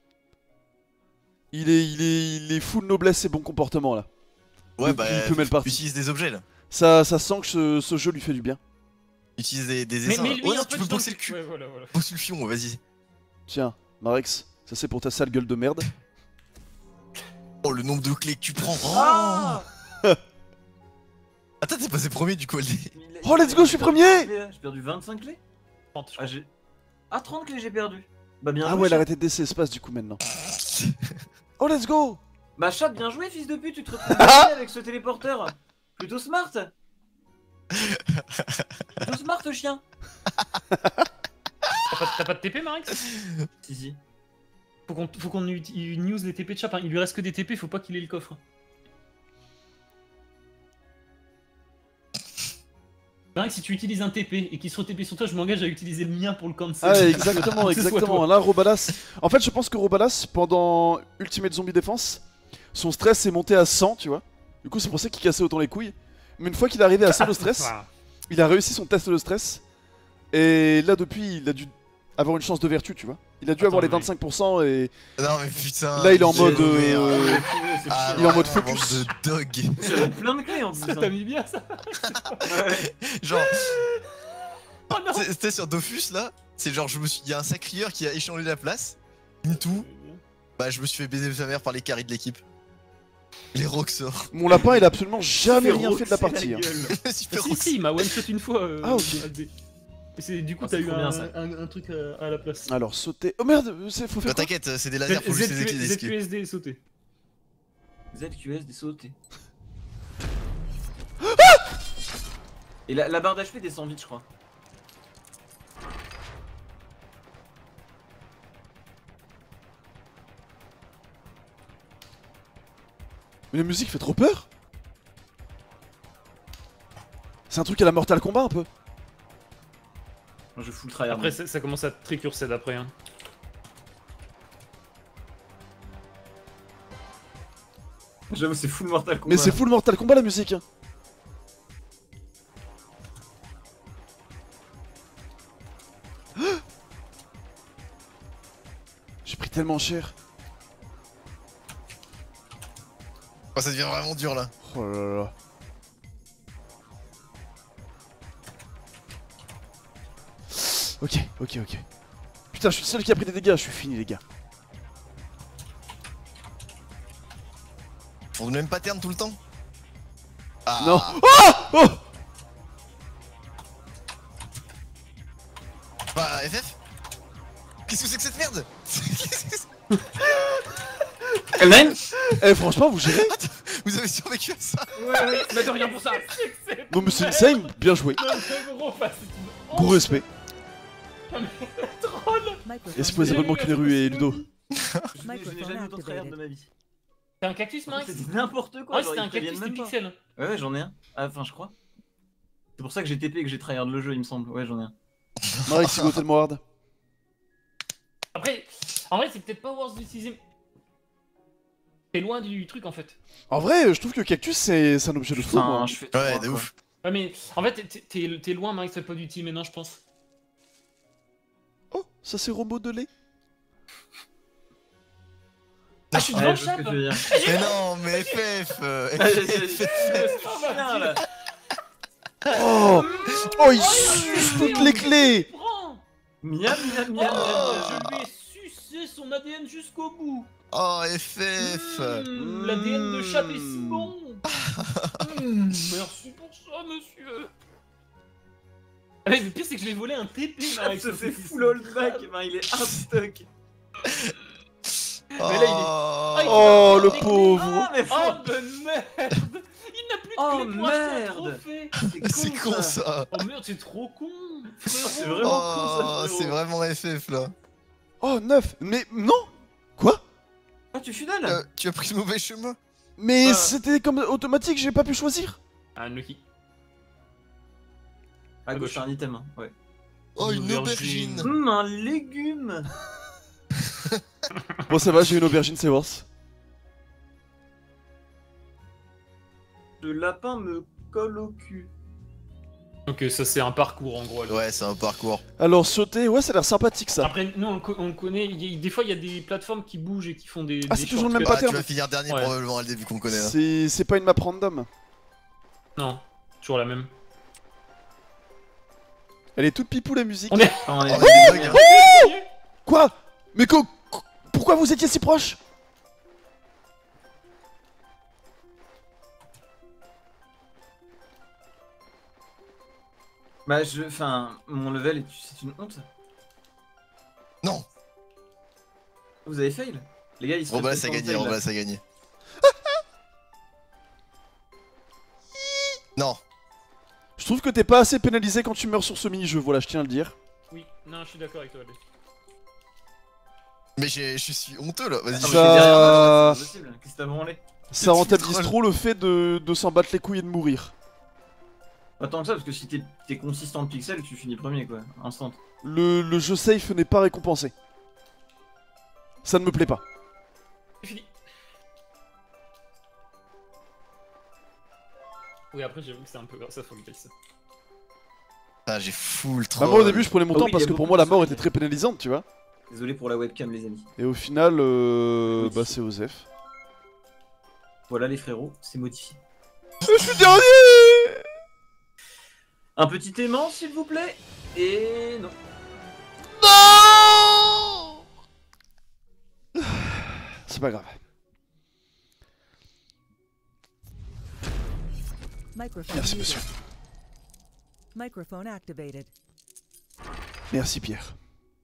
Il est, il est, il est full noblesse et bon comportement là. Ouais, Depuis bah. peu mêle partie. Utilise des objets là. Ça, ça sent que ce, ce jeu lui fait du bien. Utilise des, des Mais, essaims. mais là. lui, Oh un non, peu tu peux dans bosser le cul. Ouais, voilà, voilà. Bosse le fion, vas-y. Tiens, Marex, ça c'est pour ta sale gueule de merde. Oh, le nombre de clés que tu prends. Ah Attends, t'es passé premier du coup, L D. Oh, let's go, je suis premier! J'ai perdu vingt-cinq clés. trente, je Ah crois. j'ai... Ah trente clés j'ai perdu. Bah bien Ah joué ouais, Chap. l'arrêté de laisser espace du coup maintenant. Oh, let's go! Bah Chap bien joué fils de pute, tu te retrouves gagné avec ce téléporteur. Plutôt smart. Plutôt smart chien. T'as pas, t'as pas de T P, Marex? Si si. Faut qu'on faut qu'on ut- il news les T P de Chap, hein. Il lui reste que des T P, faut pas qu'il ait le coffre. Marex, si tu utilises un T P et qu'il se re-T P sur toi, je m'engage à utiliser le mien pour le cancel. Ah, exactement, Que ce soit exactement. toi. Là, Robalas. En fait, je pense que Robalas, pendant Ultimate Zombie Défense, son stress est monté à cent, tu vois. Du coup, c'est pour ça qu'il cassait autant les couilles. Mais une fois qu'il est arrivé à cent de stress, Voilà. il a réussi son test de stress. Et là, depuis, il a dû avoir une chance de vertu, tu vois. Il a dû Attends, avoir les mais- vingt-cinq pour cent et Non mais putain. là, il est en j'ai mode. nommé un- euh, C'est Ah, il est en mode vraiment, focus. bande de dog. J'avais plein de clés en plus. Ça hein. t'a mis bien ça. Ouais. Genre, Oh non. c'est- c'était sur Dofus là. C'est genre, je me suis, il y a un sacrieur qui a échangé la place. tout. Bah, je me suis fait baiser sa mère par les carries de l'équipe. Les Roxor. Mon lapin, il a absolument jamais rien Féroce, fait de la c'est partie. hein. gueule. Super Ah, si, Rox. si, il m'a one shot une fois. euh, Ah, ok. Aldé. Et c'est du coup, Ah, t'as c'est eu trop un, bien, ça. un, un truc à, à la place. Alors, sauter. Oh merde, c'est- faut faire Bah, quoi? t'inquiète, c'est des lasers, faut juste les clés Z d'escape. Q S D sauter. Z Q S des sautés. Et la, la barre d'H P descend vite, je crois. Mais la musique fait trop peur. C'est un truc à la Mortal Kombat un peu. Moi, je fous le tryhard. Après, ça, ça commence à très cursed après. Hein. J'avoue, c'est full Mortal Kombat. Mais c'est full Mortal Kombat la musique. hein. J'ai pris tellement cher. Oh, ça devient vraiment dur là. Oh là là là. Ok, ok, ok. Putain, je suis le seul qui a pris des dégâts, je suis fini les gars. Pour le même pattern tout le temps. Ah. Non. Oh, oh. Bah, F F. Qu'est-ce que c'est que cette merde? L neuf. Eh franchement, vous gérez? Vous avez survécu à ça? Ouais, ouais, mais de rien pour ça. Non mais c'est insane, bien joué. Gros respect. Troll. Et si vous pouvez abonnement Kuneru et Ludo. Je n'ai je n'ai jamais autant tryhard de ma vie. T'as un cactus, Max? C'était n'importe quoi. Ouais, genre, c'était ils un préviennent cactus même des pas. pixels. Ouais, ouais, j'en ai un. Ah, enfin, je crois. C'est pour ça que j'ai T P et que j'ai tryhard le jeu, il me semble. Ouais, j'en ai un. Marie, c'est tellement hard. Après, en vrai, c'est peut-être pas worth d'utiliser. T'es loin du truc en fait. En vrai, je trouve que Cactus c'est c'est un objet de fou. moi. Putain, je fais Ouais, trois, de quoi. ouf. Ouais, mais en fait, t'es- t'es t'es loin, Max, c'est pas d'utile maintenant, je pense. Oh, ça c'est robot de lait. Ah, je suis Ouais, devant je le vois ce que chap. tu veux dire. Mais non, mais F F. euh, Ah, F j'ai- F. j'ai- j'ai- Putain, là. Oh, oh, il suce toutes les clés. Prends. Miam, miam, miam, miam. Oh, je lui ai sucé son A D N jusqu'au bout. Oh, F F. Mmh, L'A D N de chat est si bon. Mmh, merci pour ça, monsieur. Ah, mais le pire, c'est que je vais voler un T P, Chat Max. se fait full hold back, ben, il est hard stuck. Oh, Mais là, il est- Ah, il Oh, a le des clés. pauvre. Ah, mais Oh, faut... de merde. Il n'a plus de Oh, clés pour acheter un merde. trophée. c'est con ça. Oh merde, c'est trop con. Frérot. C'est vraiment con, ça, Oh, frérot. c'est vraiment F F là. Oh, neuf. Mais non. Quoi? Ah, tu funnel Euh, tu as pris le mauvais chemin. Mais Ah. c'était comme automatique, j'ai pas pu choisir. Ah, Unlucky. À gauche, c'est un item, hein, ouais. Oh, une Une aubergine. aubergine. Hum, un légume. Bon, ça va, j'ai une aubergine, c'est worse. Le lapin me colle au cul. Donc euh, ça c'est un parcours en gros. alors. Ouais, c'est un parcours. Alors, sauter, ouais, ça a l'air sympathique ça. Après nous on, le co- on le connaît, il y a- des fois il y a des plateformes qui bougent et qui font des... Ah, des c'est toujours le même shortcuts. Bah, tu pattern. vas finir dernier Ouais. probablement à le début qu'on connaît là. C'est c'est pas une map random. Non, toujours la même. Elle est toute pipou la musique. On est... Ah, on est- Oh, mais des bugs, hein. Quoi? Mais co- co- pourquoi vous étiez si proche? Bah, je. Enfin, mon level, est- c'est une honte. Non. Vous avez fail? Les gars, ils se Bon bah là fait ça a fail, gagné, là. bon bah là ça a gagné. Non. Je trouve que t'es pas assez pénalisé quand tu meurs sur ce mini-jeu, voilà, je tiens à le dire. Oui, non je suis d'accord avec toi. Alex. Mais j'ai- je suis honteux là, vas-y. Ah, mais Ça- je suis derrière moi, c'est pas possible. Qu'est-ce que t'as branlé? Ça rentabilise troll. trop le fait de, de s'en battre les couilles et de mourir. Pas tant que ça, parce que si t'es t'es consistant de pixels, tu finis premier, quoi. Instant. Le, le jeu safe n'est pas récompensé. Ça ne me plaît pas. C'est fini. Oui, après, j'avoue que c'est un peu grave, ça faut le ça. Ah, j'ai full Bah, troll. moi au début je prenais mon Ah temps oui, parce il y a que pour beaucoup moi la de mort choses. était très pénalisante, tu vois. Désolé pour la webcam, les amis. Et au final, euh, Oui. bah c'est Osef. Voilà, les frérots, c'est modifié. Je suis dernier. Un petit aimant, s'il vous plaît. Et non. Non. C'est pas grave. Microphone Merci muted. monsieur. Microphone activated. Merci Pierre.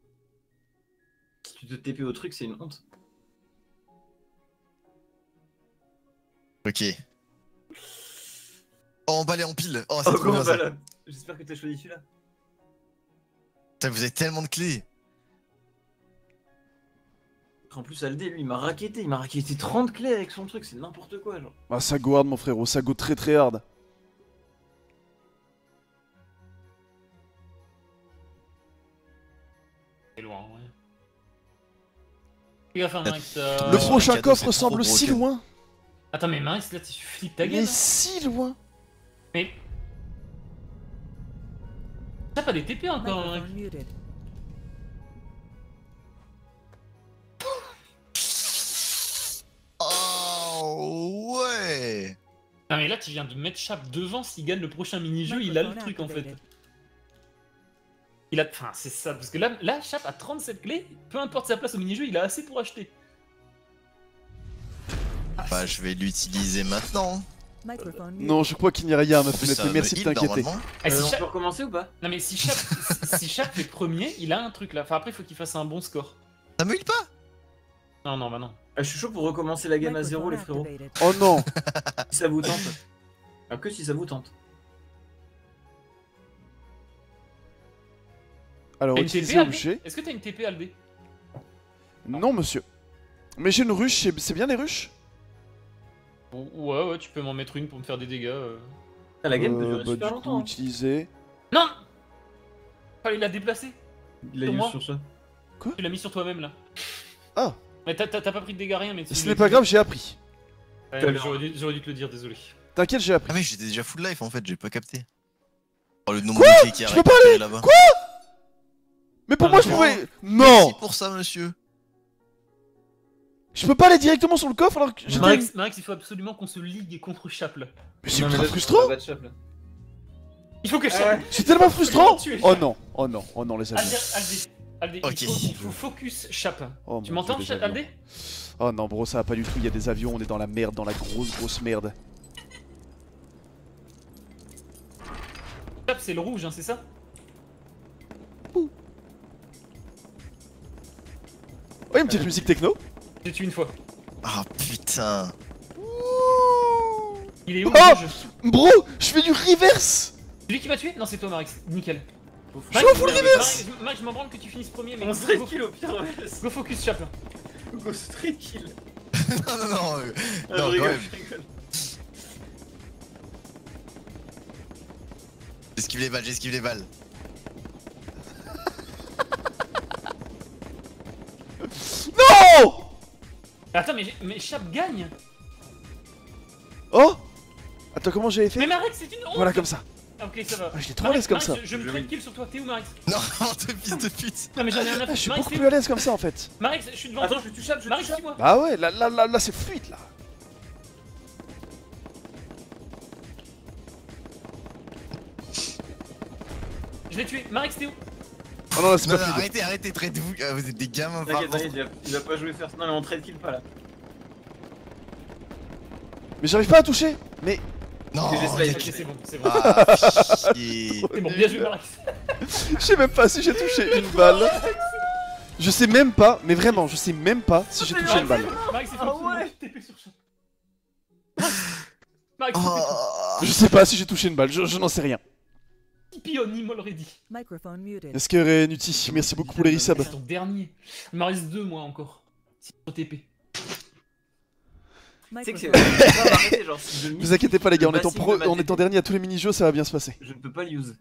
Si tu te T P au truc, c'est une honte. Ok. Oh, emballé en pile. Oh, c'est Oh, trop comment bien ça. va là. J'espère que t'as choisi celui-là. Putain, vous avez tellement de clés. En plus, Aldé, lui, il m'a racketté. Il m'a racketté trente clés avec son truc. C'est n'importe quoi, genre. Ah ça go hard mon frérot, ça go très très hard. C'est loin, ouais. Fais gaffe, hein, Max. euh, Le sur prochain le cadeau, coffre c'est semble trop si broken. loin. Attends, mais Max, là, tu flippes ta gueule. Mais hein. si loin. Mais. T'as pas des T P encore, hein. Microphone muted. Oh, ouais. Non, mais là, tu viens de mettre Chap devant. S'il gagne le prochain mini-jeu, il a le Microphone truc en fait. activated. Il a. Enfin, c'est ça. Parce que là, là, Chap a trente-sept clés. Peu importe sa place au mini-jeu, il a assez pour acheter. Ah, Bah, c'est- je vais l'utiliser maintenant. Microphone muted. Non, je crois qu'il n'y a rien ma En plus, fenêtre, ça mais me merci de heal, t'inquiéter. normalement. Ah, si Euh, on Chap- peut recommencer ou pas? Non, mais si Chap, si Chap fait premier, il a un truc là. Enfin, après, il faut qu'il fasse un bon score. Ça me heal pas. Non, non, bah non. Ah, je suis chaud pour recommencer la game à zéro, les Microphone frérots. activated. Oh non. Si ça vous tente. Ah, que si ça vous tente. Alors T'as une T P, utilisez ou Aldé boucher. Est-ce que t'as une T P, Aldé? Non monsieur. Mais j'ai une ruche, c'est c'est bien les ruches? Ou- Ouais, ouais, tu peux m'en mettre une pour me faire des dégâts. euh. Ah, la game peut Euh, durer bah, super du longtemps. coup hein. utiliser. Non! Fallait la déplacer. Il l'a Sur eu moi. sur ça. Tu l'as mis sur toi-même là. Ah. Mais t'as t'as- t'as pas pris de dégâts, rien, mais tu Ce l'as n'est pas dit. grave, j'ai appris. Ouais, Tout à mais l'heure. J'aurais dû, j'aurais dû te le dire, désolé. T'inquiète, j'ai appris. Ah, mais j'étais déjà full life en fait, j'ai pas capté. Oh, le nombre Quoi de clés qui a Je peux pas récupéré là-bas. Mais pour Ah, moi je non. pouvais. Merci Non. pour ça, monsieur. Je peux pas aller directement sur le coffre alors que j'étais. Max, Max, il faut absolument qu'on se ligue contre Chap là. Mais c'est Non, mais ultra là, frustrant. pas de chape, là. Il faut que Ah Chap. ouais. C'est tellement frustrant. tuer Oh Chap. non, oh non, oh non les amis. Aldé, Aldé, Aldé, Ok. il, faut, il faut focus Chap. Oh, Tu mon m'entends, Dieu, les Chap, avions. Aldé? Oh non bro, ça va pas du tout, il y a des avions, on est dans la merde, dans la grosse grosse merde. Chap, c'est le rouge, hein, c'est ça? Oh, une petite musique techno. J'ai tué une fois. Ah putain. Il est où Oh le rouge? Bro, je fais du reverse. Celui qui m'a tué? Non, c'est toi, Max. Nickel. Je suis en full reverse. Max, Max, je m'en branle que tu finisses premier, mais On go, straight go, kill au pire, ouais. go focus Chap là. Go straight kill. non, non, non. euh, Ah, non, je quand rigole, même. je rigole. J'esquive les balles, j'esquive les balles. Non. Attends, mais, mais Chap gagne. Oh. Attends, comment j'avais fait? Mais Marex, c'est une honte. Voilà comme ça. Ah, ok, ça va. Ah, j'étais trop à l'aise comme ça. Je, je me trade kill sur toi, t'es où Marex? Non, de fils de pute. Non mais j'en ai un à Ah, faire. je suis Marex, beaucoup t'es plus où? à l'aise comme ça en fait. Marex, je suis devant Attends, toi. je te touche, je te Marex, touche. suis-moi. Bah ouais, là, là, là, là c'est fluide là. Je l'ai tué. Marex, t'es où? Oh non, là c'est Non, pas non, fluide. arrêtez, arrêtez, traitez-vous. euh, Vous êtes des gamins, par T'inquiète, contre. t'inquiète, il va- il va pas jouer first. Non, mais on trade kill pas là. Mais j'arrive pas à toucher. Mais. Non, Que j'essaye. Ok, c'est bon, c'est bon. Ah, chier. C'est bon, bien joué Marex. Je sais même pas si j'ai touché une balle. Je sais même pas, mais vraiment, je sais même pas si j'ai touché une balle. Marex, il faut Ah absolument ouais. que tu T P sur Chap. Marex, Oh. Je sais pas si j'ai touché une balle, je, je n'en sais rien. Tipeee on him already. Microphone muted. Est-ce que Nuti, merci beaucoup pour les resubs. C'est ton dernier. Il m'en reste deux, moi encore. C'est sur T P. Tu sais que c'est. Microphone. je peux pas m'arrêter, genre, si je le Vous miss, inquiétez pas les gars, en Le étant, passing pro, de ma en T P. étant dernier à tous les mini-jeux, ça va bien se passer. je ne peux pas le use.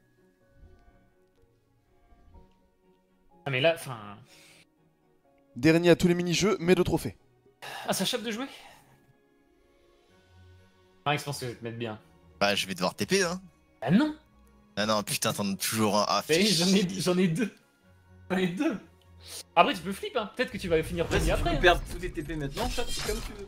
Ah mais là, enfin... Dernier à tous les mini-jeux, mais de trophées. Ah, ça Chap de jouer? Marex, je pense que je vais te mettre bien. Bah, je vais devoir T P, hein. Ah non. Ah non, putain, t'en as toujours un. Ah, Eh, fais J'en ai, chier. j'en ai deux. J'en ai deux. Après, tu peux flip, hein. Peut-être que tu vas finir Après, si premier tu après. peux hein. perdre tous tes T P maintenant, chat, c'est comme tu veux.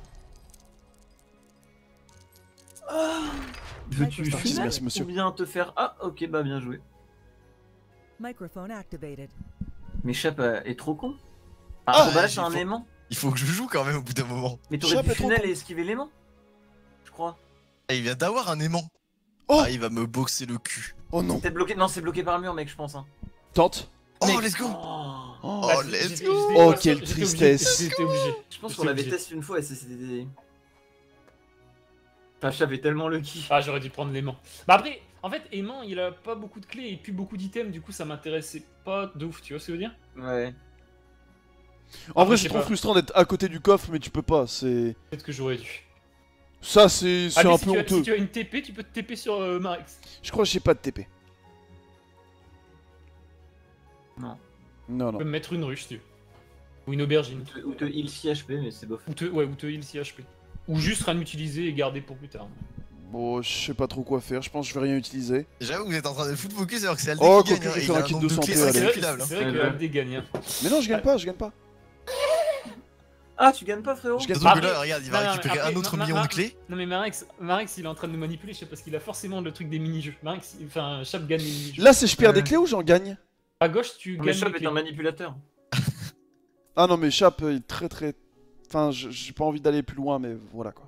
Ah, veux-tu Merci, finir merci, monsieur. ou bien te faire... Ah, ok, bah bien joué. Microphone activated. Mais Chap euh, est trop con. Ah, Ah, bah là, il c'est un faut- aimant. Il faut que je joue quand même au bout d'un moment. Mais t'aurais Chap pu est trop funnel con. et esquiver l'aimant. Je crois. Ah, il vient d'avoir un aimant. Oh. Ah, il va me boxer le cul. Oh non. T'es bloqué. Non, c'est bloqué par le mur, mec, je pense. Hein. Tente. Oh, Mec. let's go. Oh. Oh. Oh, Bah, let's j'étais- go. j'étais- Oh, j'étais quelle obligé- tristesse. J'étais obligé. Je pense Je qu'on suis l'avait obligé. testé une fois et c'était des. Enfin, Chap est tellement lucky. Ah, j'aurais dû prendre l'aimant. Bah après, en fait, aimant, il a pas beaucoup de clés et plus beaucoup d'items, du coup, ça m'intéressait pas de ouf, tu vois ce que je veux dire? Ouais. En vrai, je c'est sais trop pas. frustrant d'être à côté du coffre, mais tu peux pas. C'est. Peut-être que j'aurais dû. Ça, c'est c'est Ah, mais un si peu tu as, honteux. si tu as une T P, tu peux te T P sur euh, Marex. Je crois que j'ai pas de T P. Non. Non, Tu non. peux me mettre une ruche, si tu veux. Ou une aubergine. Ou te, ou te heal six H P, mais c'est bof. Ou te, ouais, ou te heal six H P. Ou juste rien utiliser et garder pour plus tard. Bon, je sais pas trop quoi faire. Je pense que je vais rien utiliser. J'avoue, vous êtes en train de foutre focus alors que c'est Aldé Oh, qui quoique gagne. hein, je vais et faire il a un kit nombre de de clés santé, allez. incalculable, hein. C'est vrai Ouais, que bah. Aldé gagne. hein. Mais non, je gagne pas, je gagne pas. Ah, tu gagnes pas, frérot? Je gagne Surtout pas. que là, regarde, il va Non, non, mais récupérer après, un autre ma- million ma- de clés. Non mais Marex, Marex il est en train de nous manipuler, je sais parce qu'il a forcément le truc des mini-jeux. Marex, il- enfin, Chap gagne les mini-jeux. Là, c'est je perds des Ouais. clés ou j'en gagne? À gauche, tu Mais gagnes Chap les est clés. un manipulateur. Ah non, mais Chap, il est très très. Enfin, je- j'ai pas envie d'aller plus loin, mais voilà quoi.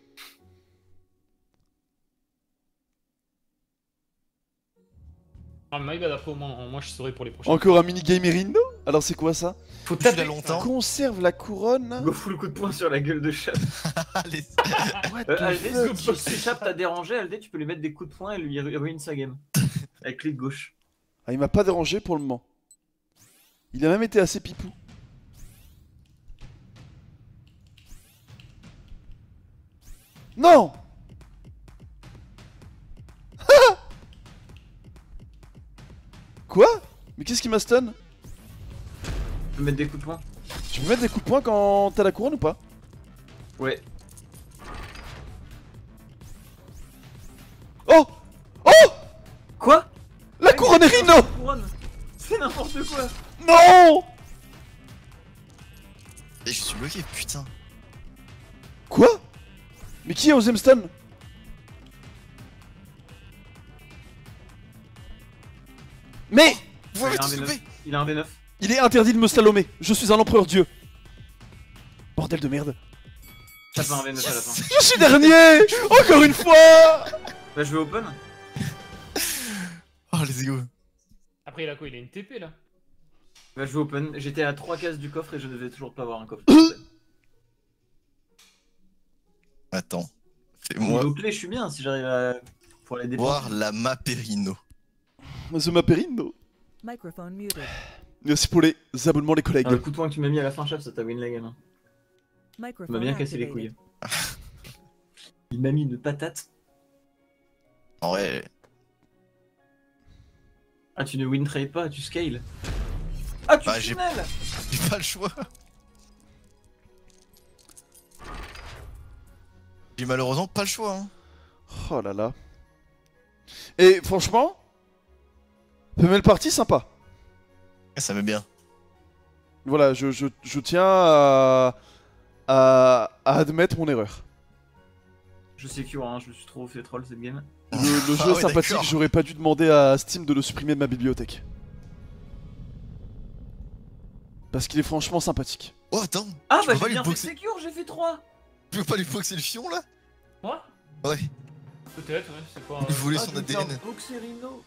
Ah, mais my bad, après au moins, moi je saurai pour les prochains. Encore un minigame Erindo? Alors, c'est quoi ça? Faut Depuis taper là longtemps. Conserve la couronne. Go full coup de poing sur la gueule de Chap. Allez. What Euh, the Aldé, fuck? si, si Chap t'a dérangé, Aldé, tu peux lui mettre des coups de poing et lui ruiner sa game. Avec clic gauche. Ah, il m'a pas dérangé pour le moment. Il a même été assez pipou. Non! Quoi? Mais qu'est-ce qui m'a stun? Tu peux mettre des coups de poing. Tu peux mettre des coups de poing quand t'as la couronne ou pas? Ouais. Oh! Oh! Quoi? La couronne Erino! Couronne. C'est n'importe quoi. Non! Et je suis bloqué, putain. Quoi? Mais qui a osé me stun? Mais Vous m'avez Il a un tous V neuf. loupé. Il a un V neuf. il est interdit de me slalomer. Je suis un empereur dieu. Bordel de merde. Chap a un V neuf à la fin. Je suis dernier! Encore une fois! Bah, je vais open. Oh, let's go. Après il a quoi? Il a une T P là. Bah, je vais open. J'étais à trois cases du coffre et je devais toujours pas avoir un coffre. Attends. Fais-moi Niveau clé, je suis bien si j'arrive à. Pour les dépenser. voir la map Perino. The Maperino. Microphone muted. Merci pour les abonnements, les collègues. Ah, le coup de poing que tu m'as mis à la fin, Chap, ça t'a win la game. hein. Tu m'as Microphone bien cassé les activated. couilles. Il m'a mis une patate. En vrai, Ah, tu ne win trade pas, tu scale. Ah, tu Bah, j'ai- tunnel. j'ai pas le choix. J'ai malheureusement pas le choix. Hein. Oh là là. Et franchement, P M L party sympa. Ah, ça met bien. Voilà, je, je, je tiens à, à, à admettre mon erreur. Je secure, hein, je me suis trop fait troll cette game. Le, le Ah jeu est ouais, sympathique, d'accord. j'aurais pas dû demander à Steam de le supprimer de ma bibliothèque. Parce qu'il est franchement sympathique. Oh, attends. Ah, Tu bah peux pas j'ai lui bien fait boxer. secure, j'ai fait trois. Tu peux pas lui boxer le fion là? Moi? Ouais. Peut-être, ouais, c'est pas. Lui voler Ah, son tu veux A D faire N. boxer Rhino.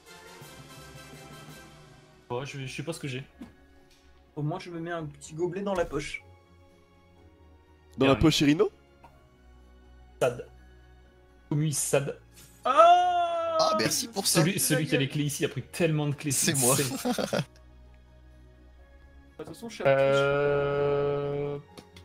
Ouais, je, je sais pas ce que j'ai. Au moins, je me mets un petit gobelet dans la poche. Dans la Dernier. poche Irino. Sad. Commu sad. Ah, Ah, merci pour ça. Celui, celui qui a les clés ici a pris tellement de clés. C'est moi. insane. De toute façon, je suis à Euh.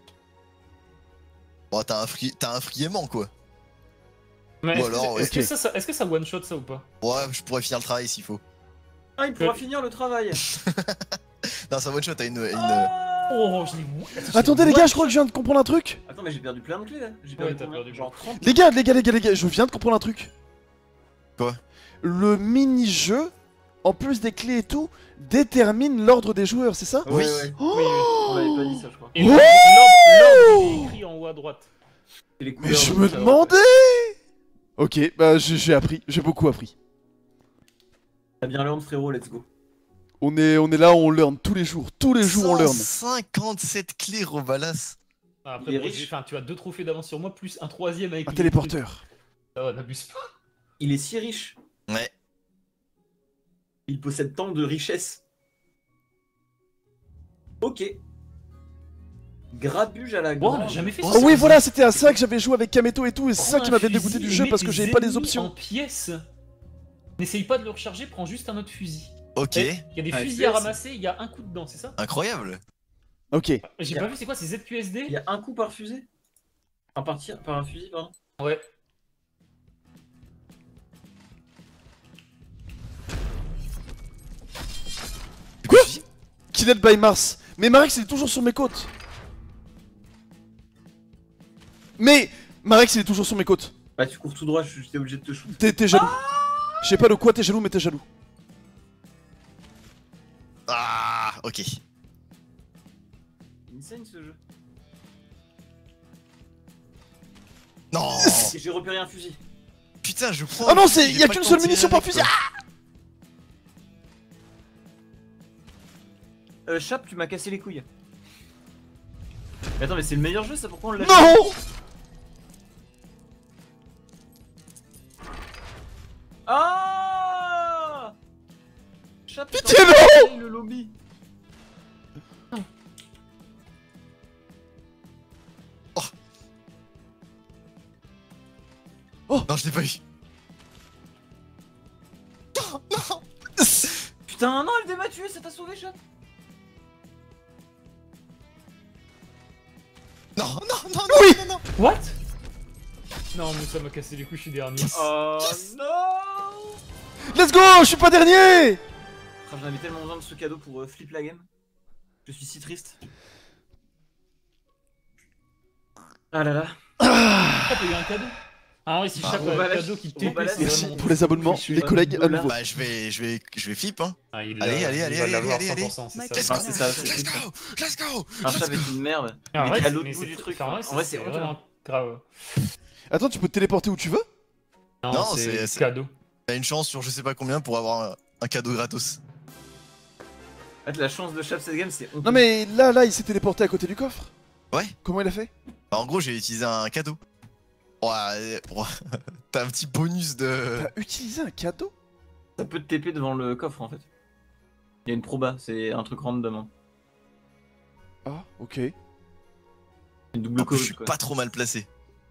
Bon, t'as un free, t'as un free aimant quoi. Mais Ou est-ce alors, que, est-ce ok. que ça, ça- est-ce que ça one shot ça ou pas? Ouais, je pourrais finir le travail s'il faut. Ah, il pourra Euh. finir le travail. Non, ça one shot à une. une... Ah Oh, je l'ai. Attendez les gars, je crois que je viens de comprendre un truc. Attends, mais j'ai perdu plein de clés là. J'ai Ouais, perdu, t'as combien perdu genre trente. Les gars, les gars, les gars, les gars, je viens de comprendre un truc. Quoi? Le mini-jeu, en plus des clés et tout, détermine l'ordre des joueurs, c'est ça? Oui. Ouais, ouais. Oh Oui, oui. On l'avait pas dit ça, je crois. Et l'ordre, l'ordre, il est écrit en haut à droite. C'est les Mais couleurs je de me ça, demandais. ouais. Ok, bah j'ai j'ai appris, j'ai beaucoup appris. T'as bien learn, frérot, let's go. On est, on est là, on learn tous les jours, tous les jours on learn. cent cinquante-sept clés, Robalas. Ah, Il est après, bon, riche. j'ai- enfin, tu as deux trophées d'avance sur moi, plus un troisième avec Un les téléporteur. trucs. Ah ouais, n'abuse pas. Il est si riche. Ouais. Il possède tant de richesses. Ok. Grabuge à la Bon, on grange. a jamais fait Oh, ça. Oh oui, voilà, c'était à ça que j'avais joué avec Kameto et tout, et c'est ça Prends qui un m'avait fusil dégoûté du et jeu mets parce que tes j'avais pas les ennemis options. En pièces. N'essaye pas de le recharger, prends juste un autre fusil. Ok. Il y a des Ah, fusils F P S. à ramasser, il y a un coup dedans, c'est ça? Incroyable. Ok. J'ai pas vu, c'est quoi, c'est Z Q S Il D? y a un coup par fusée. Un par tir, par un fusil, pardon. Ouais. Quoi? Killed by Mars. Mais Marex il est toujours sur mes côtes. Mais Marex il est toujours sur mes côtes. Bah tu cours tout droit, je- j'étais obligé de te shoot. T'es t'es jaloux. Je sais pas de quoi t'es jaloux, mais t'es jaloux. Ah, ok. Insane ce jeu. Non. Et j'ai repéré un fusil. Putain, je prends. Ah non, le c'est fusil, y j'ai a pas qu'une le temps seule de tirer munition par avec, fusil. quoi. Euh, Chap, tu m'as cassé les couilles. Mais attends, mais c'est le meilleur jeu ça, pourquoi on l'a Non. Ah Chap, t'es Pitié, en train de casser le lobby. Non, je l'ai pas eu. Non, non. Putain, non, elle m'a tué, ça t'a sauvé, Chap. Non, non, non, non, Oui. non, non. What? Non, mais ça m'a cassé les couilles, je suis dernier. Oh Yes. non. Let's go, je suis pas dernier. Ah, J'en avais tellement besoin de ce cadeau pour euh, flip la game. Je suis si triste. Ah là là. T'as eu un cadeau? Ah oui, si Ah, chaque Robalas- cadeau qui T P, Robalas- c'est Merci vraiment... pour les abonnements, Je suis les un collègues à dollar. nouveau. Bah, je vais, je vais, je vais flip, hein. Ah, il Allez, l'a- allez, il allez, va allez, l'avoir allez, allez. cent pour cent, c'est ça. Let's Ah, go, c'est ça, let's c'est go, let's go, Un let's Chap go. est une merde. Ah, Mais ouais, t'es à l'autre mais bout c'est- du truc. enfin, ouais, En vrai, c'est honteux. vraiment grave. Attends, tu peux te téléporter où tu veux? Non, Non, c'est c'est- c'est- cadeau. T'as une chance sur je sais pas combien pour avoir un, un cadeau gratos. En fait, la chance de Chap cette game, c'est honteux. Non mais là, là, il s'est téléporté à côté du coffre. Ouais. Comment il a fait? Bah, en gros, j'ai utilisé un cadeau. Ouais, ouais. T'as un petit bonus de. T'as utilisé un cadeau? Ça peut te T P devant le coffre en fait. Il y a une proba, c'est un truc random. Hein. Ah, ok. Une double En plus, je code suis quoi. pas trop mal placé.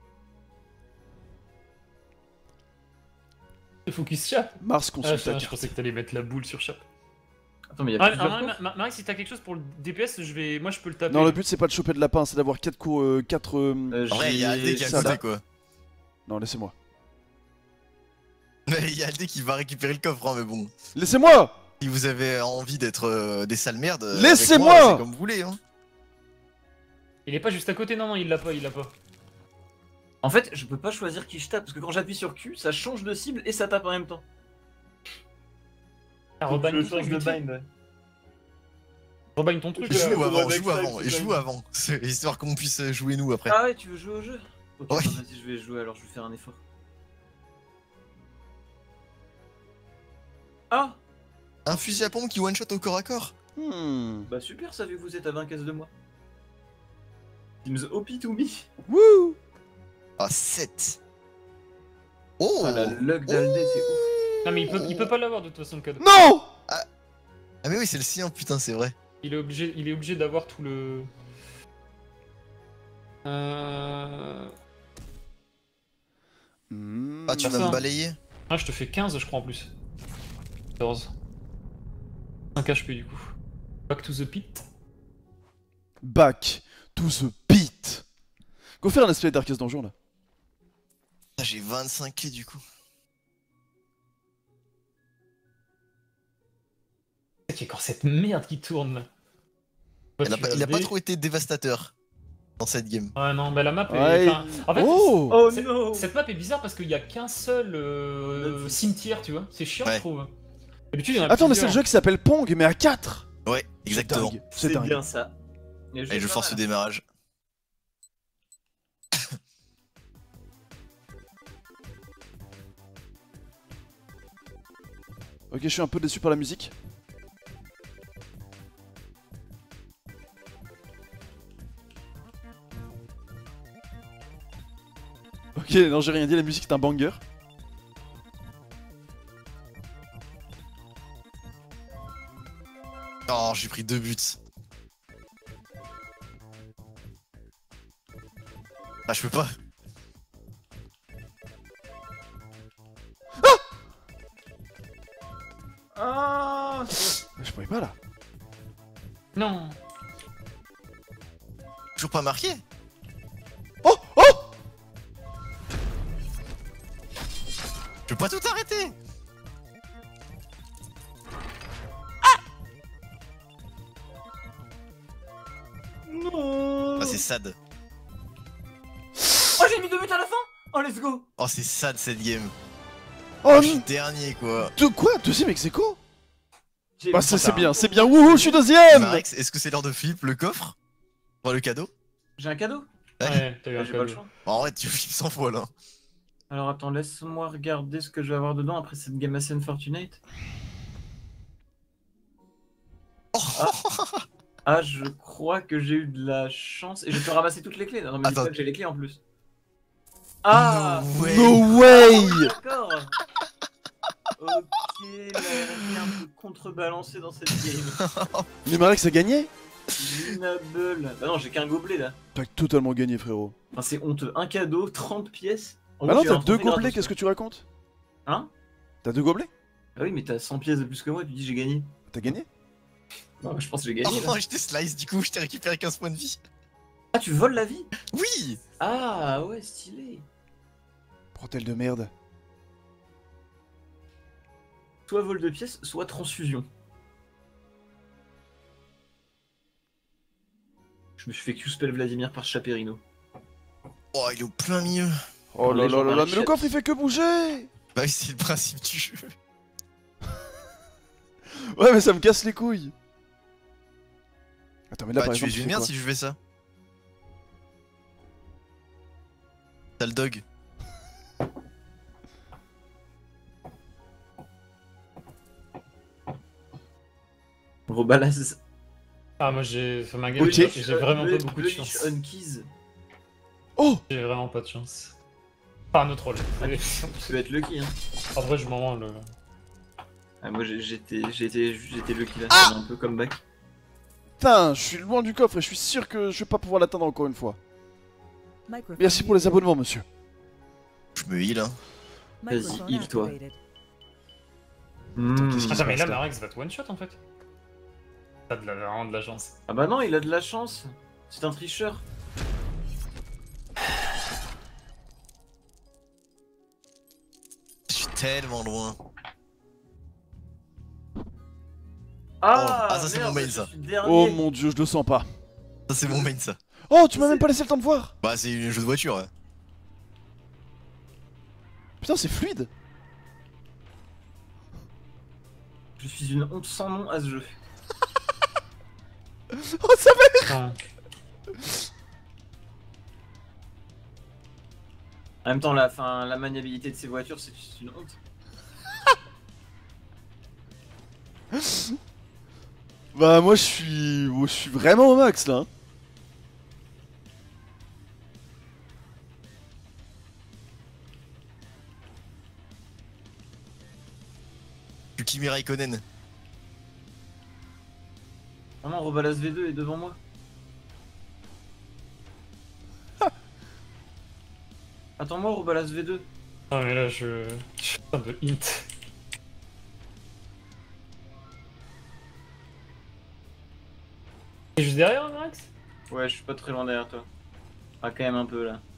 Focus Chap. Mars Ah, consulte putain, ta je carte. pensais que t'allais mettre la boule sur Chap. Attends, mais il y a Ah, plusieurs ah, coffres. Ma- Ma- Marie, si t'as quelque chose pour le D P S, je vais... moi je peux le taper. Non, le but c'est pas de choper de lapin, c'est d'avoir quatre coups, euh, quatre. euh, Euh, En vrai, il y a Aldé qui est à j'ai côté, ça. quoi. Non, laissez-moi. Mais il y a Aldé qui va récupérer le coffre, hein, mais bon. Laissez-moi. Si vous avez envie d'être euh, des sales merdes, euh, Laissez-moi. avec moi, c'est comme vous voulez, hein. Il est pas juste à côté, non, non, il l'a pas, il l'a pas. En fait, je peux pas choisir qui je tape parce que quand j'appuie sur Q, ça change de cible et ça tape en même temps. Ah, Faut que rebagne je ton truc, change de vite fait. bind. ouais. Rebagne ton truc. Et là. joue Ouais, avant, ouais, joue ouais, avant, ouais, et joue ouais. avant. C'est histoire qu'on puisse jouer nous après. Ah ouais, tu veux jouer au jeu? Ok, Ouais. attends, vas-y, je vais jouer alors, je vais faire un effort. Ah Un fusil à pompe qui one-shot au corps à corps. Hmm. Bah super, ça vu que vous êtes à vingt cases de moi. Teams O P to me. Wouh. Ah, sept. Oh Ah la luck d'Aldé, c'est ouf. Non, mais il peut, il peut pas l'avoir de toute façon, le cadeau. Non. Ah mais oui, c'est le sien, putain, c'est vrai. Il est obligé, il est obligé d'avoir tout le. Euh... Hmm. Ah, tu Pas vas ça. me balayer. Ah, je te fais quinze, je crois en plus. quatorze. cinq H P du coup. Back to the pit. Back to the beat. Go faire un aspect Darkest Dungeon là. Ah, j'ai vingt-cinq clés du coup. Il y a encore cette merde qui tourne là. Toi, Il a, tu pas, as il a pas des- trop été dévastateur. dans cette game. Ouais, non, bah la map Ouais. est. enfin, En fait, Oh Oh c'est- non. cette map est bizarre parce qu'il y a qu'un seul euh, cimetière, tu vois. C'est chiant, Ouais. je trouve. D'habitude, il y en a Attends, mais c'est le plusieurs. jeu qui s'appelle Pong, mais à quatre. Ouais, exactement. C'est dingue. C'est C'est dingue. bien ça. Et Allez, je fais force pas le mal. démarrage. Ok, je suis un peu déçu par la musique. Ok, non, j'ai rien dit, la musique est un banger. Oh, j'ai pris deux buts. Ah, je peux pas. Ah. Je pouvais pas là. Non. Toujours pas marqué. Oh Oh Je peux pas tout arrêter. Non. Ah, c'est sad. Oh, j'ai mis deux buts à la fin. Oh, let's go. Oh, c'est sad cette game. Oh Je suis non. dernier quoi. De quoi? Deuxième ex aequo? J'ai- Bah, ça, c'est Putain. bien, c'est bien. Wouhou, je suis deuxième. Marex, est-ce que c'est l'heure de flip le coffre? Enfin, le cadeau? J'ai un cadeau. Ouais, t'as eu Ah, un j'ai pas le cadeau. choix. En vrai, tu flippes cent fois là. Alors attends, laisse-moi regarder ce que je vais avoir dedans après cette game assez unfortunate. Ah, je crois que j'ai eu de la chance et je peux ramasser toutes les clés. Non, mais dis Attends. pas que j'ai les clés en plus. Ah No way. No way. D'accord. Ok, là, elle a un peu contrebalancé dans cette game. Mais Marex a gagné? Minable. Bah non, j'ai qu'un gobelet là. T'as totalement gagné, frérot. Enfin, c'est honteux. Un cadeau, trente pièces. En Ah gros, non, j'ai t'as un deux trophée gobelets, gratos, qu'est-ce que tu racontes? Hein? T'as deux gobelets? Ah oui, mais t'as cent pièces de plus que moi, tu dis j'ai gagné. T'as gagné? Non, je pense que j'ai gagné là. Oh, je t'ai slice du coup, je t'ai récupéré quinze points de vie. Ah, tu voles la vie? Oui. Ah ouais, stylé. Bretelle de merde. Soit vol de pièces, soit transfusion. Je me suis fait Q-spell Vladimir par Chaperino. Oh, il est au plein milieu. Oh là Les là gens là là, dans mais le le chat. coffre il fait que bouger. Bah oui, c'est le principe du jeu. Ouais, mais ça me casse les couilles. Attends, mais là Bah, par tu exemple, es tu une fais merde quoi? si je fais ça. T'as le dog. Rebalance. Ah, moi j'ai. Enfin, ma game, Ok. j'ai j'ai vraiment pas beaucoup de Bleach chance. on keys. Oh. J'ai vraiment pas de chance. Pas un autre rôle. Ah, tu peux être lucky hein. En vrai, je m'en rends le. Ah, moi j'ai- j'étais j'étais j'étais lucky là, Ah c'est un peu comeback. Putain, je suis loin du coffre et je suis sûr que je vais pas pouvoir l'atteindre encore une fois. Microphone Merci pour les muted. abonnements, monsieur. Je me heal, hein. Microphone Vas-y, heal-toi. activated. Hmm. qu'est-ce qui- Attends, mais là, Basta. Marex va te one shot en fait. T'as de la... vraiment de la chance. Ah bah non, il a de la chance. C'est un tricheur. Je suis tellement loin. Ah, ah, ça, c'est merde, mon main, je ça. suis dernier. Oh mon dieu, je le sens pas. Ça, c'est mon main, ça. Oh, tu m'as C'est- même pas laissé le temps de voir. Bah, c'est un jeu de voiture. Ouais. Putain, c'est fluide. Je suis une honte sans nom à ce jeu. Oh, ça va. Putain. En même temps, la, fin, la maniabilité de ces voitures, c'est juste une honte. Bah moi je suis, moi, je suis vraiment au max là. hein. Je suis Kimi Raikkonen. Ah non, Rebalas V deux est devant moi. Attends-moi, Rebalas V deux. Ah, mais là, je. Je suis un peu hint. T'es juste derrière, Marex? Ouais, je suis pas très loin derrière toi. Ah, quand même un peu là.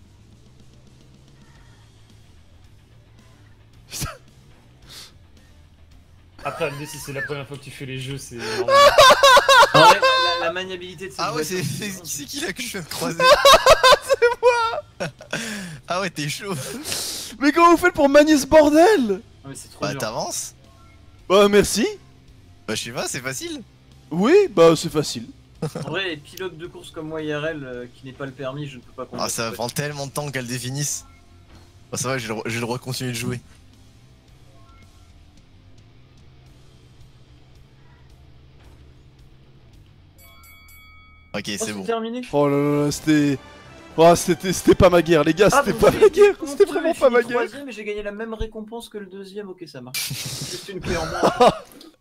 Après, l'idée, si c'est la première fois que tu fais les jeux, c'est. En vrai, la, la maniabilité de cette Ah ouais, voiture. c'est c'est- qui c'est qui là que je viens de croiser? C'est moi. Ah ouais, t'es chaud. Mais comment vous faites pour manier ce bordel? Ah, mais c'est trop Bah dur. t'avances. Bah merci. Bah je sais pas, c'est facile. Oui, bah c'est facile. En vrai, les pilotes de course comme moi I R L euh, qui n'est pas le permis, je ne peux pas conduire. Ah ça va prendre tellement de temps qu'elle définisse. Bah ça va, je vais le re- je vais le recontinuer de jouer. Ok, Oh, c'est bon. terminé. Oh là là, là, c'était... Oh, c'était c'était pas ma guerre, les gars, Ah, c'était donc pas j'ai ma été guerre, honteux c'était et vraiment pas fini ma guerre. troisième et j'ai gagné la même récompense que le deuxième, ok ça marche. Juste une clé en moins.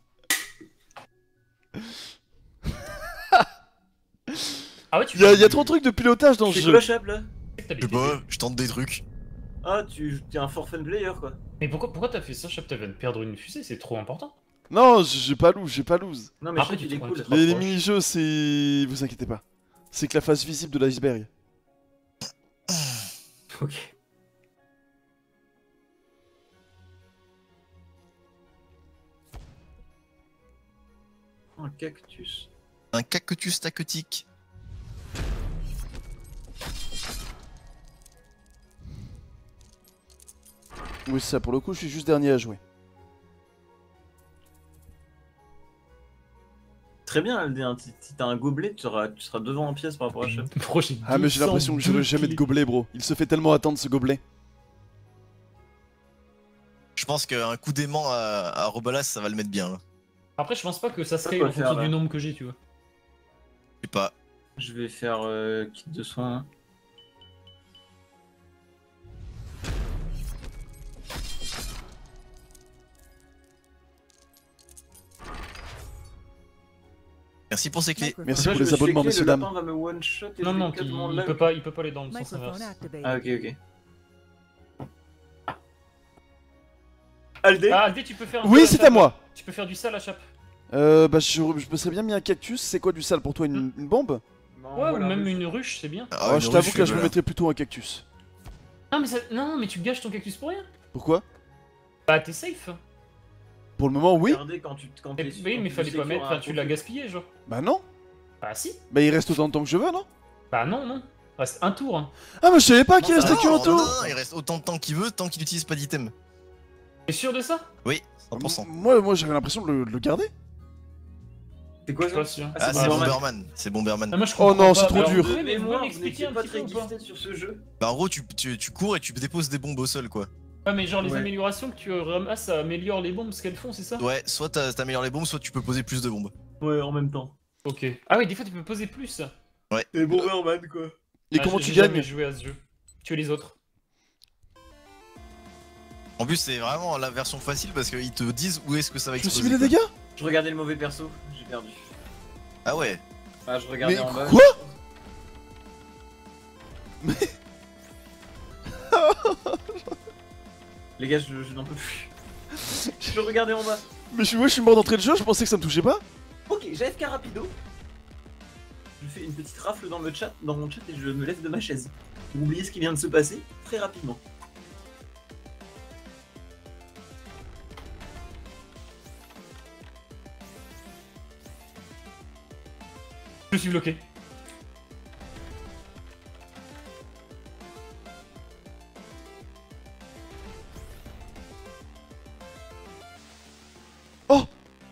Ah ouais, tu Y'a y a trop de trucs de pilotage dans ce C'est jeu. quoi Chab là? Je sais pas, je tente des trucs. Ah, tu t'es un for fun player quoi. Mais pourquoi pourquoi t'as fait ça, Chap? Tu viens de perdre une fusée, c'est trop important. Non, j'ai pas lose, j'ai pas lose. Non mais Après, Chab tu il est te- cool. tu te- Les, les Rapproche. mini-jeux, c'est... Vous inquiétez pas. C'est que la face visible de l'iceberg. Ok. Un cactus. Un cactus tacotique. Oui, c'est ça, pour le coup, je suis juste dernier à jouer. Très bien Aldé, hein. Si si t'as un gobelet, tu seras, tu seras devant en pièce par rapport à Chab. Bro, j'ai Ah, mais j'ai l'impression que j'aurai jamais de gobelet, bro. Il se fait tellement attendre, ce gobelet. Je pense qu'un coup d'aimant à, à Robalas, ça va le mettre bien là. Après, je pense pas que ça Ça scale peut en le faire, fonction là. du nombre que j'ai, tu vois. Je sais pas. Je vais faire euh, kit de soins. Merci pour ces clés. Microphone. Merci Là, pour je les me suis abonnements, fait, messieurs, le dames. lapin va me one shot et Non, je non, vais il, quasiment il là. peut pas, il peut pas aller dans le sens Microphone inverse. activated. Ah ok ok. Aldé. Ah, Aldé, tu peux faire un Oui, sale c'est Chap, à moi. Tu peux faire du sale à Chap. Euh, bah, je, je me serais bien mis un cactus. C'est quoi du sale pour toi, une, une bombe? Non, Ouais, voilà, ou même ruche. une ruche, c'est bien. Ah, Oh, une je ruche, t'avoue que là, je me voilà. mettrais plutôt un cactus. Non, mais ça... non, mais tu gâches ton cactus pour rien. Pourquoi? Bah, t'es safe. Pour le moment, oui. Regardez quand tu quand Mais, t'es- oui, quand mais tu fallait sais pas qu'il y mettre. aura un Enfin, tu l'as profil. gaspillé, genre. Bah non. Bah, si. Bah, il reste autant de temps que je veux, non? Bah, non, non. Reste un tour. Hein. Ah, mais je savais pas Non, qu'il ça restait va, qu'un non, on non, tour. non, il reste autant de temps qu'il veut tant qu'il utilise pas d'item. T'es sûr de ça? Oui, cent pour cent. Moi, moi j'avais l'impression de le, de le garder. C'est quoi Je suis ça? pas sûr. Ah, Ah, c'est c'est Bomberman. Bomberman. C'est Bomberman. Ah, moi, je Oh comprends non, pas. c'est trop Alors, dur. oui, De mais vous mémoire, pouvez vous m'expliquer n'étiez un pas petit très peu ou pas? gifted sur ce jeu. Bah en gros, tu, tu, tu cours et tu déposes des bombes au sol quoi. Ouais, mais genre les Ouais. améliorations que tu ramasses, ça améliore les bombes, ce qu'elles font, c'est ça? Ouais, soit t'as- t'améliores les bombes, soit tu peux poser plus de bombes. Ouais, en même temps. Ok. Ah oui, des fois tu peux poser plus. C'est Bomberman quoi. Et Ah, comment j'ai- tu j'ai jamais gagnes? joué à ce jeu. Tuer les autres. En plus, c'est vraiment la version facile parce qu'ils te disent où est-ce que ça va Je me suis exploser. mis les quoi. dégâts? Je regardais le mauvais perso, j'ai perdu. Ah ouais. Ah, je regardais Mais en bas. quoi? Les gars, je, je n'en peux plus. Je regardais en bas. Mais je suis, ouais, je suis mort d'entrée de jeu, je pensais que ça me touchait pas. Ok, j'ai F K rapido. Je fais une petite rafle dans, le chat, dans mon chat et je me lève de ma chaise. Vous oubliez ce qui vient de se passer très rapidement. Je suis bloqué. Oh!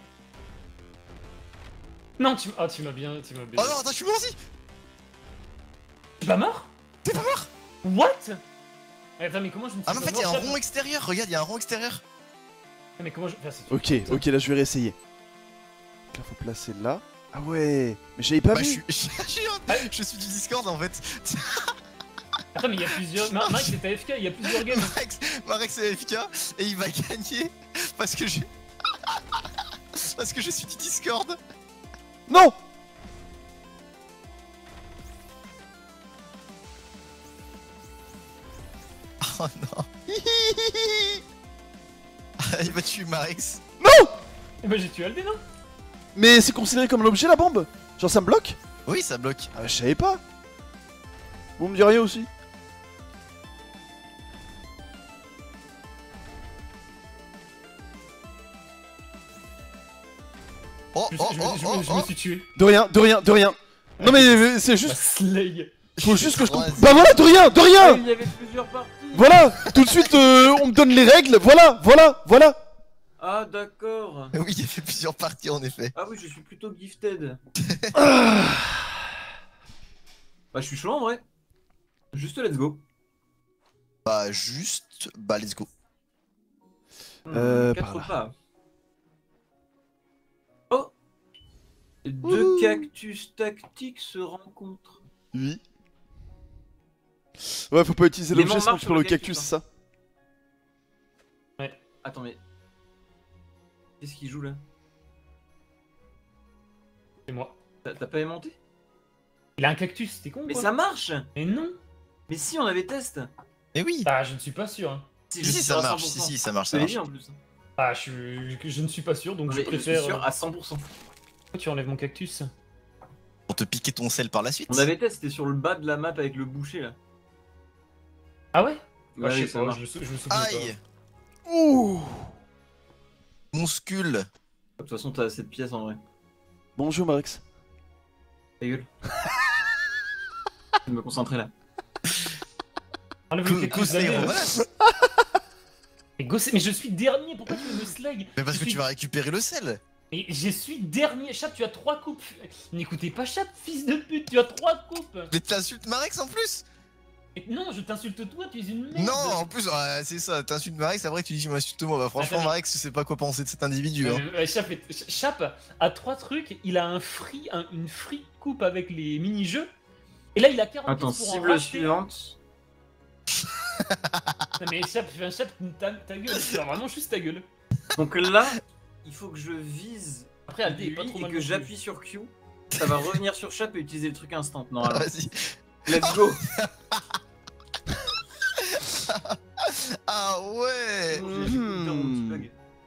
Non, tu, ah, tu m'as bien, tu m'as bien. Oh non, attends, je suis mort aussi. T'es pas mort? T'es pas mort? What? Eh, Attends, mais comment je me suis Ah mais en pas fait, il y a mort, un ça rond extérieur. Regarde, il y a un rond extérieur. Ah, mais comment je. Enfin, c'est- Ok, ok, là je vais réessayer. Donc là, faut placer là. Ah ouais, mais j'avais pas Bah, je vu. suis, je, suis en- je suis du Discord en fait. Attends, mais il y a plusieurs. Mar- Marc, c'est A F K, il y a plusieurs games. Marex, Marex est A F K et il va gagner parce que j'ai. Parce que je suis du Discord. Non! Oh non. Ah, il va tuer Marex. Eh ben, j'ai tué Aldé, non? Mais c'est considéré comme l'objet la bombe? Genre ça me bloque? Oui, ça bloque. Ah, je savais pas. Vous me diriez aussi. Oh, oh, Je, oh, je- je- oh, je- oh, je me oh. suis tué. De rien, de rien, de rien. Non mais euh, c'est Bah, juste... Slay. Faut juste que je Ouais, comprenne. c'est- Bah voilà, de rien, de Ah, rien. il y avait plusieurs parties. Voilà, tout de suite euh, on me donne les règles, voilà, voilà, voilà. Ah d'accord. Oui, il y avait plusieurs parties en effet. Ah oui, je suis plutôt gifted. Ah. Bah je suis chaud en vrai. Juste let's go. Bah, juste. Bah, let's go. Euh, Quatre par là. pas. Oh. Deux Ouh. cactus tactiques se rencontrent. Oui. Ouais, faut pas utiliser Les l'objet mains sinon marchent tu sur prends le le cactus, cactus, c'est ça. Attends mais... Qu'est-ce qu'il joue là? C'est moi. T'as t'as pas aimanté? Il a un cactus, t'es con Mais quoi. ça marche. Mais non. Mais si on avait test. Eh oui! Ah, je ne suis pas sûr. hein. Si, je si, suis ça sûr à marche, cent si, pour cent. si, ça marche, Je ça te l'ai marche. dit en plus. Ah, je, je, je ne suis pas sûr, donc je Mais je préfère. suis sûr euh, à cent pour cent. Pourquoi tu enlèves mon cactus? Pour te piquer ton sel par la suite. On avait testé, c'était sur le bas de la map avec le boucher là. Ah ouais? Bah, Ouais, je sais ça pas, marche. je, me sou- je me souviens Aïe! Ouh. Mon skull! De toute façon, t'as cette pièce en vrai. Bonjour Max. Ta gueule. Je vais me concentrer là. pas. Enlève le cactus Gossé, d'année, là. voilà. Mais gossé, mais je suis dernier, pourquoi tu veux me slag? Mais parce Je que suis- tu vas récupérer le sel! Mais je suis dernier. Chap, tu as trois coupes. N'écoutez pas Chap, fils de pute, tu as trois coupes. Mais t'insultes Marex en plus! Et non, je t'insulte toi, tu es une merde. Non, en plus, ouais, c'est ça, t'insultes Marex, après tu dis tu m'insultes moi. Bah, franchement, Attends, Marex, tu sais pas quoi penser de cet individu. Hein. Euh, euh, Chap, est- Chap a trois trucs. Il a un free, un- une free coupe avec les mini-jeux. Et là, il a quarante Attends, pour en cible racheter. suivante. Non, mais Chap, fais un Chap, ta, ta gueule. C'est vraiment juste ta gueule. Donc là, il faut que je vise Après, Aldé est lui pas trop et mal. que non plus. j'appuie sur Q. Ça va revenir sur Chap et utiliser le truc instant. Non, Ah, alors. vas-y. Let's go. Ah ouais! Mhm.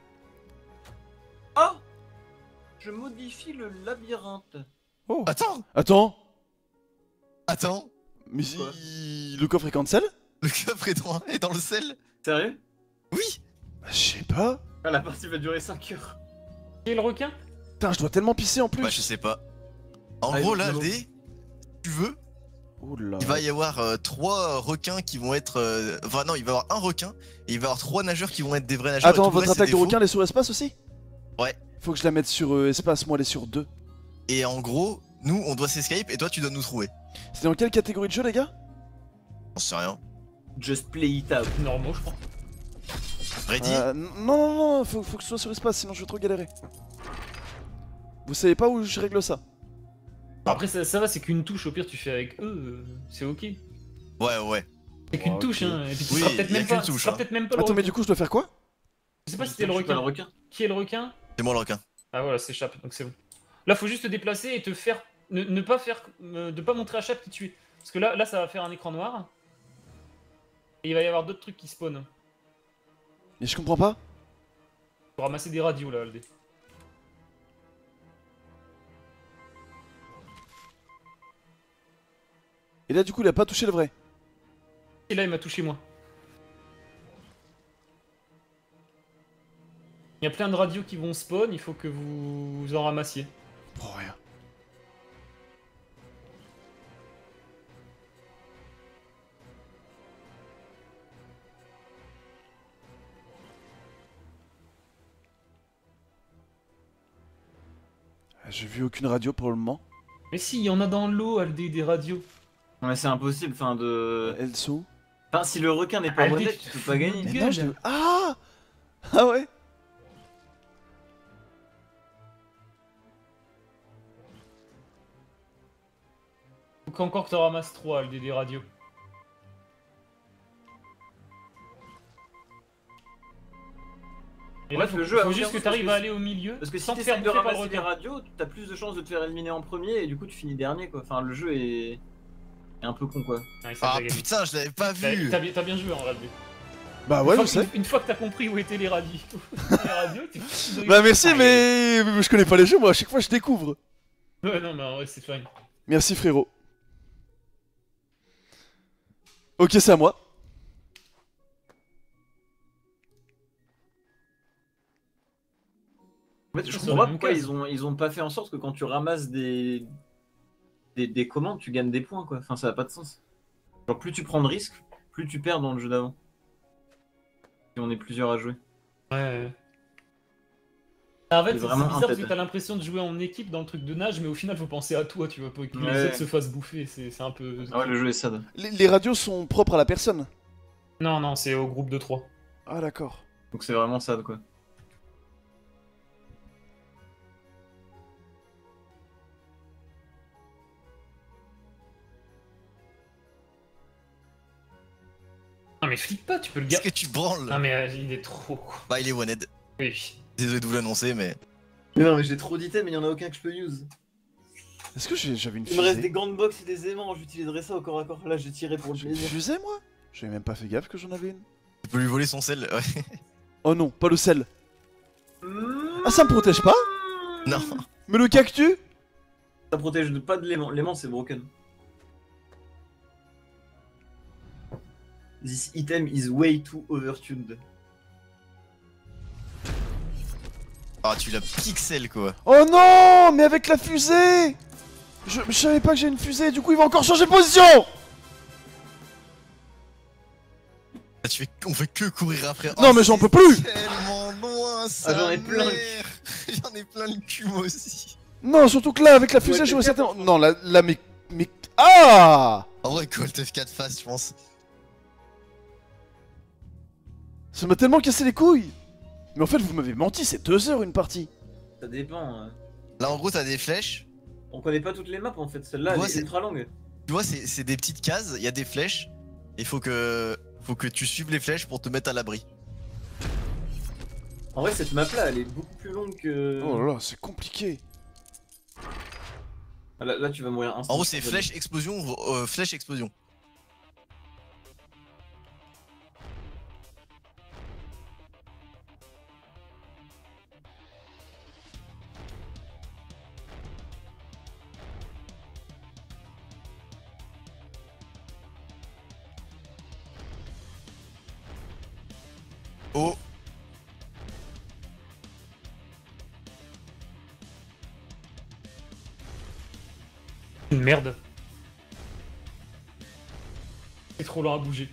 Oh, je modifie le labyrinthe. Oh. Attends! Attends. Attends! Mais Quoi si le coffre est cancel? Le coffre est dans, est dans le sel? Sérieux? Oui! Bah, je sais pas. Ah, la partie va durer cinq heures. Qui est le requin? Putain, je dois tellement pisser en plus. Bah, je sais pas. En Ah, gros, il- là, non. Aldé, si tu veux, Oh là. il va y avoir euh, trois requins qui vont être. euh, Enfin, non, il va y avoir un requin et il va y avoir trois nageurs qui vont être des vrais nageurs. et Attends, tout le votre reste, c'est attaque de des faux. requin, elle est sur espace aussi? Ouais. Faut que je la mette sur euh, espace, moi elle est sur deux. Et en gros, nous, on doit s'escape et toi, tu dois nous trouver. C'est dans quelle catégorie de jeu, les gars? J'en sais rien. Just play it out. Normaux, je crois. Ready? Euh, non, non, non, faut, faut que ce soit sur espace, sinon je vais trop galérer. Vous savez pas où je règle ça? Après, ça, ça va, c'est qu'une touche. Au pire, tu fais avec eux. euh, C'est ok. Ouais, ouais. C'est qu'une Oh, touche, ok. hein. Et puis tu Oui, seras peut-être y a même qu'une pas. Tu touche, seras hein. peut-être même pas le Attends, mais requin. du coup, je dois faire quoi? Je sais pas si c'était le Je suis pas requin. le requin. Qui est le requin? C'est moi le requin. Ah voilà, c'est Chap, donc c'est bon. Là, faut juste te déplacer et te faire. Ne, ne pas faire. euh, de pas montrer à Chap qui tu es. Parce que là, là, ça va faire un écran noir. Et il va y avoir d'autres trucs qui spawnent. Mais je comprends pas. Faut ramasser des radios là, Aldé. Et là, du coup, il a pas touché le vrai. Et là, il m'a touché moi. Il y a plein de radios qui vont spawn, il faut que vous, vous en ramassiez. Oh, rien. J'ai vu aucune radio pour le moment. Mais si, il y en a dans l'eau, Aldé, des radios. Non, mais c'est impossible, enfin de. Elles sont où? Enfin, si le requin n'est pas Allez, honnête, tu peux pas gagner. Mais gueule. non, je l'ai- Ah. Ah ouais. Faut qu'encore que tu ramasses trois, Aldé, des radios. Et En là, fait, faut, le jeu a faut aucun juste que sens tu arrives parce à que aller au milieu Parce que si sans te t'essaies faire de bouffer par le ramasser des requin. radios, t'as plus de chances de te faire éliminer en premier et du coup tu finis dernier quoi. Enfin, le jeu est, est un peu con quoi. Ouais, ça Ah t'a gagné. putain, je l'avais pas T'as vu! t'as bien, t'as bien joué en Aldé. Bah Une ouais, fois je que- sais. Une fois que t'as compris où étaient les radios, les radios, t'es foutu de Bah rire. merci, Ah, mais... mais je connais pas les jeux, moi. À chaque fois, je découvre. Ouais, non, mais en vrai, c'est fine. Merci, frérot. Ok, c'est à moi. En fait, je Sur comprends les pas mêmes pourquoi cases. ils ont, ils ont pas fait en sorte que quand tu ramasses des, des, des commandes, tu gagnes des points, quoi. Enfin, ça n'a pas de sens. Genre, plus tu prends de risques, plus tu perds dans le jeu d'avant. Si on est plusieurs à jouer. Ouais. En fait, C'est c'est vraiment bizarre parce un que tête. t'as l'impression de jouer en équipe dans le truc de nage, mais au final, faut penser à toi, tu vois, pas que les Ouais. autres se fassent bouffer. C'est c'est un peu. Ah ouais, le jeu est sad. Les, les radios sont propres à la personne. Non, non, c'est au groupe de trois. Ah d'accord. Donc c'est vraiment sad, quoi. Non, mais flippe pas, tu peux le Qu'est-ce garder. que tu branles? Non, mais euh, il est trop. quoi. Bah, il est one-head. Oui. Désolé de vous l'annoncer, mais. Mais non, mais j'ai trop d'items, mais il y en a aucun que je peux use. Est-ce que j'ai- j'avais une Il me reste fusée des gants de boxe et des aimants, j'utiliserai ça au corps à corps. Là, j'ai tiré pour le J'ai une plaisir. fusée moi? J'avais même pas fait gaffe que j'en avais une. Tu peux lui voler son sel, ouais. Oh non, pas le sel. Ah ça me protège pas? Non. Mais le cactus? Ça protège de- pas de l'aimant. L'aimant, c'est broken. This item is way too overtuned. Ah, tu l'as pixel, quoi. Oh non, mais avec la fusée je, je savais pas que j'ai une fusée, du coup il va encore changer de position. Ah, tu fais... On fait que courir après. Non, Oh, mais j'en c'est peux plus. Tellement loin, ça. Ah, j'en ai plein le mère. J'en ai plein le cul, moi aussi. Non, surtout que là, avec la fusée, Ouais, j'aurais t'es certainement... Non, là, là, mais... mais... Ah En vrai, Colt F quatre face, je pense. Ça m'a tellement cassé les couilles. Mais en fait, vous m'avez menti, c'est deux heures une partie. Ça dépend. euh. Là, en gros, t'as des flèches. On connaît pas toutes les maps en fait. Celle-là, elle Ouais, est c'est- ultra longue. Tu vois, c'est c'est des petites cases, il y a des flèches. Il faut que... faut que tu suives les flèches pour te mettre à l'abri. En vrai, cette map-là, elle est beaucoup plus longue que. Oh là là, c'est compliqué. Ah, Là, là, tu vas mourir instant. En gros, c'est flèche, explosion, euh, flèche, explosion. Oh. Une merde. C'est trop lent à bouger.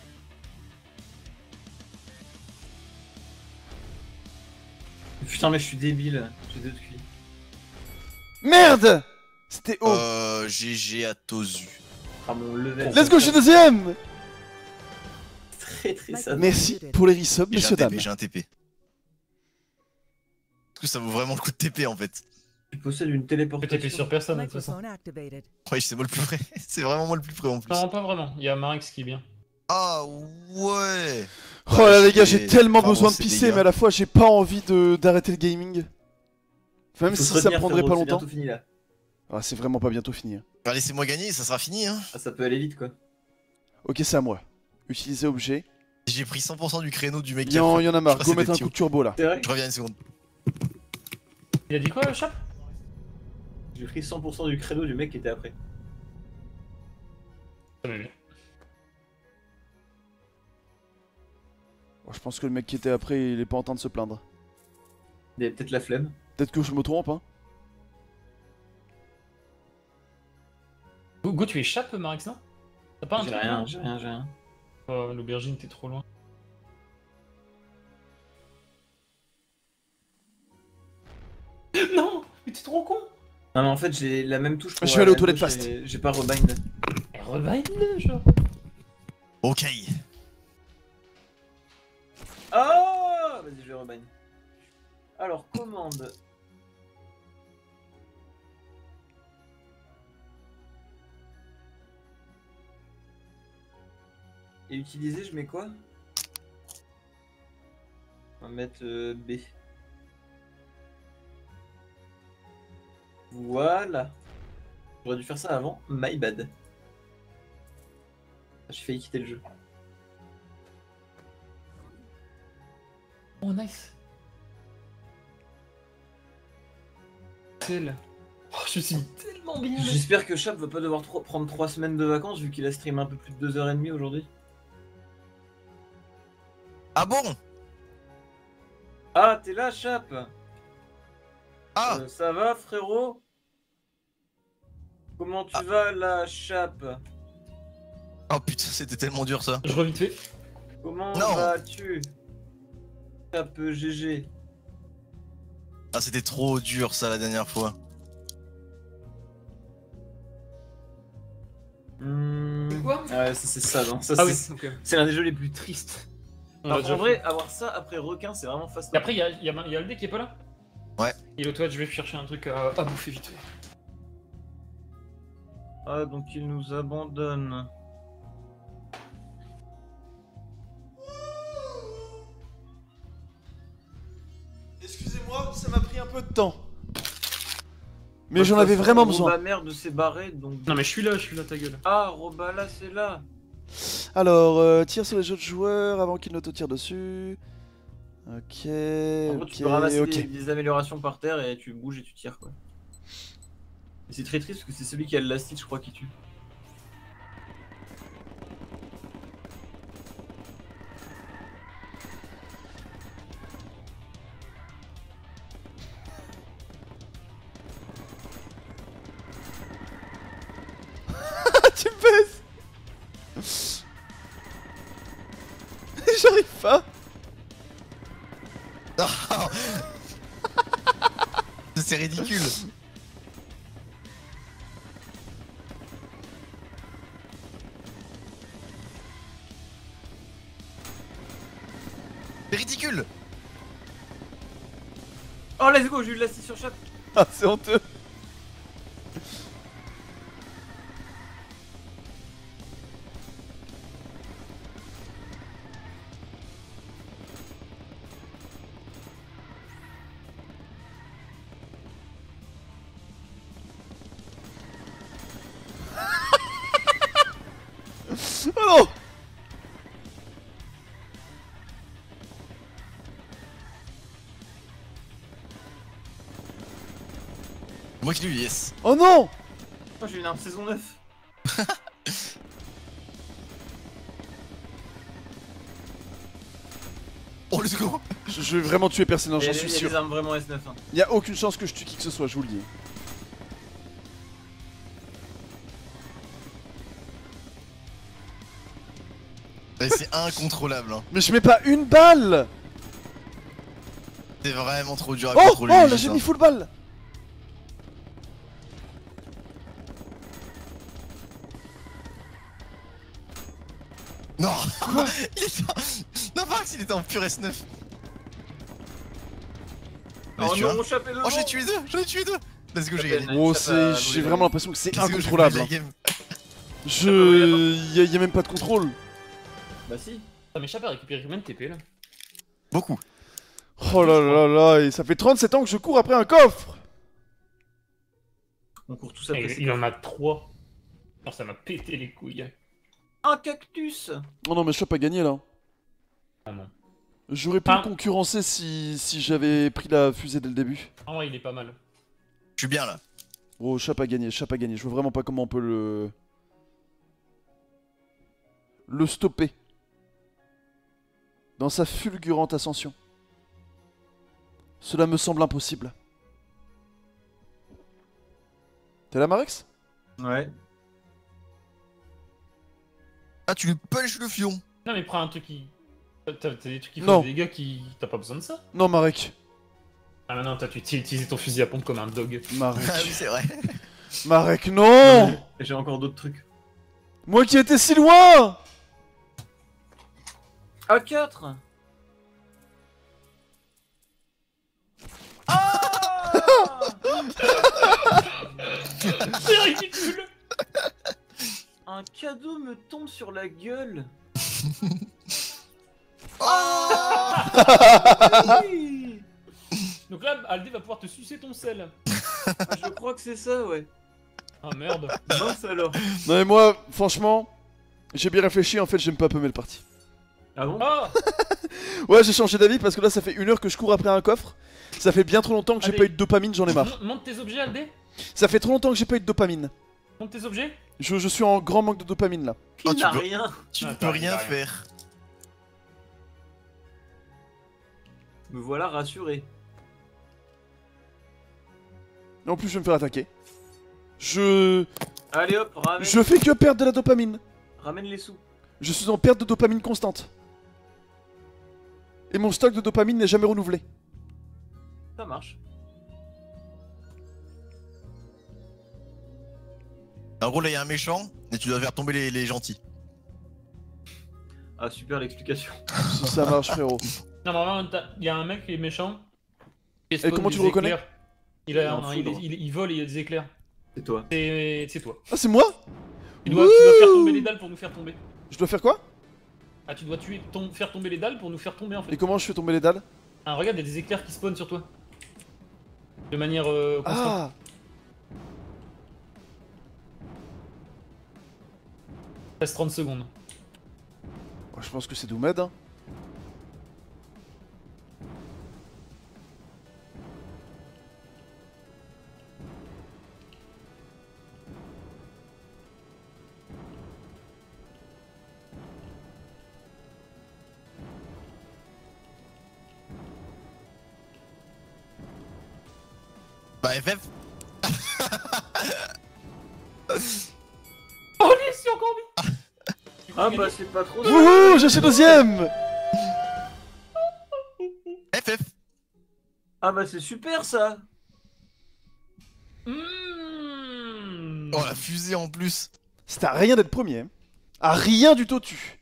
Putain, mais je suis débile. J'ai deux de cuits. Merde. C'était haut. Euh, G G à Tozu. Ah, mon level. Let's go, je suis deuxième. Très très sad. Merci pour les resubs, J'ai un messieurs, T P, dames. j'ai un T P. Parce que ça vaut vraiment le coup de T P en fait. Tu possèdes une Je téléportation. TP sur personne de toute façon. Microphone activated. Ouais, c'est moi le plus près. C'est vraiment moi le plus près en plus. Non, pas vraiment. Il y a Marix qui est bien. Ah ouais. Oh là les gars, j'ai- j'ai tellement Pardon, besoin de c'est pisser, dégâts. mais à la fois, j'ai pas envie de d'arrêter le gaming. Enfin, même Faut si se ça retenir, prendrait frérot, pas c'est longtemps. bientôt fini là. Ah, c'est vraiment pas bientôt fini. hein. Bah, laissez-moi gagner, ça sera fini hein. Ah, ça peut aller vite quoi. Ok, c'est à moi. Utiliser objet. J'ai pris cent pour cent du créneau du mec Il qui y, a en, fait- y en a marre, Je crois go que mettre un c'était coup de turbo là. C'est vrai. Je reviens une seconde. Il a dit quoi, le chat? J'ai pris cent pour cent du créneau du mec qui était après. Ça va bien. Oh, je pense que le mec qui était après, il est pas en train de se plaindre. Il y avait peut-être la flemme. Peut-être que je me trompe, hein. Go, go, tu échappes, Marix, non? T'as pas un J'ai truc rien, là j'ai rien, j'ai rien. Oh, l'aubergine, t'es trop loin. Non, mais t'es trop con. Non mais en fait j'ai la même touche pour Je vais aller aux la toilettes gauche fast. et J'ai pas rebind. Eh, revive-le, genre. Ok. Oh vas-y je vais rebind. Alors commande. Et utiliser je mets quoi? On va mettre euh, B. Voilà. J'aurais dû faire ça avant. My bad. J'ai failli quitter le jeu. Oh, nice. Tel. Oh, je suis tellement bien. là. J'espère que Chap va pas devoir tro- prendre trois semaines de vacances vu qu'il a stream un peu plus de deux heures trente aujourd'hui. Ah bon? Ah, t'es là, Chap! Ah Euh, ça va, frérot? Comment tu Ah. vas, la chape? Oh putain, c'était tellement dur ça. Je revite fait. Comment Non. vas-tu? Chape G G. Ah, c'était trop dur ça la dernière fois. Hmm. Quoi? Ouais, ça c'est ça, non. Ça, Ah oui, c'est ok. c'est l'un des jeux les plus tristes. On Alors, l'a déjà en vrai, fait. avoir ça après requin, c'est vraiment fastoche. Et après, il y a, y, a, y a Aldé qui est pas là? Ouais. Il est au toit, je vais chercher un truc à, à bouffer vite fait. Ah, donc il nous abandonne. Excusez-moi, ça m'a pris un peu de temps. Mais Bah, j'en de toute avais façon, vraiment besoin. Ma mère de s'est barrée, donc. Non mais je suis là, je suis là, ta gueule. Ah, Robala, c'est là. Alors, euh, tire sur les autres joueurs avant qu'ils ne te tirent dessus. Ok, En gros, ok, tu peux ramasser ok. des, des améliorations par terre et tu bouges et tu tires, quoi. Et c'est très triste parce que c'est celui qui a le last hit, je crois, qui tue. Ah, tu me baisses. J'arrive pas. Ah. C'est ridicule. C'est ridicule. Oh, let's go, j'ai eu le last hit sur chape. Ah, c'est honteux. Oh non. Moi qui lui, yes. Oh non. Oh, j'ai une arme saison neuf. Oh, let's go. Je, je vais vraiment tuer personne, Il y j'en a des- suis il y a sûr. des armes vraiment S neuf. Hein. Il y a aucune chance que je tue qui que ce soit, je vous le dis. Et c'est incontrôlable. Hein. Mais je mets pas une balle. C'est vraiment trop dur à Oh, oh, contrôler. là les j'ai gens. mis full balle. Non. Il était en... Non, Max, il était en pur S neuf. Mais Oh tu non, vois. chape est devant. Oh, j'en ai tué deux, j'en ai tué deux. Let's go, j'ai Chape, gagné. Oh, Chape c'est, a j'ai volé la vraiment game. l'impression que c'est Let's go, j'ai incontrôlable. volé la game. Je, y a, y a même pas de contrôle. Bah si. Ah mais Chape a récupéré combien de T P là? Beaucoup. Oh là là là, et ça fait trente-sept ans que je cours après un coffre. On court tous après. Il, ces il gars. en a trois. Oh, ça m'a pété les couilles. Un cactus. Oh non, mais je suis pas gagné là. Ah non. J'aurais pu Ah. le concurrencer si, si j'avais pris la fusée dès le début. Ah ouais, il est pas mal. Je suis bien là. Oh, Chap a gagné, Chap a gagné. Je vois vraiment pas comment on peut le... Le stopper. Dans sa fulgurante ascension. Cela me semble impossible. T'es là, Marex? Ouais. Ah, tu lui punches le fion. Non mais prends un truc qui... T'as t'as des trucs qui Non. font des dégâts qui... T'as pas besoin de ça? Non, Marek. Ah mais non, t'as tu t'as utilisé ton fusil à pompe comme un dog. Marek. Ah oui, c'est vrai. Marek, non. Et j'ai encore d'autres trucs. Moi qui étais si loin. A quatre. Ah. C'est ridicule. Un cadeau me tombe sur la gueule. Oui. Donc là, Aldé va pouvoir te sucer ton sel. Ah, je crois que c'est ça, ouais. Ah merde. Mince alors. Non mais moi, franchement, j'ai bien réfléchi, en fait j'aime pas paumer le parti. Ah bon? Ah. Ouais, j'ai changé d'avis parce que là ça fait une heure que je cours après un coffre. Ça fait bien trop longtemps que j'ai Allez. pas eu de dopamine, j'en ai marre. Mon- Monte tes objets, Aldé. Ça fait trop longtemps que j'ai pas eu de dopamine. Monte tes objets. Je, je suis en grand manque de dopamine là. Il Oh, tu n'a peux- rien. Tu Ah, ne peux t'as rien rien. faire. Me voilà rassuré. Et en plus, je vais me faire attaquer. Je... Allez hop, ramène, Je fais que perdre de la dopamine. ramène les sous. Je suis en perte de dopamine constante. Et mon stock de dopamine n'est jamais renouvelé. Ça marche. En gros, là, il y a un méchant, et tu dois faire tomber les, les gentils. Ah super l'explication. Si ça marche, frérot. Non, normalement, il y a un mec qui est méchant. qui Et spawn comment tu des le reconnais? éclairs. Il, a, Il est en non, il, foudre. il- il vole et il y a des éclairs. C'est toi. C'est c'est toi. Ah, c'est moi? Tu dois, tu dois faire tomber les dalles pour nous faire tomber. Je dois faire quoi? Ah, tu dois tuer, tom- faire tomber les dalles pour nous faire tomber en Et fait. comment je fais tomber les dalles? Ah, regarde, il y a des éclairs qui spawnent sur toi. De manière euh, constante. Ah! Reste trente secondes. Bah, je pense que c'est Doomed, hein. Bah, F F. Oh, lui, je suis encore en vie. Ah bah c'est pas trop. Wouhou! Je suis deuxième! F F. Ah bah c'est super ça. Mmh. Oh, la fusée en plus. C'est à rien d'être premier. Hein. À rien du tout tu.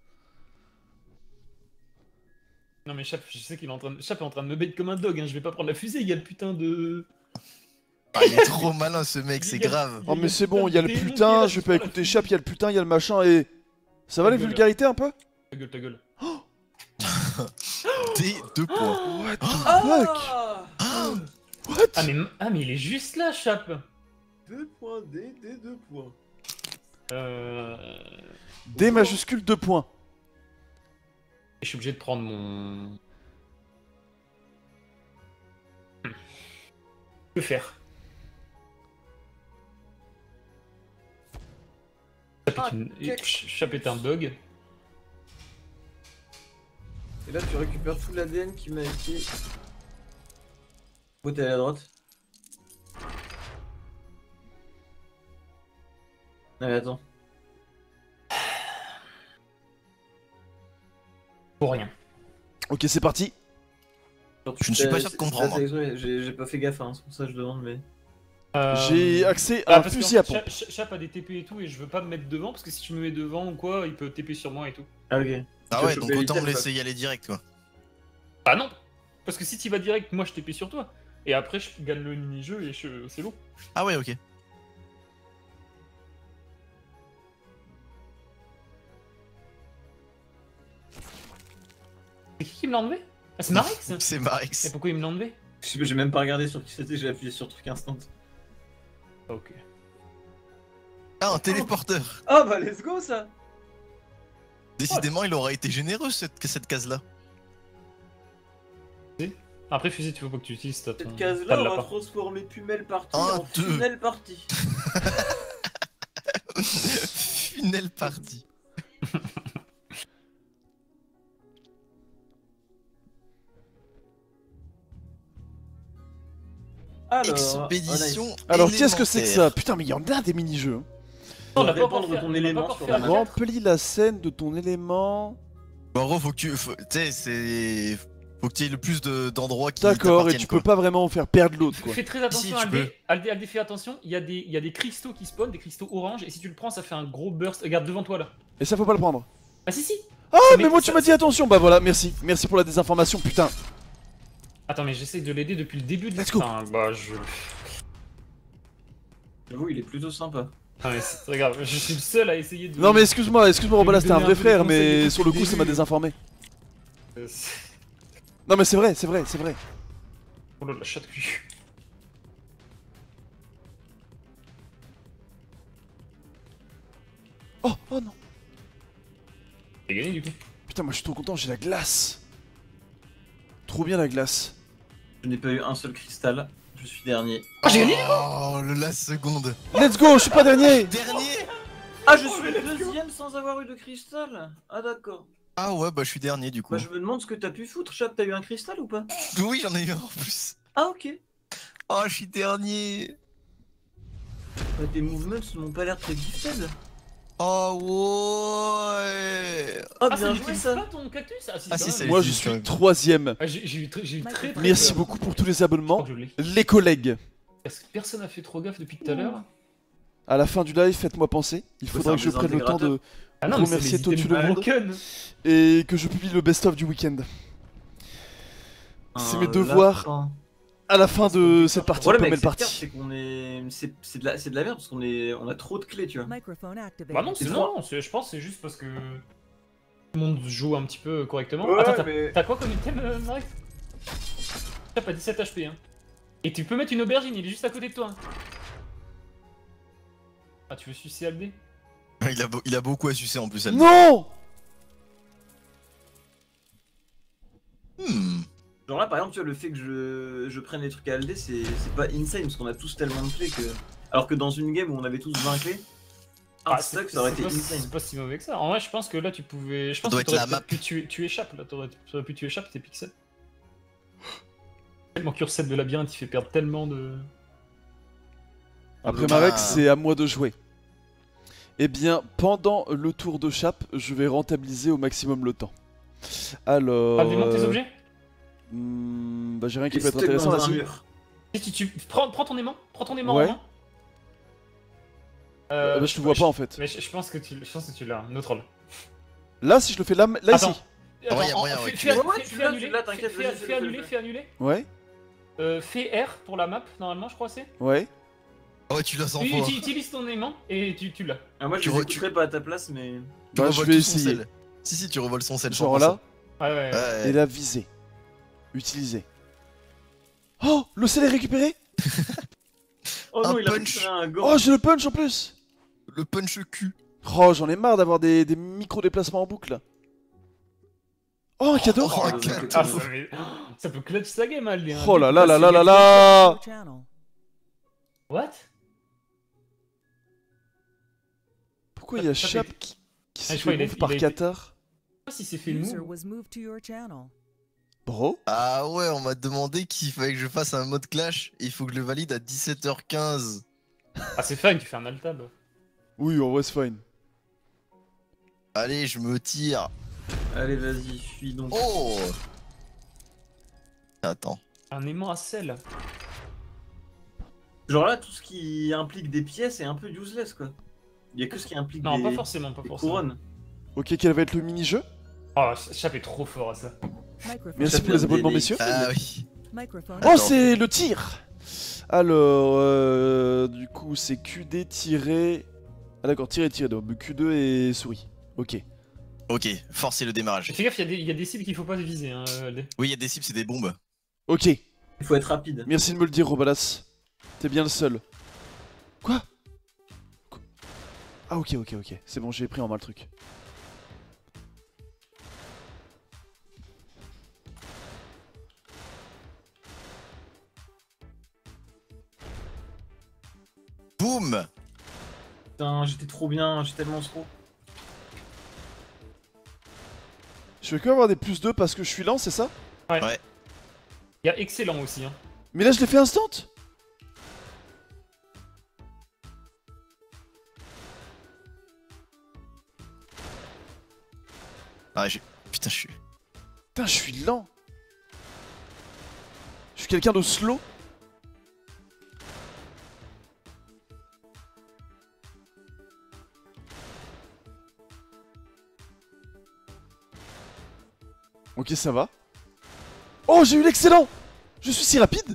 Non mais Chap, je sais qu'il est en train de... Chap est en train de me bait comme un dog, hein. Je vais pas prendre la fusée, il y a le putain de... Ah, il est trop malin ce mec, c'est grave. Oh mais c'est bon, il y a le putain, je vais pas écouter Chap, il y a le putain, il y a le machin et... Ça va Ta les gueule. vulgarités un peu? Ta gueule, ta gueule. D deux points. What the Ah fuck? What? Ah mais, ah mais il est juste là, Chap. deux points D, D deux points. Euh... D majuscule deux points. Je suis obligé de prendre mon... Que faire? Chap Ah, est, une... quel- Chap est un bug. Et là tu récupères tout l'A D N qui m'a été... Oh t'es à la droite. Allez attends. Pour rien. Ok c'est parti. Je ne suis pas sûr de comprendre. J'ai j'ai pas fait gaffe hein, c'est pour ça que je demande mais... Euh, J'ai accès Ah, à un parce que fusil à pompe. Chap, Chap- Chap a des T P et tout et je veux pas me mettre devant parce que si je me mets devant ou quoi, il peut T P sur moi et tout. Ah ok. Ah Tu ouais, vas donc choper autant l'item, me quoi. laisser y aller direct quoi. Ah non. Parce que si tu vas direct, moi je T P sur toi. Et après je gagne le mini-jeu et je... c'est bon. Ah ouais, ok. C'est qui qui me l'a enlevé? Ah c'est Marix. C'est Et Marix. pourquoi il me l'a enlevé? Je sais pas, j'ai même pas regardé sur qui c'était, j'ai appuyé sur truc instant. Ok. Ah, un téléporteur. Ah bah let's go ça. Décidément, il aura été généreux cette, cette case-là. Après fusée, tu veux pas que tu utilises ta ton... Cette case pas là de on va lapin. transformer Pumel partie Un, en deux. Funnel partie. Funnel party. Alors, Expédition. oh, nice. Alors qu'est-ce que c'est que ça? élémentaire. Putain mais il y en a des mini-jeux. hein. On n'a pas Répandre encore fait- ton on n'a élément pas encore sur fait la la map. quatre. Remplis la scène de ton élément. Bon, en gros, faut que tu. faut- Tu sais, c'est. Faut que tu aies le plus de- d'endroits qui. D'accord, et t'appartiennent, tu quoi. peux pas vraiment faire perdre l'autre quoi. Fais très attention, Si, tu Aldé. peux. Aldé, Aldé, fais attention, il y, a des... il y a des cristaux qui spawnent, des cristaux orange, et si tu le prends, ça fait un gros burst. Regarde devant toi là. Et ça faut pas le prendre. Ah si si. Ah Ça mais met- moi tu ça- m'as dit attention, bah voilà, merci. Merci pour la désinformation, putain. Attends mais j'essaie de l'aider depuis le début de Let's go. Enfin, bah je... J'avoue, il est plutôt sympa. Ah mais c'est très grave, je suis le seul à essayer de... Non mais excuse-moi, excuse-moi Robala, c'était un donner vrai un peu de frère, conseils mais depuis sur le le coup ça m'a début. désinformé. Euh, c'est- Non mais c'est vrai, c'est vrai, c'est vrai. Oh là la chatte cul. Oh, oh non. J'ai gagné du coup. Putain moi je suis trop content, j'ai la glace. Trop bien la glace. Je n'ai pas eu un seul cristal, je suis dernier. Ah j'ai gagné. Oh, le last seconde. Let's go, je suis pas dernier. Dernier. Ah, je suis le deuxième sans avoir eu de cristal. Ah d'accord. Ah ouais, bah je suis dernier du coup. Bah je me demande ce que t'as pu foutre, Chap, t'as eu un cristal ou pas? Oui, j'en ai eu un en plus. Ah ok. Oh, je suis dernier. Bah, tes movements n'ont pas l'air très gifted. Oh ouais. Oh, Ah, bien ça joué n'utilise ça. pas ton cactus? Ah, si, Ah, quand si, même. ça Moi je existe, quand suis même. troisième. Ah, j'ai j'ai eu très, j'ai eu très, très Merci peur. beaucoup pour tous les Je crois abonnements. que je l'ai. Les collègues. Est-ce que personne a fait trop gaffe depuis tout à l'heure? À la fin du live, faites-moi penser. Il faudrait que c'est je un prenne le temps de Ah non, mais c'est remercier les Totu items le monde broken. et que je publie le best-of du week-end. C'est Un mes devoirs lapin. à la fin de Le cette partie Le de problème avec Pommel cette carte, Party. c'est qu'on est. C'est c'est de, la... c'est de la merde parce qu'on est... on a trop de clés, tu vois. Microphone activated. Bah non, c'est C'est non, trop- non, c'est- je pense que c'est juste parce que tout le monde joue un petit peu correctement. Ouais, Attends, t'as mais- t'as quoi comme item, euh, Marek? T'as pas dix-sept H P, hein. Et tu peux mettre une aubergine, il est juste à côté de toi. Ah, tu veux sucer Aldé? Il a, beau- il a beaucoup à sucer en plus. elle. Non! Hmm. Genre là, par exemple, tu vois, le fait que je, je prenne les trucs à Aldé, c'est c'est pas insane parce qu'on a tous tellement de clés que. Alors que dans une game où on avait tous vingt clés, un Ah, c'est stack ça aurait été c'est pas, insane. c'est pas si mauvais que ça. En vrai, je pense que là, tu pouvais. Je pense doit que être la t'aurais map. pu tuer, tu échappes là, t'aurais t'aurais pu tuer échappes tes pixels. Tellement cursette de labyrinthe, il fait perdre tellement de. Après Ah. Marek, c'est à moi de jouer. Eh bien, pendant le tour de chape, je vais rentabiliser au maximum le temps. Alors... Ah, démonte tes euh, objets? hmm, bah j'ai rien qui Et peut être stuck intéressant dans là un si. mur. Si tu, tu prends, prends ton aimant, prends ton aimant Ouais. en main. Euh, Ah bah, je te vois pas en fait. Mais je, je pense que tu, je pense que tu l'as, no troll. Là, si je le fais là, là Attends. ici. Attends, moyen, en- moyen, fais- ouais, fais- tu l'as. fais- Ouais, fais tu l'as, tu annuler, l'as, t'inquiète, fais- vas-y, fais- fais-le, fais annuler, fais-le. fais annuler. Ouais, Euh, fais R pour la map, normalement, je crois c'est. ouais. Ah ouais, tu l'as sans Tu fois. tu utilises ton aimant et tu, tu l'as. Ah, moi, Tu je re- les écouterai pas à ta place, mais. Tu Bah, je revoles vais tout son essayer. sel. Si, si, tu revoles son sel. Genre là, Ouais, ouais. ouais. Ouais. et là, viser. Utiliser. Oh, le sel est récupéré. Oh Un non, il a punch. pris un gore. Oh, j'ai le punch en plus. Le punch cul. Oh, j'en ai marre d'avoir des, des micro-déplacements en boucle là. Oh, un cadeau. Oh, Ah, un cadeau. Ah, ça, fait- ça peut clutch sa game, Aldé. hein. Oh là là là c'est là là quelque là. Your channel. What? Pourquoi il y a Ça fait- Chap qui, qui Ah, s'est je crois fait il a- move il par a été- Qatar? Je sais pas si c'est fait User move. was moved to your channel. Bro? Ah ouais, on m'a demandé qu'il fallait que je fasse un mode clash. Et il faut que je le valide à dix-sept heures quinze. Ah, c'est fine, tu fais un alt-tab. Oui, en vrai, c'est fine. Allez, je me tire. Allez, vas-y, fuis donc. Oh. Attends. Un aimant à sel. Genre là, tout ce qui implique des pièces est un peu useless, quoi. Il y a que ce qui implique Non, des, pas forcément, pas des forcément. couronnes. Ok, quel va être le mini-jeu? Oh, Chap est trop fort à ça. Microphone. Merci Ça pour les fait abonnements, des- messieurs. Ah oui. Microphone. Oh, Attends. c'est le tir! Alors, euh, du coup, c'est Q D tiré. Ah, d'accord, tiré, tiré. Donc, Q deux et souris. Ok. Ok, forcez le démarrage. Fais gaffe, il y, a des- il y a des cibles qu'il faut pas viser, hein, Aldé. Oui, il y a des cibles, c'est des bombes. Ok. Il faut être rapide. Merci de me le dire, Robalas. T'es bien le seul. Quoi? Quoi? Ah, ok, ok, ok. C'est bon, j'ai pris en main le truc. Boum. Putain, j'étais trop bien, j'ai tellement trop. Je vais quand même avoir des plus deux parce que je suis lent, c'est ça? Il y a excellent aussi, hein. Mais là, je l'ai fait instant! Ah, j'ai. Putain, je suis. Putain, je suis lent! Je suis quelqu'un de slow? Ok, ça va. Oh, j'ai eu l'excellent! Je suis si rapide!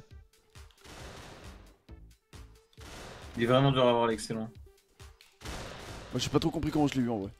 Il est vraiment dur à avoir l'excellent. Moi, j'ai pas trop compris comment je l'ai eu en vrai.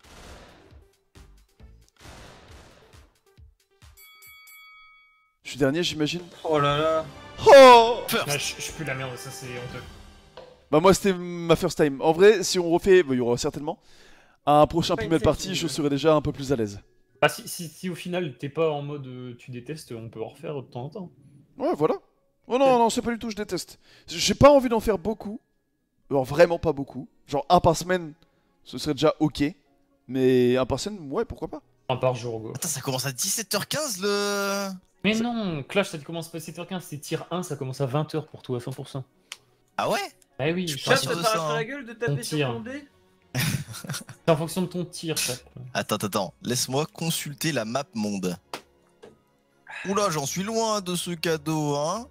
Je suis dernier, j'imagine. Oh là là. Oh! First. Ah, je, je pue la merde, ça c'est honteux. Bah, moi, c'était ma first time. En vrai, si on refait, bah, il y aura certainement un prochain Pas Pummel une Party, tête, je mais- serai déjà un peu plus à l'aise. Bah, si, si, si au final t'es pas en mode euh, tu détestes, on peut en refaire de temps en temps. Ouais, voilà. Oh non, non, c'est pas du tout, je déteste. J'ai pas envie d'en faire beaucoup. Alors, vraiment pas beaucoup. Genre, un par semaine, ce serait déjà ok. Mais un par semaine, ouais, pourquoi pas. Un par jour, go. Attends, ça commence à dix-sept heures quinze le. Mais non, Clash, ça commence pas à sept heures quinze, c'est tir un, ça commence à vingt heures pour toi, à cent pour cent. Ah ouais? Ah oui, Je je suis Chat, pas pense sûr ça de t'arrache ça, hein. la gueule de taper On sur tire. ton dé? c'est en fonction de ton tir, chat. Attends, attends, attends. Laisse-moi consulter la map monde. Oula, j'en suis loin de ce cadeau, hein.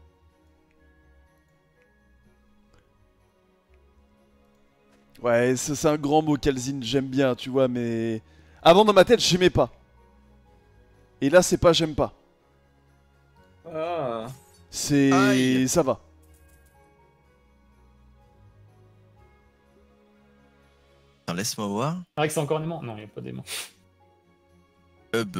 Ouais, ça, c'est un grand mot, Calzine, j'aime bien, tu vois, mais... Avant, dans ma tête, j'aimais pas. Et là, c'est pas j'aime pas. Ah. C'est... Aïe. ça va. Attends, laisse-moi voir. Ah, que c'est encore un aimant? Non, il n'y a pas d'aimant. Hub.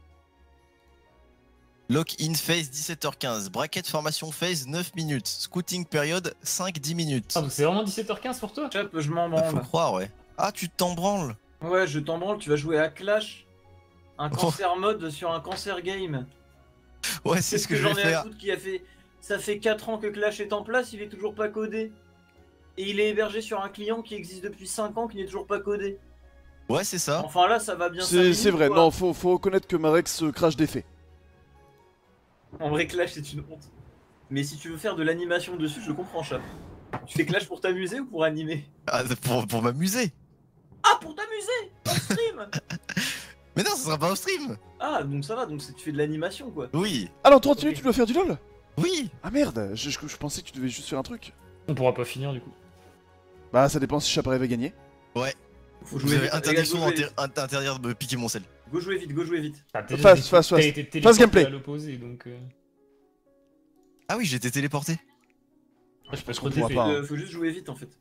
Lock-in phase dix-sept heures quinze. Bracket formation phase neuf minutes. Scouting période cinq dix minutes. Ah, donc c'est vraiment dix-sept heures quinze pour toi? Chat, je m'en Bah, faut branle. croire, ouais. Ah, tu t'en branles. Ouais, je t'en branle, tu vas jouer à Clash. Un cancer mode sur un cancer game. Ouais, c'est ce que, je j'en vais ai à faire. foutre qui a fait. Ça fait quatre ans que Clash est en place, il est toujours pas codé. Et il est hébergé sur un client qui existe depuis cinq ans qui n'est toujours pas codé. Ouais, c'est ça. Enfin là, ça va bien. cinq C'est minutes, c'est vrai, quoi. non, faut, faut reconnaître que Marex euh, crache des faits. En vrai, Clash, c'est une honte. Mais si tu veux faire de l'animation dessus, je comprends, chat. Tu fais Clash pour t'amuser ou pour animer? Ah, pour pour m'amuser. Ah, pour t'amuser en stream. Mais non, ça sera pas au stream. Ah, donc ça va, donc c'est- tu fais de l'animation, quoi. Oui. Ah, dans trente Ok. minutes, tu dois faire du LoL? Oui. Ah merde, je, je- je pensais que tu devais juste faire un truc. On pourra pas finir du coup. Bah, ça dépend si Chaparrais va gagner. Faut Vous jouer avez vite. interdiction Les gars, go, jouer inter- inter- interdire de me piquer mon sel. vite. Go jouer vite, go jouer vite. Ah, t'as Face, déjà- face, t'as face. été Face téléporté gameplay. à l'opposé, donc... euh, Ah oui, j'ai été téléporté. Je peux te qu'on pourra re-T P. pas. Euh, faut juste jouer vite en fait.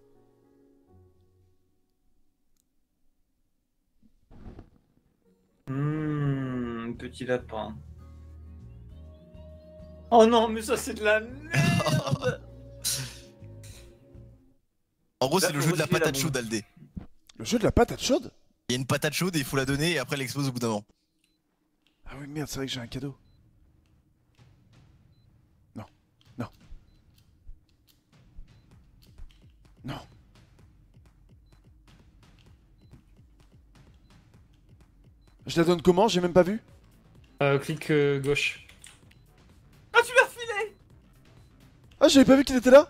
Mmh, petit lapin. Oh non, mais ça c'est de la merde. En gros, Là, c'est le faut jeu de la refiler la patate bombe. chaude, Aldé. Le jeu de la patate chaude? Il y a une patate chaude et il faut la donner et après elle explose au bout d'un moment. Ah oui, merde, c'est vrai que j'ai un cadeau. Non, non. Non. Je la donne comment? J'ai même pas vu. Euh, clic euh, gauche. Ah, tu l'as filé. Ah, j'avais pas vu qu'il était là.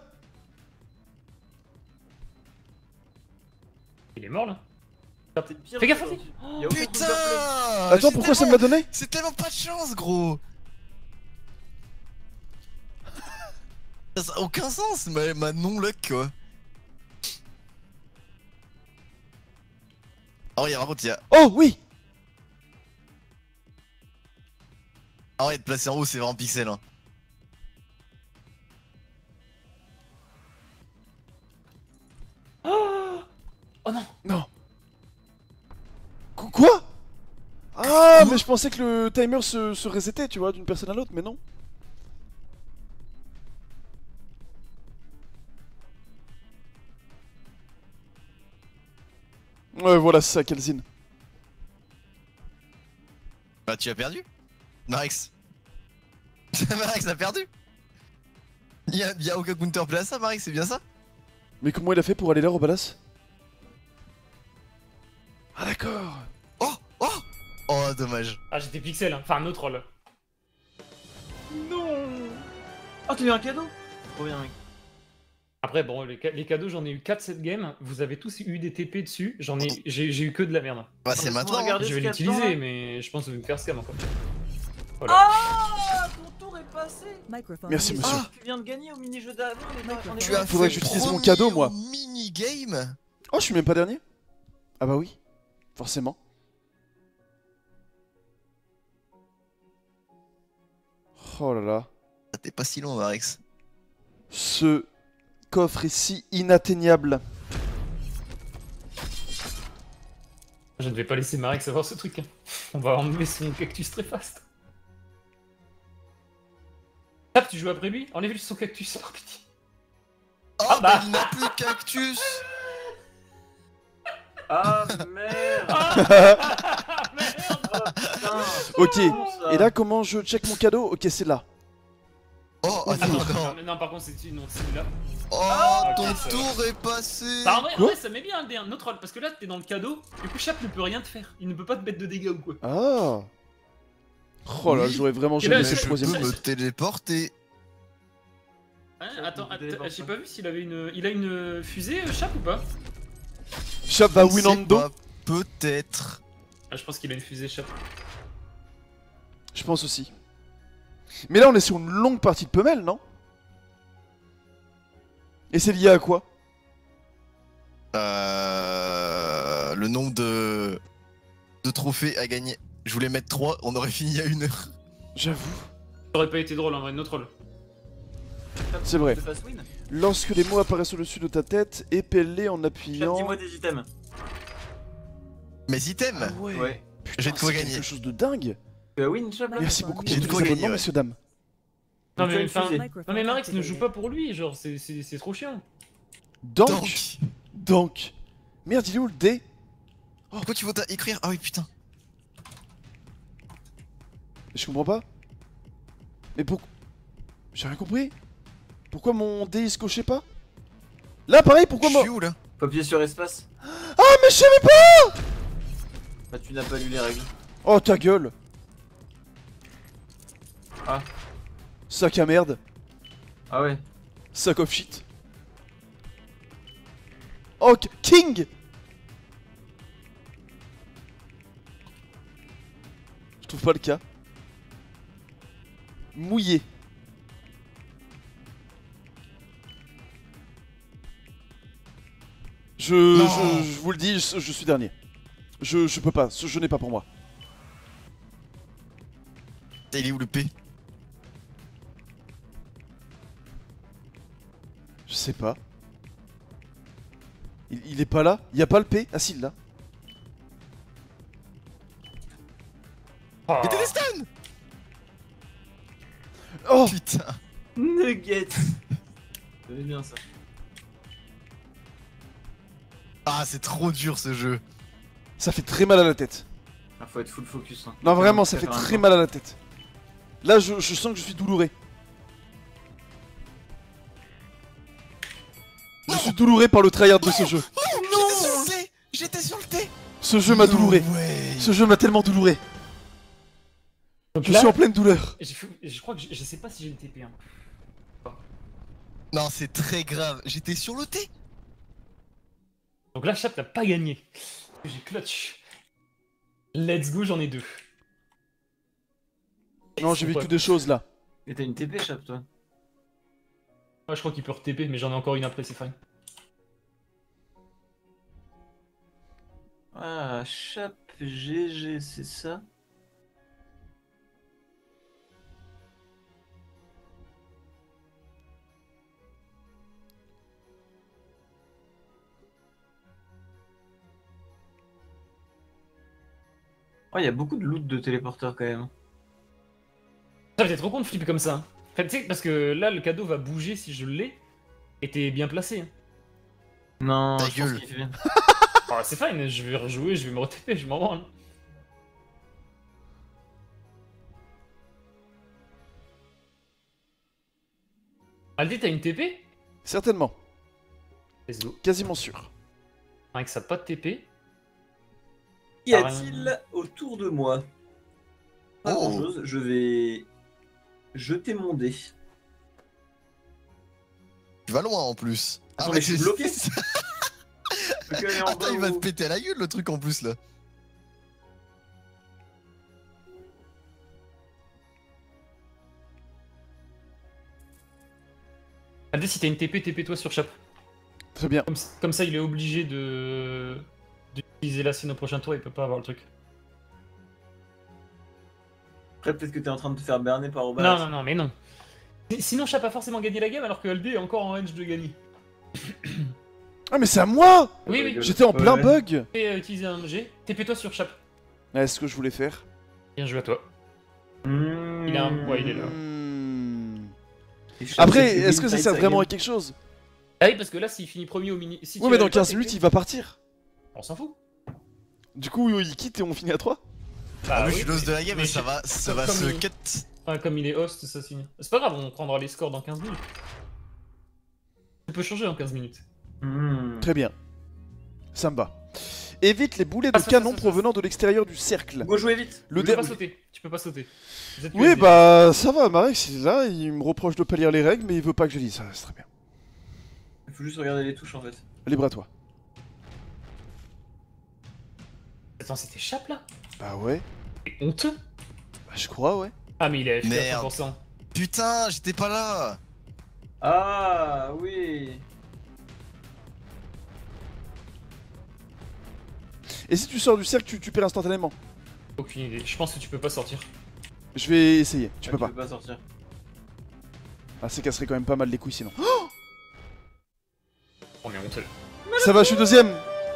Il est mort là. T'es pire Fais gaffe, que- fais Y a aucun Putain counterplay. Attends, j'ai pourquoi ça me tellement- l'a donné? C'est tellement pas de chance, gros. Ça a aucun sens, ma, ma non-luck, quoi. Ah ouais, par contre, il y a... Oh oui. Ah ouais, de placer en haut, c'est vraiment pixel, hein. Oh non. Non. Qu- Quoi? Ah, mais je pensais que le timer se, se resetait, tu vois, d'une personne à l'autre, mais non. Ouais, voilà, c'est ça, Kelzin. Bah, tu as perdu Marex. Marex a perdu. Il y a, y a aucun counterplay à ça, Marex, c'est bien ça? Mais comment il a fait pour aller là, Robalas? Ah, d'accord. Oh Oh Oh, dommage. Ah, j'étais pixel, hein. Enfin, un autre troll. Non. Ah, t'as eu un cadeau? Trop bien, mec. Après, bon, les, ca- les cadeaux, j'en ai eu quatre cette game. Vous avez tous eu des T P dessus. J'en ai, j'ai j'ai eu que de la merde. Bah, c'est Laisse-moi maintenant. hein. regarder. Je vais ce qu'il y a dedans, l'utiliser, là. mais je pense que vous me faire scam encore. Voilà. Ah, ton tour est passé. Microphone Merci, muted. monsieur. Ah. Tu viens de gagner au mini-jeu d'avant, mais t'en- t'en es Tu pas- as Faudrait que fait j'utilise mon premier cadeau, moi. au mini-game. Oh, je suis même pas dernier? Ah bah oui, forcément. Oh là là. Ça t'es pas si long, Marex. Ce coffre est si inatteignable. Je ne vais pas laisser Marek savoir ce truc. Hein. On va enlever son cactus très fast. Tap, tu joues après lui? Enlève-lui son cactus, par pitié. Oh, Ah bah, bah. il n'a plus de cactus. Ah merde. Ah, merde. Ah, putain. Ok, Comment ça et là comment je check mon cadeau? Ok, c'est là. Oh, attends, Attends, attends. non, non, par contre, c'est non, c'est là. Oh, Ah, ton ok, ça tour est passé. Bah, en vrai, en Quoi vrai, ça met bien un dé, un autre troll, parce que là t'es dans le cadeau, du coup Chap ne peut rien te faire, il ne peut pas te mettre de dégâts ou quoi. Ah. Oh là, Oui. j'aurais vraiment Et jamais là, fait Mais le je troisième. peux me téléporter. Hein, Chap, attends, il peut attends, téléporter. j'ai pas vu s'il avait une. Il a une fusée, euh, Chap ou pas? Chap va Je ne sais Winando. pas, peut-être. Ah, je pense qu'il a une fusée, Chap. Je pense aussi. Mais là, on est sur une longue partie de Pummel, non? Et c'est lié à quoi? Euh... Le nombre de... de trophées à gagner. Je voulais mettre trois, on aurait fini à une heure. J'avoue. Ça aurait pas été drôle en vrai, notre troll. C'est vrai. Je te fasse win. Lorsque les mots apparaissent au-dessus de ta tête, épelle-les en Chap, appuyant. dis-moi des items. Mes items. Ah ouais. Ouais. Putain, J'ai de quoi c'est gagner. quelque chose de dingue. Tu as win, Chap là Merci beaucoup pour J'ai de tous quoi les gagner, abonnements, ouais. messieurs, dames. Non Donc, tu as mais, une enfin, fusée. non mais Marix ne joue pas pour lui, genre c'est c'est- c'est trop chiant. Donc, Donc. donc. Merde, il est où le dé? Pourquoi tu veux ta- écrire? Ah oui, putain. Je comprends pas. Mais pourquoi? J'ai rien compris. Pourquoi mon dé il se cochait pas? Là, pareil, pourquoi Je moi? suis où là? Faut appuyer sur espace. Ah, mais je savais pas! Bah, tu n'as pas lu les règles. Oh, ta gueule. Ah. Sac à merde. Ah ouais. Sac of shit. Oh, K- King! Je trouve pas le cas. Mouillé. Je, Non. je, je vous le dis, je, je suis dernier. Je, je peux pas, ce jeu n'est pas pour moi. Il est où le P? Je sais pas. Il, il est pas là? Il y a pas le P? Ah si, là. Ah. Mais t'es des stuns. Oh! Putain. Nuggets. C'est bien ça. Ah, c'est trop dur ce jeu. Ça fait très mal à la tête. Ah, faut être full focus. Hein. Non, vraiment, ça fait faire un très temps. mal à la tête. Là, je, je sens que je suis doulouré. Je suis doulouré par le tryhard de ce jeu. J'étais sur le T. J'étais sur le T. Ce jeu m'a No doulouré. way. Ce jeu m'a tellement doulouré. Donc Je là, suis en pleine douleur. j'ai fait- je crois que je, je sais pas si j'ai le T P. Hein. Non, c'est très grave. J'étais sur le T. Donc là, Chap n'a pas gagné. J'ai clutch. Let's go, j'en ai deux. Non, j'ai vécu des choses là. Et t'as une T P, Chap, toi. Ouais, je crois qu'il peut re-T P, mais j'en ai encore une après, c'est fine. Ah, Chap G G, c'est ça. Oh, il y a beaucoup de loot de téléporteurs quand même. Ça, t'es trop con de flipper comme ça. Hein. Enfin, tu sais, parce que là, le cadeau va bouger si je l'ai. Et t'es bien placé. Hein. Non, Ta je pense gueule. qu'il fait bien. Ah, c'est fine, je vais rejouer, je vais me re-T P, je m'en branle. Aldi, t'as une T P? Certainement. Let's go. Quasiment sûr. Avec ça, pas de T P. Qu'y a-t-il autour de moi? Pas Oh. grand chose, je vais jeter mon dé. Tu vas loin en plus. Attends, mais je suis c'est- bloqué. c'est- Faut qu'elle est en Attends, bas il va ou- te péter à la gueule le truc en plus là. Aldi, si t'as une T P, T P toi sur Chap. Très bien. Comme, comme ça, il est obligé de d'utiliser la sienne au prochain tour, il peut pas avoir le truc. Après, peut-être que t'es en train de te faire berner par Oba. Non, non, non, mais non. Sinon, Chap a forcément gagné la game alors que Aldi est encore en range de gagner. Ah, mais c'est à moi! Oui, oui. J'étais en plein Ouais. bug! Et euh, utiliser un G. T P toi sur Chap. Est ce que je voulais faire. Bien joué à toi. Mmh. Il a un- ouais, il est là. Hmm. Et Chap, Après, c'est est-ce que ça Win sert Tides vraiment à again. quelque chose? Ah oui, parce que là, s'il finit premier au mini. Si Oui, tu mais dans l'avais pas, quinze c'est minutes, que- il va partir. On s'en fout. Du coup, il quitte et on finit à trois. Bah en plus, oui, je suis l'os de la game mais et ça je- va, ça comme- va comme se il- cut. Enfin, comme il est host, ça signe. C'est pas grave, on prendra les scores dans quinze minutes. Tu peux changer en quinze minutes. Hmm. Très bien. Ça me va. Évite les boulets de Ah, ça, ça, canon ça, ça, provenant de l'extérieur du cercle. Go jouer vite. Le tu peux dé- pas sauter. Tu peux pas sauter. Vous êtes Oui, P S D. bah ça va, Marek, il est là, il me reproche de pas lire les règles, mais il veut pas que je lise, ça c'est très bien. Il faut juste regarder les touches en fait. Libre à toi. Attends, c'était Chap là? Bah ouais, C'est honteux. bah je crois, ouais. Ah, mais il est F K à Merde. cent pour cent. Putain, j'étais pas là. Ah oui. Et si tu sors du cercle, tu, tu perds instantanément. Aucune idée. Je pense que tu peux pas sortir. Je vais essayer, tu Ah, peux pas. Tu peux pas sortir. Ah, c'est casserait quand même pas mal les couilles sinon. On est honteux. Ça va, je suis deuxième.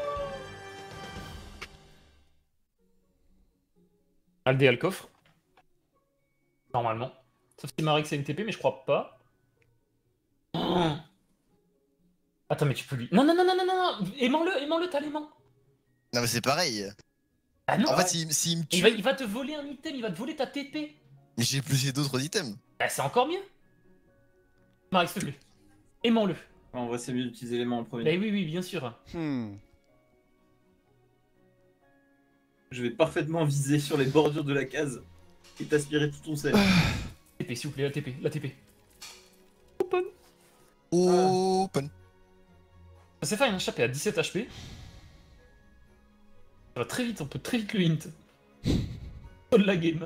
Aldé a le coffre. Normalement. Sauf si Marek c'est une T P, mais je crois pas. Oh. Attends, mais tu peux lui. Non, non, non, non, non, non, non. Aimant-le, aimant-le, t'as l'aimant. Non, mais c'est pareil. Ah non. En ouais. fait, s'il s'il me tue. il, va, il va te voler un item, il va te voler ta T P. Mais j'ai plus j'ai d'autres items. Bah, c'est encore mieux. Marek, s'il te plaît. Aimant-le. En vrai, c'est mieux d'utiliser les mains en Bah premier. oui, oui, bien sûr. Hmm. Je vais parfaitement viser sur les bordures de la case et t'aspirer tout ton sel. T P, s'il vous plaît, la T P, la T P. Open. Ça c'est fine, hein, Chap est à dix-sept H P. Ça va très vite, on peut très vite le hint. Hold la game.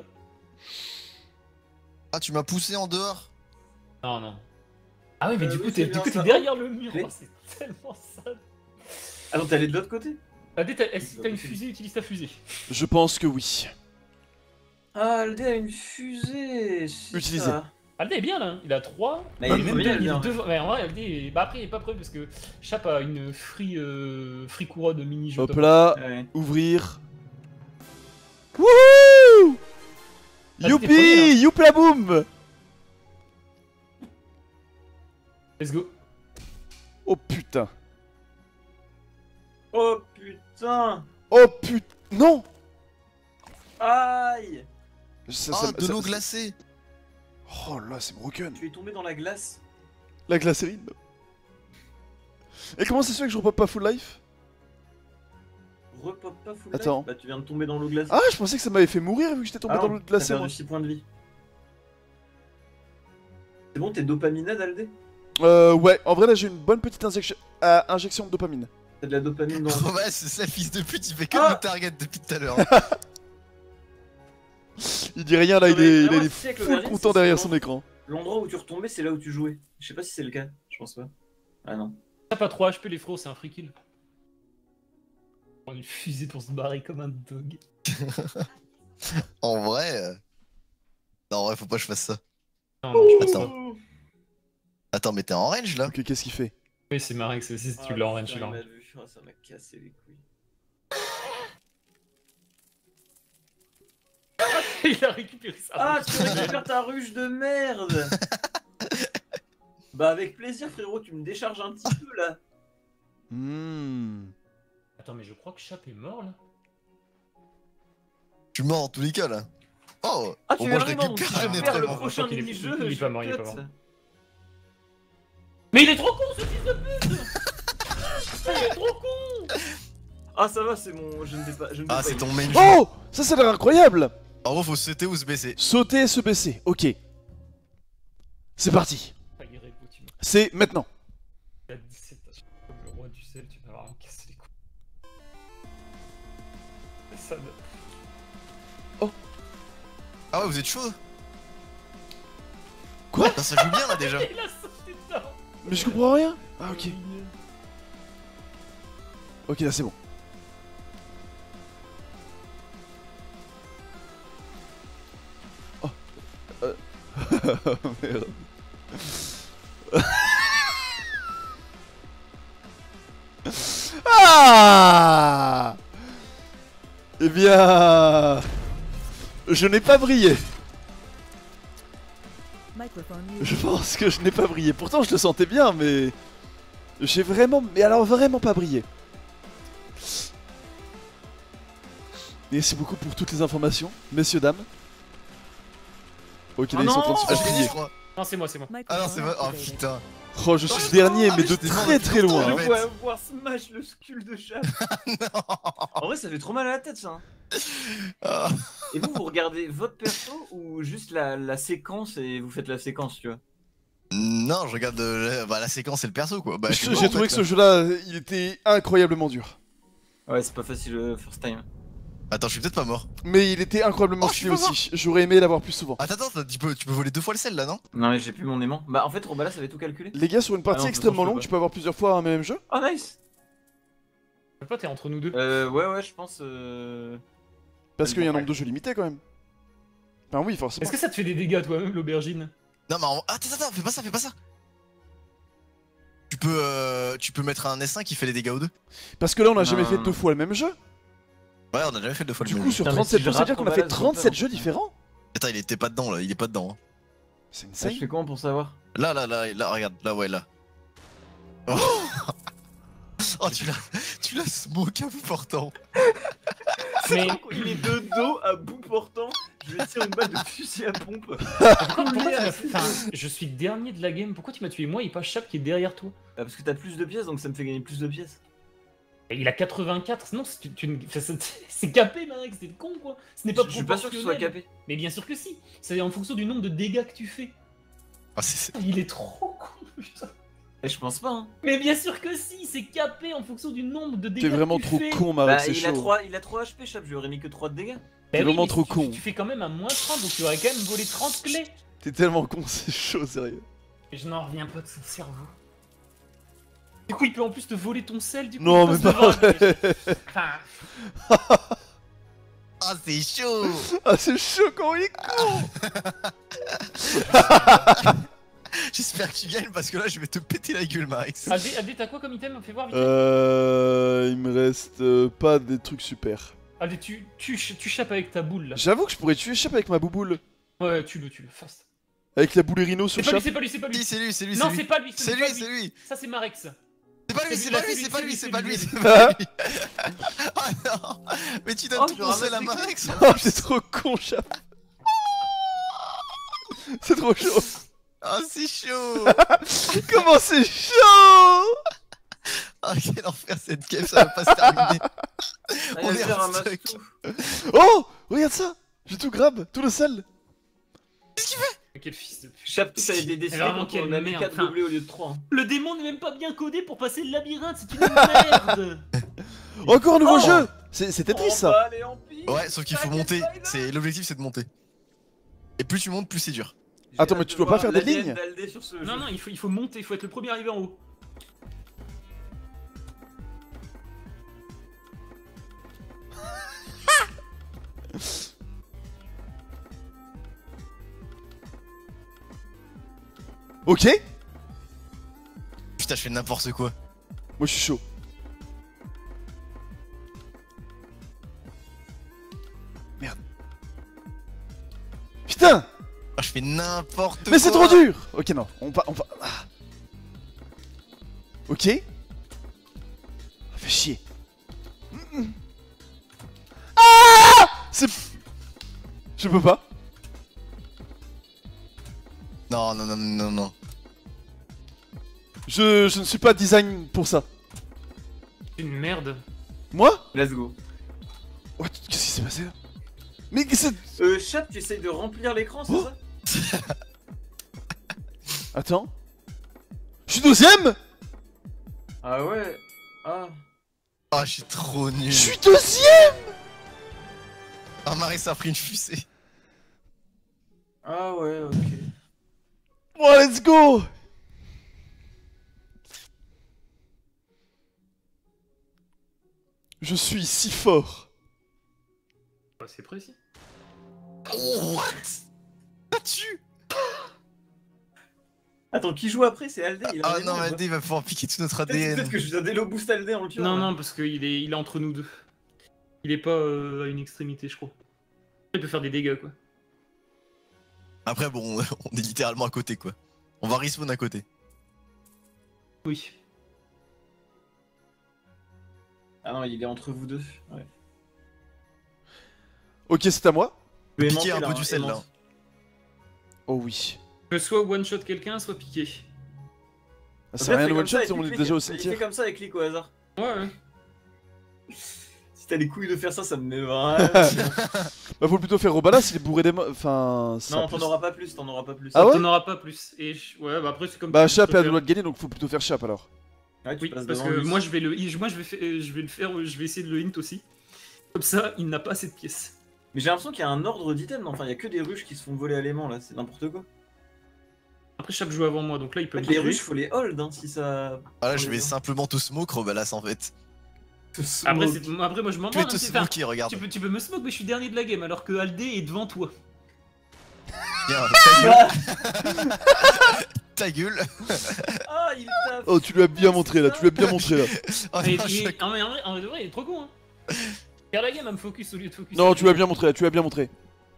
Ah, tu m'as poussé en dehors. Non, non. Ah oui, mais Euh, du oui, coup, c'est t'es bien du coup, t'es ça. derrière le mur. Mais- Oh, c'est tellement sad. Ah non, t'es allé de l'autre côté? Ah, dès, t'as- si t'as une fusée, utilise ta fusée. Je pense que oui. Ah, Aldé a une fusée. c'est Utilisé. ça. Aldé est bien là, il a trois. Mais il est même premier, deux, Aldé, il est en devant. Mais en vrai, Aldé est... Bah après, il est pas prêt parce que Chap a une free, euh... free couronne de mini-jeu. Hop top. là, Ouais. ouvrir. Wouhou! Ah, t'es premier, Youpi! Youpla boum! Let's go. Oh putain. Oh putain. Oh putain. Non! Aïe. Ça- Ah, ça- de ça- l'eau ça- glacée. Oh là, c'est broken. Tu es tombé dans la glace. La glacérine. Et comment ça se fait que je repop pas full life? Repop pas full Attends. life. Bah tu viens de tomber dans l'eau glacée. Ah, je pensais que ça m'avait fait mourir vu que j'étais tombé Ah dans non, l'eau t'as glacée. perdu moi. six points de vie. C'est bon, t'es dopaminade, Aldé? Euh, ouais, en vrai là j'ai une bonne petite injection, euh, injection de dopamine. T'as de la dopamine dans Oh, ouais, c'est ça, fils de pute, il fait que Ah. me target depuis tout à l'heure. Il dit rien là, Non, il mais est, il vraiment, est tu sais que le full Verine, content c'est derrière souvent- son écran. L'endroit où tu retombais, c'est là où tu jouais. Je sais pas si c'est le cas. Je pense pas. Ah non. Chap a trois H P, les frérots, c'est un free kill. On a une fusée pour se barrer comme un dog. En vrai. euh, Non, en vrai, faut pas que je fasse ça. Non, non, je pense pas. Attends. Attends, mais t'es en range là? Ok, qu'est-ce qu'il fait? Oui, c'est Marek, c'est si tu Ah, l'as en range, putain, tu l'as en il m'a range. vu. Ah, ça m'a cassé les couilles. Il a récupéré ça. Ah, tu récupères ta ruche de merde. Bah avec plaisir, frérot, tu me décharges un petit peu là. Hmm. Attends, mais je crois que Chap est mort là. Je suis mort en tous les cas là. Oh! Ah, au tu moins, es je vraiment donc récupère tu un perds être le mort. prochain Il est- mini-jeu. il est je pas mort, il est cut. pas mort. Mais il est trop con ce fils de pute. Il est trop con. Ah, ça va, c'est mon. Je ne vais pas. Je ne vais Ah, pas c'est y- ton main jeu. Oh! Ça, ça a l'air incroyable! En gros, faut sauter ou se baisser. Sauter et se baisser, ok. C'est parti. Ah, il est répou, tu m'as- C'est maintenant. Il a dix-sept H P comme le roi du sel, tu vas vraiment casser les couilles. C'est sad. Ah ouais, vous êtes chaud? Quoi? Putain, ça joue bien là déjà. Il a sauté dedans. Mais je comprends rien. Ah, ok. Ok, là c'est bon. Oh. Euh. Merde. Ah! Eh bien... Je n'ai pas brillé. Microphone Je muted. pense que je n'ai pas brillé. Pourtant, je le sentais bien, mais... J'ai vraiment... Mais alors, vraiment pas brillé. Merci beaucoup pour toutes les informations, messieurs, dames. Ok, là, Oh ils sont en train de non se Ah, faire j'ai gagné, plier. je crois. Non, c'est moi, c'est moi. Ah non, c'est Microphone vrai. Oh activated. putain. Oh, je suis dernier, mais de très très Je loin. le hein. Je fait. vois voir smash le skull de chat. En vrai, ça fait trop mal à la tête, ça. hein. Ah. Et vous, vous regardez votre perso ou juste la, la séquence et vous faites la séquence, tu vois? Non, je regarde euh, la, bah, la séquence et le perso quoi. Bah, je suis J'ai mort, j'ai en trouvé fait, que ce là. jeu-là, il était incroyablement dur. Ouais, c'est pas facile le first time. Attends, je suis peut-être pas mort. Mais il était incroyablement Oh, je suis stylé pas aussi. J'aurais aimé l'avoir plus souvent. Attends, attends, tu peux, tu peux voler deux fois le sel là, non? Non, mais j'ai plus mon aimant. Bah, en fait, Robala, ça avait tout calculé. Les gars, sur une partie Ah non, extrêmement je peux longue, pas. tu peux avoir plusieurs fois un même jeu. Oh, nice. Je sais pas, t'es entre nous deux. Euh, ouais, ouais, je pense. Euh... Parce qu'il y a un Ouais. nombre de jeux limité quand même. Ben oui, forcément. Est-ce que ça te fait des dégâts toi-même, l'aubergine? Non, mais en... attends, attends, fais pas ça, fais pas ça. Tu peux, euh, tu peux mettre un S un qui fait les dégâts aux deux. Parce que là, on a jamais Non, fait non, deux non. fois le même jeu. Ouais, on a jamais fait deux fois Du le coup, même. sur Putain, mais trente-sept si jeux, je ça veut dire rate qu'on a fait Robala, je trente-sept refais, jeux hein. différents. Attends, il était pas dedans là, il est pas dedans. hein. C'est Ça, je insane. fais comment pour savoir? Là, là, là, là, regarde, là, ouais, là. Oh, oh tu l'as, tu l'as smoke à bout portant. Mais Il est de dos à bout portant. Je vais tirer une balle de fusil à pompe. pourquoi, pourquoi tu m'as fait- enfin, je suis dernier de la game, pourquoi tu m'as tué moi et pas Chap qui est derrière toi? Ah, parce que t'as plus de pièces, donc ça me fait gagner plus de pièces. Et il a quatre-vingt-quatre, non, c'est tu- tu- enfin, c'est- c'est capé, mec, c'est con quoi. Ce n'est pas Je suis pas sûr que ce soit proportionnel. capé. Mais bien sûr que si, c'est en fonction du nombre de dégâts que tu fais. Ah, c'est- c'est- Il est trop con, putain. Et je pense pas, hein. Mais bien sûr que si, c'est capé en fonction du nombre de dégâts T'es vraiment que tu trop fais. con, Marek, Bah, c'est il a chaud. trois, il a trois H P, Chap, je lui aurais mis que trois de dégâts. Bah T'es oui, vraiment mais trop tu- con. Tu fais quand même un moins trente, donc tu aurais quand même volé trente clés. T'es tellement con, c'est chaud, sérieux. Et je n'en reviens pas de son cerveau. Du coup, il peut en plus te voler ton sel, du coup. Non, il mais passe pas devant. vrai. Enfin, Ah, c'est chaud. Ah, c'est chaud quand il est con. J'espère que tu gagnes parce que là, je vais te péter la gueule, Max. Adé, Adé, t'as quoi comme item? Fais voir vite. fait. Euh. Il me reste euh, pas des trucs super. Adé, tu, tu, tu chapes avec ta boule là. J'avoue que je pourrais tuer Chap avec ma bouboule. Ouais, tu le, tu le, fast. Avec la boulerino sur C'est pas lui, Chap. c'est pas lui, c'est pas lui. Si, c'est lui, c'est lui, Non, c'est c'est lui. pas lui, ce C'est n'est lui, pas c'est lui. Ça, c'est Marex. C'est pas lui, C'est c'est lui, pas c'est lui, lui, c'est pas c'est lui, lui, c'est c'est pas lui, lui, c'est c'est lui. pas lui. Ah non. Mais tu donnes Oh, tout je ton ramasse sel à les Max. Oh, c'est trop con, Chap. C'est trop chaud. Ah, c'est chaud. Comment c'est chaud. Ah, quel enfer cette game, ça va pas se terminer. Ah, On il est a fait en ramasse stock. tout. Oh, regarde ça. J'ai tout grab, tout le sel. Quel fils de pute. Chap, ça a été décidé Vraiment, quand on quelle a mis merde. quatre Enfin, doublés au lieu de trois. hein. Le démon n'est même pas bien codé pour passer le labyrinthe, c'est une merde. Encore un nouveau Oh. jeu. C'est c'est Tetris On ça. va aller en pire. Ouais, sauf qu'il faut T'inquiète monter. pas, il va. C'est l'objectif, c'est de monter. Et plus tu montes, plus c'est dur. J'ai Attends, hâte mais de tu dois pas voir faire des l'A D N lignes d'Aldé sur ce Non, jeu. non, il faut, il faut monter, il faut être le premier arrivé en haut. Ok. Putain, je fais n'importe quoi. Moi je suis chaud. Merde. Putain. Ah, je fais n'importe quoi. Mais c'est trop dur. Ok non, on va, on va. Ah. Ok. Ah, fais chier. Mm, mm. Ah. C'est. Je peux pas. Non, non, non, non, non. Je, je ne suis pas design pour ça. C'est une merde. Moi? Let's go. What? Qu'est-ce qui s'est passé là? Mais qu'est-ce que c'est? Euh, Chat, tu essayes de remplir l'écran, c'est Oh. ça? Attends. Je suis deuxième? Ah ouais. Ah. Ah, je suis trop nul. Je suis deuxième? Ah, Marie, ça a pris une fusée. Ah ouais, ok. Bon, let's go! Je suis si fort. Bah, c'est précis. Oh, what? T'as tué? Attends, qui joue après? C'est Aldé. Il a Ah un non, énorme, Aldé va pouvoir piquer tout notre Peut-être A D N. peut-être que je viens d'élo boost Aldé en le tuant. Non, là. non, parce qu'il est, il est entre nous deux. Il est pas euh, à une extrémité, je crois. Il peut faire des dégâts, quoi. Après, bon, on est littéralement à côté, quoi. On va respawn à côté. Oui. Ah non, il est entre vous deux. Ouais. Ok, c'est à moi. Je vais Piquer aimanter, un peu là, du hein, sel, là. aimante. Oh oui. Je peux soit one-shot quelqu'un, soit piquer. Ah, c'est Bref, rien fais de comme one shot ça et si on tu est cliques. déjà au Il fait cimetière. comme ça et clique au hasard. Ouais, ouais. Si t'as les couilles de faire ça, ça me met vraiment. Bah faut plutôt faire Robala s'il est bourré des mo- Enfin... ça Non, plus- t'en auras pas plus, t'en auras pas plus. Ah ouais T'en auras pas plus. Et je- ouais, bah après, c'est comme. Bah tu Chap est à préfères. deux doigts de gagner donc faut plutôt faire Chap alors. Ouais, tu Oui, passes parce devant que lui. moi je vais le, moi je vais, fa- je vais le faire, je vais essayer de le hint aussi. Comme ça, il n'a pas assez de pièces. Mais j'ai l'impression qu'il y a un ordre d'items, non, enfin il y a que des ruches qui se font voler à l'aimant là, c'est n'importe quoi. Après, Chap joue avant moi, donc là il peut En me fait, les tuer. ruches, faut les hold hein, si ça. Ah là, pour je les vais gens. simplement te smoke Robalas en fait. Après, c'est- après, moi je m'en Je vais branle, te hein, c'est- enfin, smoker, regarde. tu peux, tu peux me smoke, mais je suis dernier de la game, alors que Aldé est devant toi. Tiens, ta gueule. Ta gueule. Ah, il tape. Oh tu lui as bien montré là, tu lui as bien montré là. Oh, Mais, non, je- mais- en, vrai, en vrai- en vrai, il est trop con, hein. Faire la game à me focus au lieu de focus. Non tu lui as bien montré là, tu lui as bien montré.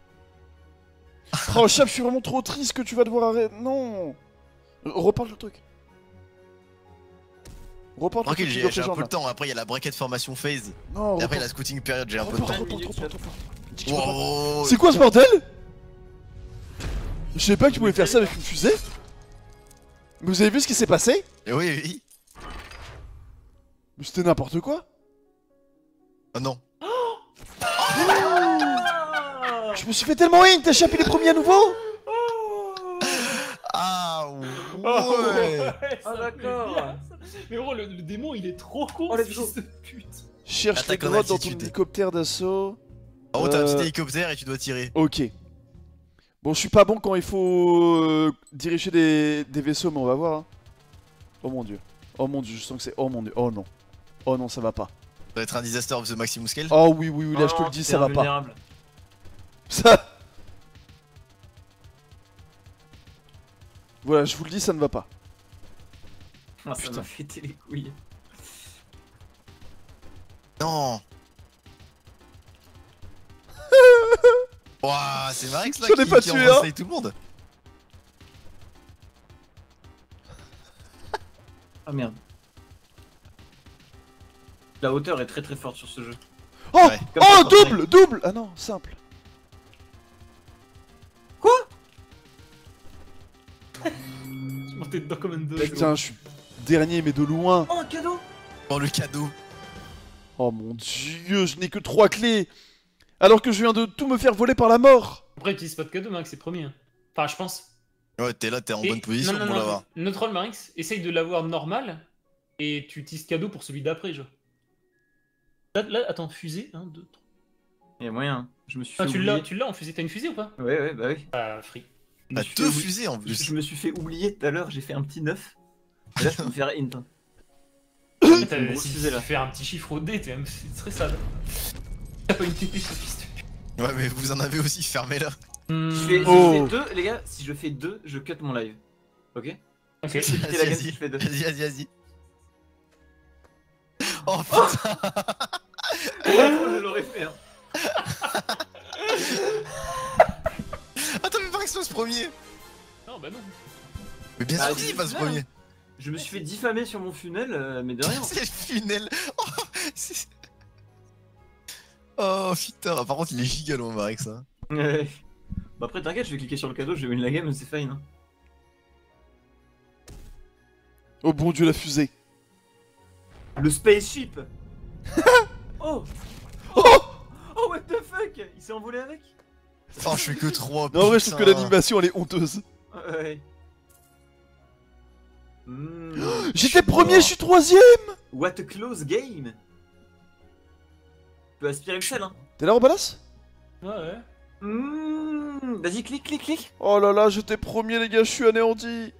Oh Chap je suis vraiment trop triste que tu vas devoir arrêter. Non. Reparle le truc. Reparle le Tranquille, truc. j'ai qui j'ai un bloque peu les le temps. Après, il y a la bracket formation phase. Non, Et après, reparle. la scouting période, j'ai un peu de Reparle, temps. reparle, reparle, reparle, reparle. Dis que tu peux pas. Wow. C'est quoi ce bordel? Je savais pas que tu pouvais faire ça avec une fusée. Mais vous avez vu ce qui s'est passé? Eh oui, oui. Mais c'était n'importe quoi. Oh non. Ah Je me suis fait tellement hint, t'as échappé les premiers à nouveau. Ah Oh, ouais. ouais, ça Ah, me d'accord. plaît bien, ça. Mais gros, le, le démon il est trop con, Oh, ce let's go. fils de pute. Cherche les Attaque en grottes dans ton altitude. hélicoptère d'assaut. En gros, t'as un Euh. petit hélicoptère et tu dois tirer. Ok. Bon, je suis pas bon quand il faut euh, diriger des, des vaisseaux, mais on va voir. hein. Oh mon dieu. Oh mon dieu, je sens que c'est. Oh mon dieu. Oh non. Oh non, ça va pas. Ça va être un disaster of the Maximus Scale. Oh oui, oui, oui, là je te non, le dis, t'es ça va pas. invulnérable. Ça. Voilà, je vous le dis, ça ne va pas. Ah, ça Putain. m'a fêté les couilles. Non. Ouah, c'est Marex là J'en ai qui, pas qui tué envoie un. ça avec tout le monde. Ah merde. La hauteur est très très forte sur ce jeu. Oh Ouais. Comme Oh, ça, double Double Ah non, simple. Je montais dedans comme un deux. Putain, je suis dernier, mais de loin. Oh, un cadeau. Dans le cadeau. Oh mon dieu, je n'ai que trois clés. Alors que je viens de tout me faire voler par la mort. Après, utilise pas de cadeau, Marix, c'est premier. hein. Enfin, je pense. Ouais, t'es là, t'es en Et- bonne position non, non, pour non, l'avoir. Notre rôle, Marix, essaye de l'avoir normal et tu utilises cadeau pour celui d'après, genre. Là, là, attends, fusée, un, deux, trois. Il y a moyen. Je me suis fait Ah, tu l'as, oublier. tu l'as en fusée, t'as une fusée ou pas? Ouais, ouais, bah oui. Ah, free. Je me T'as suis fait deux oublier- fusées en Je, plus. je me suis fait oublier tout à l'heure, j'ai fait un petit neuf. Et là, je peux me faire hint. hein. T'as- une grosse si fusée, tu là. fais un petit chiffre au dé, t'es même c'est très sale. T'as pas une T P, ce fils de pute. Ouais, mais vous en avez aussi, fermez-la. Hmm, Je fais, si Oh. je fais deux, les gars, si je fais deux, je cut mon live. Ok? Ok. J'ai quitté la Vas-y, game si vas-y, je fais deux. vas-y, vas-y, vas-y. Oh putain. je l'aurais fait. Hein. Attends, mais Marex passe premier. Non, bah non. Mais bien Bah, sûr qu'il passe là. premier. Je me suis fait diffamer sur mon funnel, euh, mais de rien. C'est le funnel. Oh, c'est- oh putain, par contre il est giga long Marex hein. Ouais. Bah après, t'inquiète, je vais cliquer sur le cadeau, je vais win la game, c'est fine. Hein. Oh bon dieu, la fusée. Le spaceship. Oh. Oh Oh, what the fuck. Il s'est envolé avec. Oh je fais que trois. Non, en vrai, je trouve que putain. l'animation elle est honteuse. Ouais. Hmm. J'étais premier, je suis troisième. What a close game. Tu peux aspirer le sel, hein. T'es là, Robalas? Ouais, ouais. Hmm. Vas-y, clique, clique, clique. Oh là là, j'étais premier, les gars, je suis anéanti.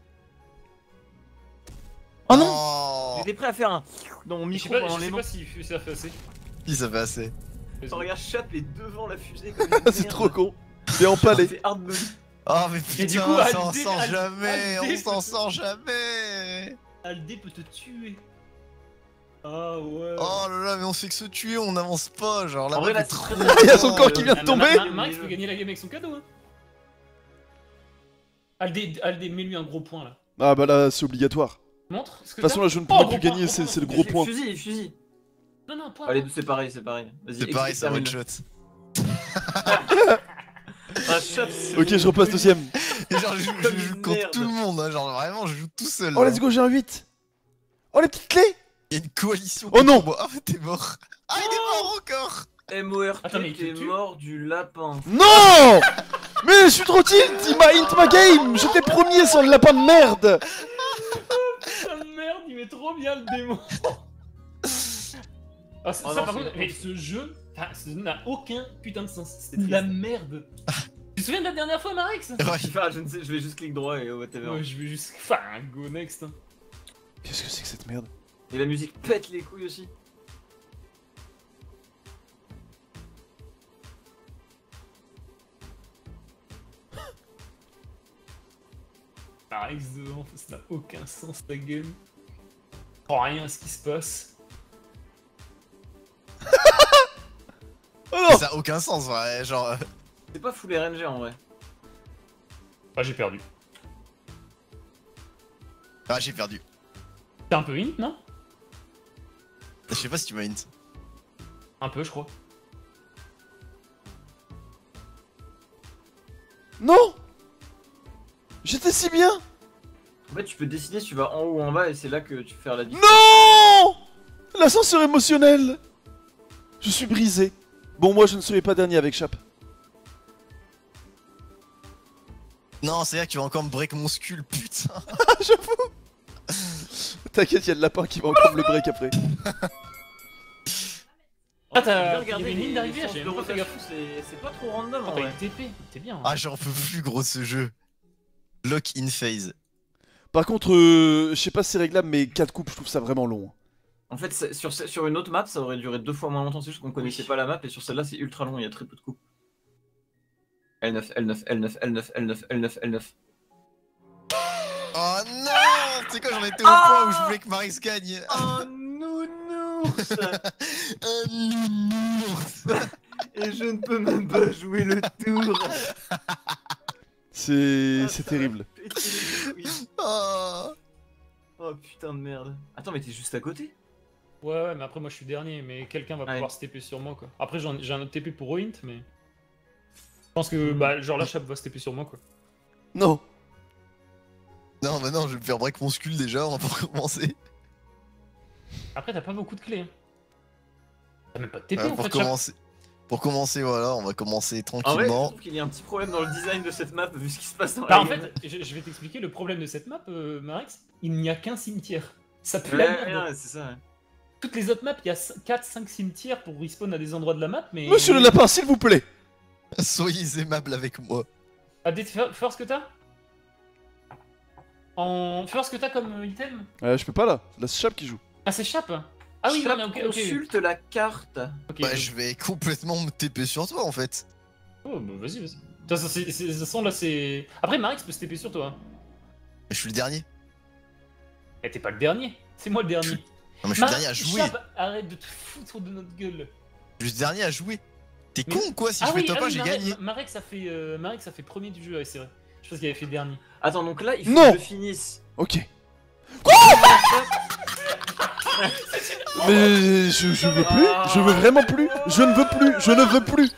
Oh non. non. J'étais prêt à faire un dans mon Je sais micro pas, pendant je les sais mains. pas si ça fait assez. Si ça fait assez. Attends, regarde, Chap est devant la fusée comme une C'est merde. trop con. Il est empalé. C'est hard mode. Oh mais Et du putain, coup, ça on Aldé- sort Aldé- jamais, Aldé on s'en peut- sort jamais. Aldé peut te tuer. Ah ouais. Oh là là, mais on fait que se tuer, on n'avance pas, genre là. En vrai, là, c'est très Il y a son corps qui vient de Ah, tomber. Ma- Ma- Max peut gagner la game avec son cadeau. Hein. Aldé, Aldé, mets-lui un gros point là. Ah bah là, c'est obligatoire. Montre. ce que De toute façon, t'as. là, je ne Oh, pourrai gros plus point, gagner, gros c'est point. c'est le gros point. Fusil, fusil. Non, non, point. Allez, point. c'est pareil, c'est pareil. Vas-y, C'est pareil, c'est un one termine-le. shot. Ah, Chap, c'est Ok, je repasse deuxième. Genre, je joue, je Comme joue une contre merde. tout le monde, hein. Genre vraiment, je joue tout seul. Oh, là. let's go, j'ai un huit. Oh, les petites clés. Il y a une coalition. Oh non. contre moi. Ah, t'es mort. Ah, il est mort encore. M O R Attends, mais P, il te t'es tue mort du lapin. Non. Mais je suis trop tilt. Il m'a int ma game. J'étais premier sans le lapin de merde. Ah merde, il met trop bien le démon. Ah, ça, Oh ça, non, par c'est contre, con. mais ce jeu, ça ça n'a aucun putain de sens. C'est triste. de la merde. Tu te souviens de la dernière fois, Marix? Ouais. Ah, je ne sais, je vais juste clic droit et whatever. Ouais, je vais juste. Enfin, go next. hein. Qu'est-ce que c'est que cette merde? Et la musique pète les couilles aussi. Marix devant, ça n'a aucun sens ta game. Je comprends rien à ce qui se passe. Oh non. Ça a aucun sens, ouais. Genre. euh, C'est pas full R N G en vrai. Ah, j'ai perdu. Ah, j'ai perdu. T'es un peu int, non? Je sais pas si tu m'as hint. Un peu, je crois. Non. J'étais si bien. En fait, tu peux décider si tu vas en haut ou en bas et c'est là que tu peux faire la différence. Non. L'ascenseur émotionnel. Je suis brisé. Bon, moi, je ne serai pas dernier avec Chap. Non, c'est là que tu vas encore me break mon skull, putain. Ah, j'avoue. T'inquiète, il y a le lapin qui va encore me le break après. Ah, t'as- Bien il y regarder avait une les- ligne d'arrivée, les j'avais sens même pas de fait rotation, C'est c'est pas trop random en T'as vrai. une T P, t'es bien. hein. Ah, j'en peux plus, gros, ce jeu. Lock in phase. Par contre, euh, je sais pas si c'est réglable, mais quatre coupes, je trouve ça vraiment long. En fait, c'est- sur, sur une autre map, ça aurait duré deux fois moins longtemps, c'est juste qu'on connaissait Oui. pas la map et sur celle-là, c'est ultra long, il y a très peu de coups. L neuf, L neuf, L neuf, L neuf, L neuf, L neuf, L neuf. Oh non. Tu sais quoi, j'en étais au point où je voulais que Maris gagne. Oh nounours. Un nounours. Et je ne peux même pas jouer le tour. C'est Ah, c'est ça terrible. va péter les couilles. Oh. Oh putain de merde. Attends, mais t'es juste à côté. Ouais, ouais, mais après, moi je suis dernier, mais quelqu'un va Ouais. pouvoir se T P sur moi, quoi. Après, j'en- j'ai un autre T P pour Oint, mais. Je pense que, bah, genre, la chape va se T P sur moi, quoi. Non. Non, mais non, je vais me faire break mon skull déjà, on va pas commencer. Après, t'as pas beaucoup de clés. Hein. T'as même pas de T P Euh, en pour fait, chape. commencer. Pour commencer, voilà, on va commencer En vrai, je tranquillement. trouve qu'il y a un petit problème dans le design de cette map vu ce qui se passe dans Bah, la en game. fait, je, je vais t'expliquer le problème de cette map, euh, Marix. Il n'y a qu'un cimetière. Ça pue Ouais, la merde. ouais, c'est ça. Ouais. Toutes les autres maps, il y a quatre cinq cimetières pour respawn à des endroits de la map, mais. Monsieur le lapin, s'il vous plaît. Soyez aimables avec moi. Ah, des fir- first que t'as En first que t'as comme euh, item Euh, je peux pas là. Là, c'est Chap qui joue. Ah, c'est chape. Ah oui, non, Chape mais ok, ok. consulte la carte. Ok, Bah, ok. je vais complètement me T P sur toi en fait. Oh, bah vas-y, vas-y. De toute façon, c'est- c'est- de toute façon, là, c'est. Après, Marix peut se T P sur toi. Hein. Mais je suis le dernier. Eh, t'es pas le dernier. C'est moi le dernier. Non, mais je suis le Mar- dernier à jouer. Chape, arrête de te foutre de notre gueule. Je suis le dernier à jouer. T'es Mais- con ou quoi? Si ah je fais oui, top ah un, oui, j'ai Marek- gagné. Marek, ça fait, euh, Marek, ça fait premier du jeu, ouais, c'est vrai. Je pense qu'il avait fait dernier. Attends, donc là, il faut Non. que je finisse. Ok. Mais je, je veux plus. Je veux vraiment plus. Je ne veux plus. Je ne veux plus.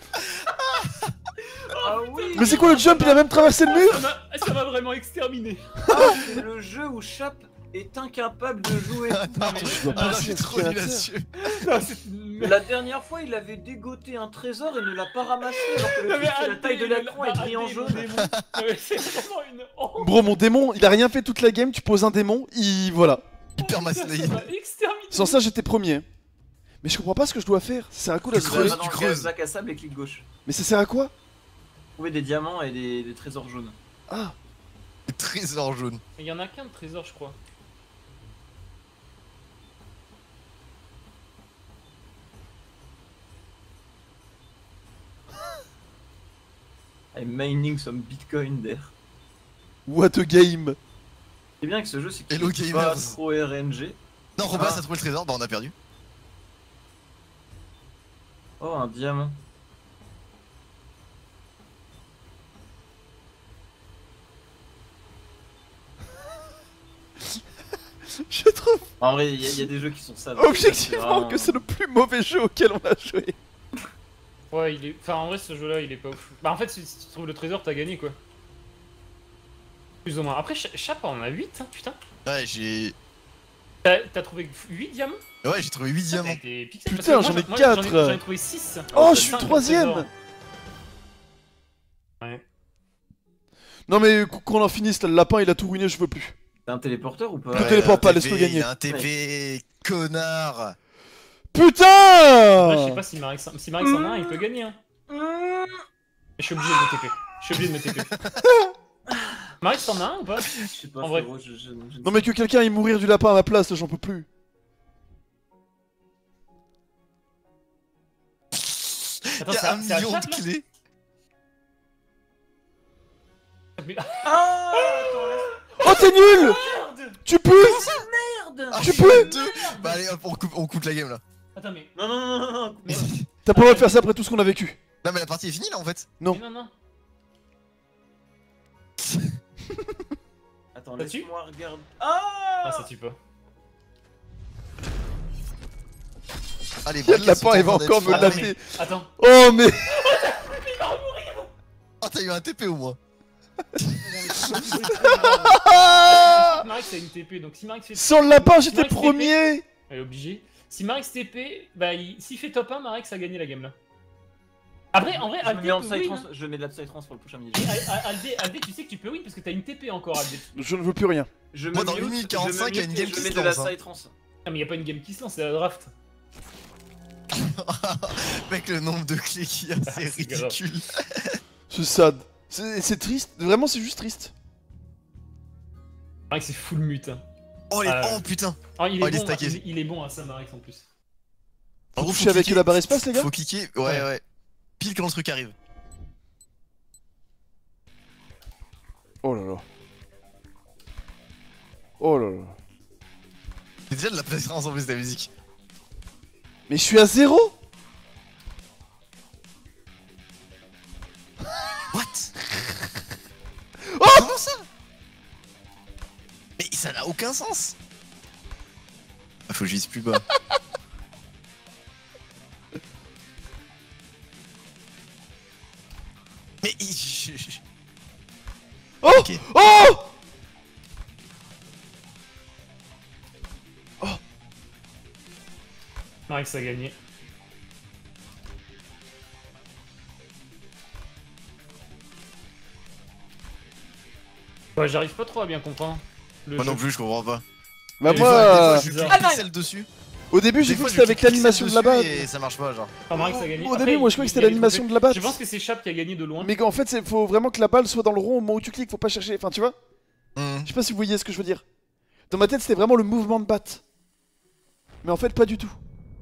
Ah oui. Mais c'est quoi le jump? Il a même traversé le Ça mur. m'a- Ça m'a vraiment exterminé. Ah, c'est le jeu où Chap est incapable de jouer. Ah, non, mais- Je dois ah, passer j'ai un trop nul aspirateur. là-dessus. Non, c'est une merde. La dernière fois, il avait dégoté un trésor et ne l'a pas ramassé alors que le Non, mais truc fait la Aldé, taille de le- l'écran et bah, brille en Aldé, mon jaune. démon. Non, mais C'est vraiment une honte. Bro, mon démon, il a rien fait toute la game. Tu poses un démon, il voilà. Hyper Ça maslay. m'a exterminé. Sans ça, j'étais premier. Mais je comprends pas ce que je dois faire. Ça sert à quoi la Tu Tu creuses, vas tu dans creuses. le bac à sable et clic gauche. Mais ça sert à quoi? Trouver des diamants et des, des trésors jaunes. Ah. Trésor jaune. Il y en a qu'un de trésor, je crois. I'm mining some bitcoin there. What a game. C'est bien que ce jeu, c'est qu'il Hello, est pas gamers. trop R N G. Non, Robas Ah. a trouvé le trésor, bah on a perdu. Oh, un diamant. Je trouve En vrai, il y, a- il y a des jeux qui sont ça. donc c'est objectivement vraiment- que c'est le plus mauvais jeu auquel on a joué. Ouais, il est. Enfin, en vrai, ce jeu-là, il est pas ouf. Bah, en fait, si si tu trouves le trésor, t'as gagné, quoi. Plus ou moins. Après, Ch- Chap, on en a huit, hein, putain. Ouais, j'ai. T'as t'as trouvé huit diamants? Ouais, j'ai trouvé huit Putain, diamants. t'as été pixel, Putain, parce que j'en moi, ai moi, quatre. J'en ai, j'en ai trouvé six. Oh, je suis cinq, troisième. trésor. Ouais. Non mais qu- qu'on en finisse, là, le lapin il a tout ruiné, je veux plus. T'as un téléporteur ou pas? Te Ouais, téléporte il a pas, un laisse-le T P, gagner. Il a un T P, connard. Après, je sais Putain pas si Marix si Marix en a un, il peut gagner. Hein. Je suis obligé de me T P. Je suis obligé de me T P. Marix, t'en as un ou pas? Je sais pas, En vrai. frérot, je, je, je- Non mais que quelqu'un aille mourir du lapin à ma place, là, j'en peux plus. Attends, Il y c'est a à- un c'est à million Chap, de là clés. Mais- Ah attends, laisse- Oh t'es nul. Merde. Tu pues. Merde. Ah, Tu je suis peux à deux. Bah allez, hop, on coupe, on coupe la game là. Attends, mais. Non, non, non, non, non. Mais... T'as pas le droit de faire ça après tout ce qu'on a vécu. Non, mais la partie est finie là en fait. Non. mais non, non. Attends, Ça tue laisse-moi regarder. Ah, Ah, ça tue pas. Allez, Y'a le Braquet, lapin, il va son temps encore d'être me fort. laver. Attends. Oh mais. Oh, t'as eu un T P au moins. Marix a une T P, donc si Marix fait. Sans le lapin, j'étais Max premier. Elle est obligée. Si Marix T P, bah il- s'il fait top un, Marix a gagné la game là. Après, en vrai, je me Aldé mets en peut side win. trans, hein. je mets de la side trans pour le prochain mini Et Al- Al- Aldé, Aldé, tu sais que tu peux win parce que t'as une T P encore, Aldé. Je ne veux plus rien. Je me Moi, dans mute, une minute je me quarante-cinq, il y a une mute game et qui je se mets de la lance, hein. side trans. Ah, mais y a pas une game qui se lance, c'est la draft. Mec, le nombre de clés qu'il y a, c'est c'est grave. ridicule. C'est sad. C'est c'est triste. Vraiment, c'est juste triste. Marix c'est full mute. hein. Oh, les... Ah, oh putain. Ah, il, Oh, est il est bon, stacké. il, il est bon à ça, Marix en plus. En gros, toucher avec cliquer- la barre espace, les gars. Faut cliquer, ouais, Ouais. ouais. Pile quand le truc arrive. Oh là là. Oh là là. C'est déjà de la préférence en plus de la musique. Mais je suis à zéro. What? Oh, comment ça? Mais ça n'a aucun sens. Ah, faut que je vise plus bas. Mais il- je- je- Oh Ok. Oh Marix a gagné. Ouais, j'arrive pas trop à bien comprendre. Le Moi jeu. non plus, je comprends pas. Bah Des Des moi, fois, des fois, euh, je clique Ah, non, pixel dessus. au début j'ai Des cru fois, que je c'était avec clique l'animation de la dessus batte. Et ça marche pas, genre. Enfin, Marix a gagné. Au Après, début, moi je il- croyais que il c'était a les l'animation trophées. de la batte. Je pense que c'est Chap qui a gagné de loin. Mais en fait, c'est faut vraiment que la balle soit dans le rond au moment où tu cliques, faut pas chercher. Enfin, tu vois? Hmm. Je sais pas si vous voyez ce que je veux dire. Dans ma tête, c'était vraiment le mouvement de batte. Mais en fait, pas du tout.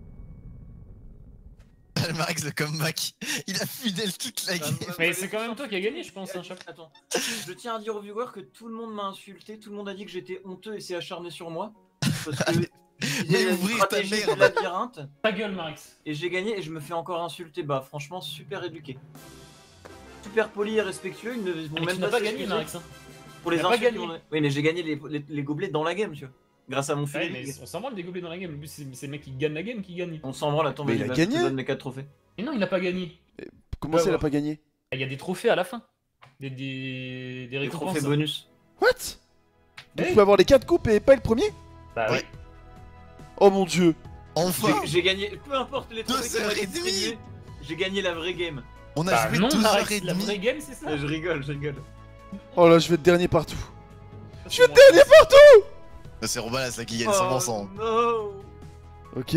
Le Max, le comeback. Il a fidèle toute la game. Mais c'est quand même toi qui as gagné, je pense, hein, Chap. Attends, je tiens à dire aux viewers que tout le monde m'a insulté, tout le monde a dit que j'étais honteux et s'est acharné sur moi. Parce que il y a Mais une ouvrir ta stratégie de merde. labyrinthe Ta gueule, Marix. et j'ai gagné et je me fais encore insulter. Bah franchement super éduqué. Super poli et respectueux, ils ne vont Mais même tu n'as pas gagné, s'excuser Marix. hein. pour les t'as pas insultes. gagné. ils vont- Oui mais j'ai gagné les, les, les gobelets dans la game tu vois. Grâce à mon Ouais, filet. mais on s'en branle des gobelets dans la game. Le but, c'est c'est le mec qui gagne la game qui gagne. On s'en branle, attends, Mais vas-y, il a vas-y, gagné. je te donne mes quatre trophées. Mais non, il n'a pas gagné. Comment Ouais, ça, il a ouais. pas gagné? Il y a des trophées à la fin. Des, des, des Les récompenses. trophées bonus. What? Donc Hey. tu peux avoir les quatre coupes et pas le premier? Bah Ouais. oui. Oh mon dieu. Enfin, J'ai- J'ai gagné, peu importe les Deux trophées qu'on heures m'a et demie. distribués, j'ai gagné la vraie game. on a Bah joué non, deux heures Marix, et la vraie demie. game, c'est ça. Je rigole, je rigole. Oh là, je vais être dernier partout. Ça, Je c'est vais moi. dernier partout. C'est Robalas là qui gagne cent pour cent. Oh no. Ok.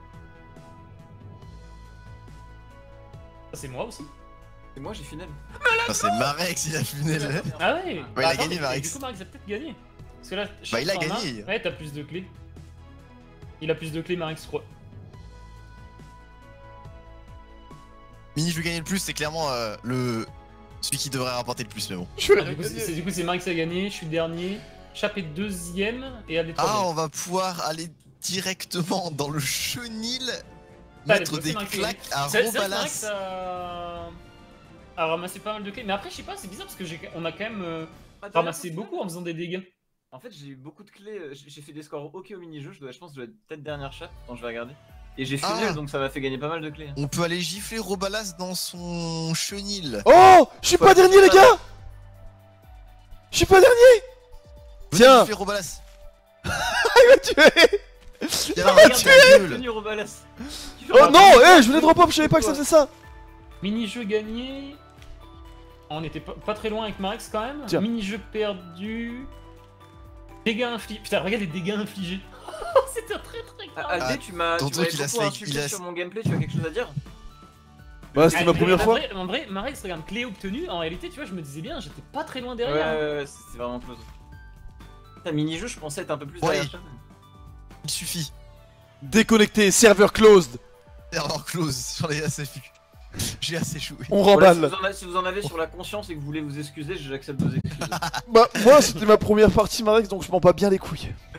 Ça, c'est moi aussi. Et moi j'ai final. Ah, c'est Marex, il a funel. Ah ouais. il a Bah, attends, gagné, mais Marix. Du coup, Marix a peut-être gagné. Parce que là, Bah, il a Chap en gagné. Ouais, t'as plus de clés. Il a plus de clés, Marix, je crois. Mini, je veux gagner le plus, c'est clairement euh, le. Celui qui devrait rapporter le plus, mais bon. Je vais Ah, du coup, c'est c'est- du coup, c'est Marix qui a gagné, je suis dernier. Chap est deuxième et a des Ah, troisième. on va pouvoir aller directement dans le chenil, Allez, mettre bah, c'est des Marix qui a claques à C'est c'est vrai que Marix Robalas. a... a ramassé pas mal de clés. Mais après, je sais pas, c'est bizarre parce que j'ai on a quand même euh, Attends, ramassé attends, beaucoup en faisant des dégâts. En fait, j'ai eu beaucoup de clés. euh, J'ai j'ai fait des scores ok au mini-jeu. Je, dois, je pense que je dois être peut-être dernière chat. Attends, je vais regarder. Et j'ai final, Ah. donc ça m'a fait gagner pas mal de clés. On peut aller gifler Robalas dans son chenil. Oh, je suis pas Quoi, dernier les c'est gars. Je suis pas dernier. Tiens. Tu fais Robalas. Il m'a tué. Y'a la Regarde, tu t'as es nul. tenu Robalas. Oh non, eh, je venais de repop, je savais pas que ça faisait ça. Mini-jeu gagné. On était pas, pas très loin avec Marex quand même. Tiens. Mini-jeu perdu. Dégâts infligés. Putain, regarde les dégâts infligés. C'était très très grave. Ah, Aldé, tu m'as ton tu m'avais truc, il a beaucoup slay- insulté il a- sur mon gameplay, tu as quelque chose à dire? Bah, c'était Ah, ma mais première en fois. Vrai, en vrai, Marex, regarde, clé obtenue. En réalité, tu vois, je me disais bien, j'étais pas très loin Ouais, derrière. hein. ouais, ouais, c'est vraiment close. Un mini-jeu, je pensais être un peu plus Ouais. derrière toi. Il suffit. Déconnecté, serveur closed. Serveur close, j'en ai assez vu. J'ai assez joué. On Voilà, si, remballe. vous en avez, si vous en avez sur la conscience et que vous voulez vous excuser, j'accepte vos excuses. Bah, moi, c'était ma première partie, Marex, donc je m'en bats bien les couilles.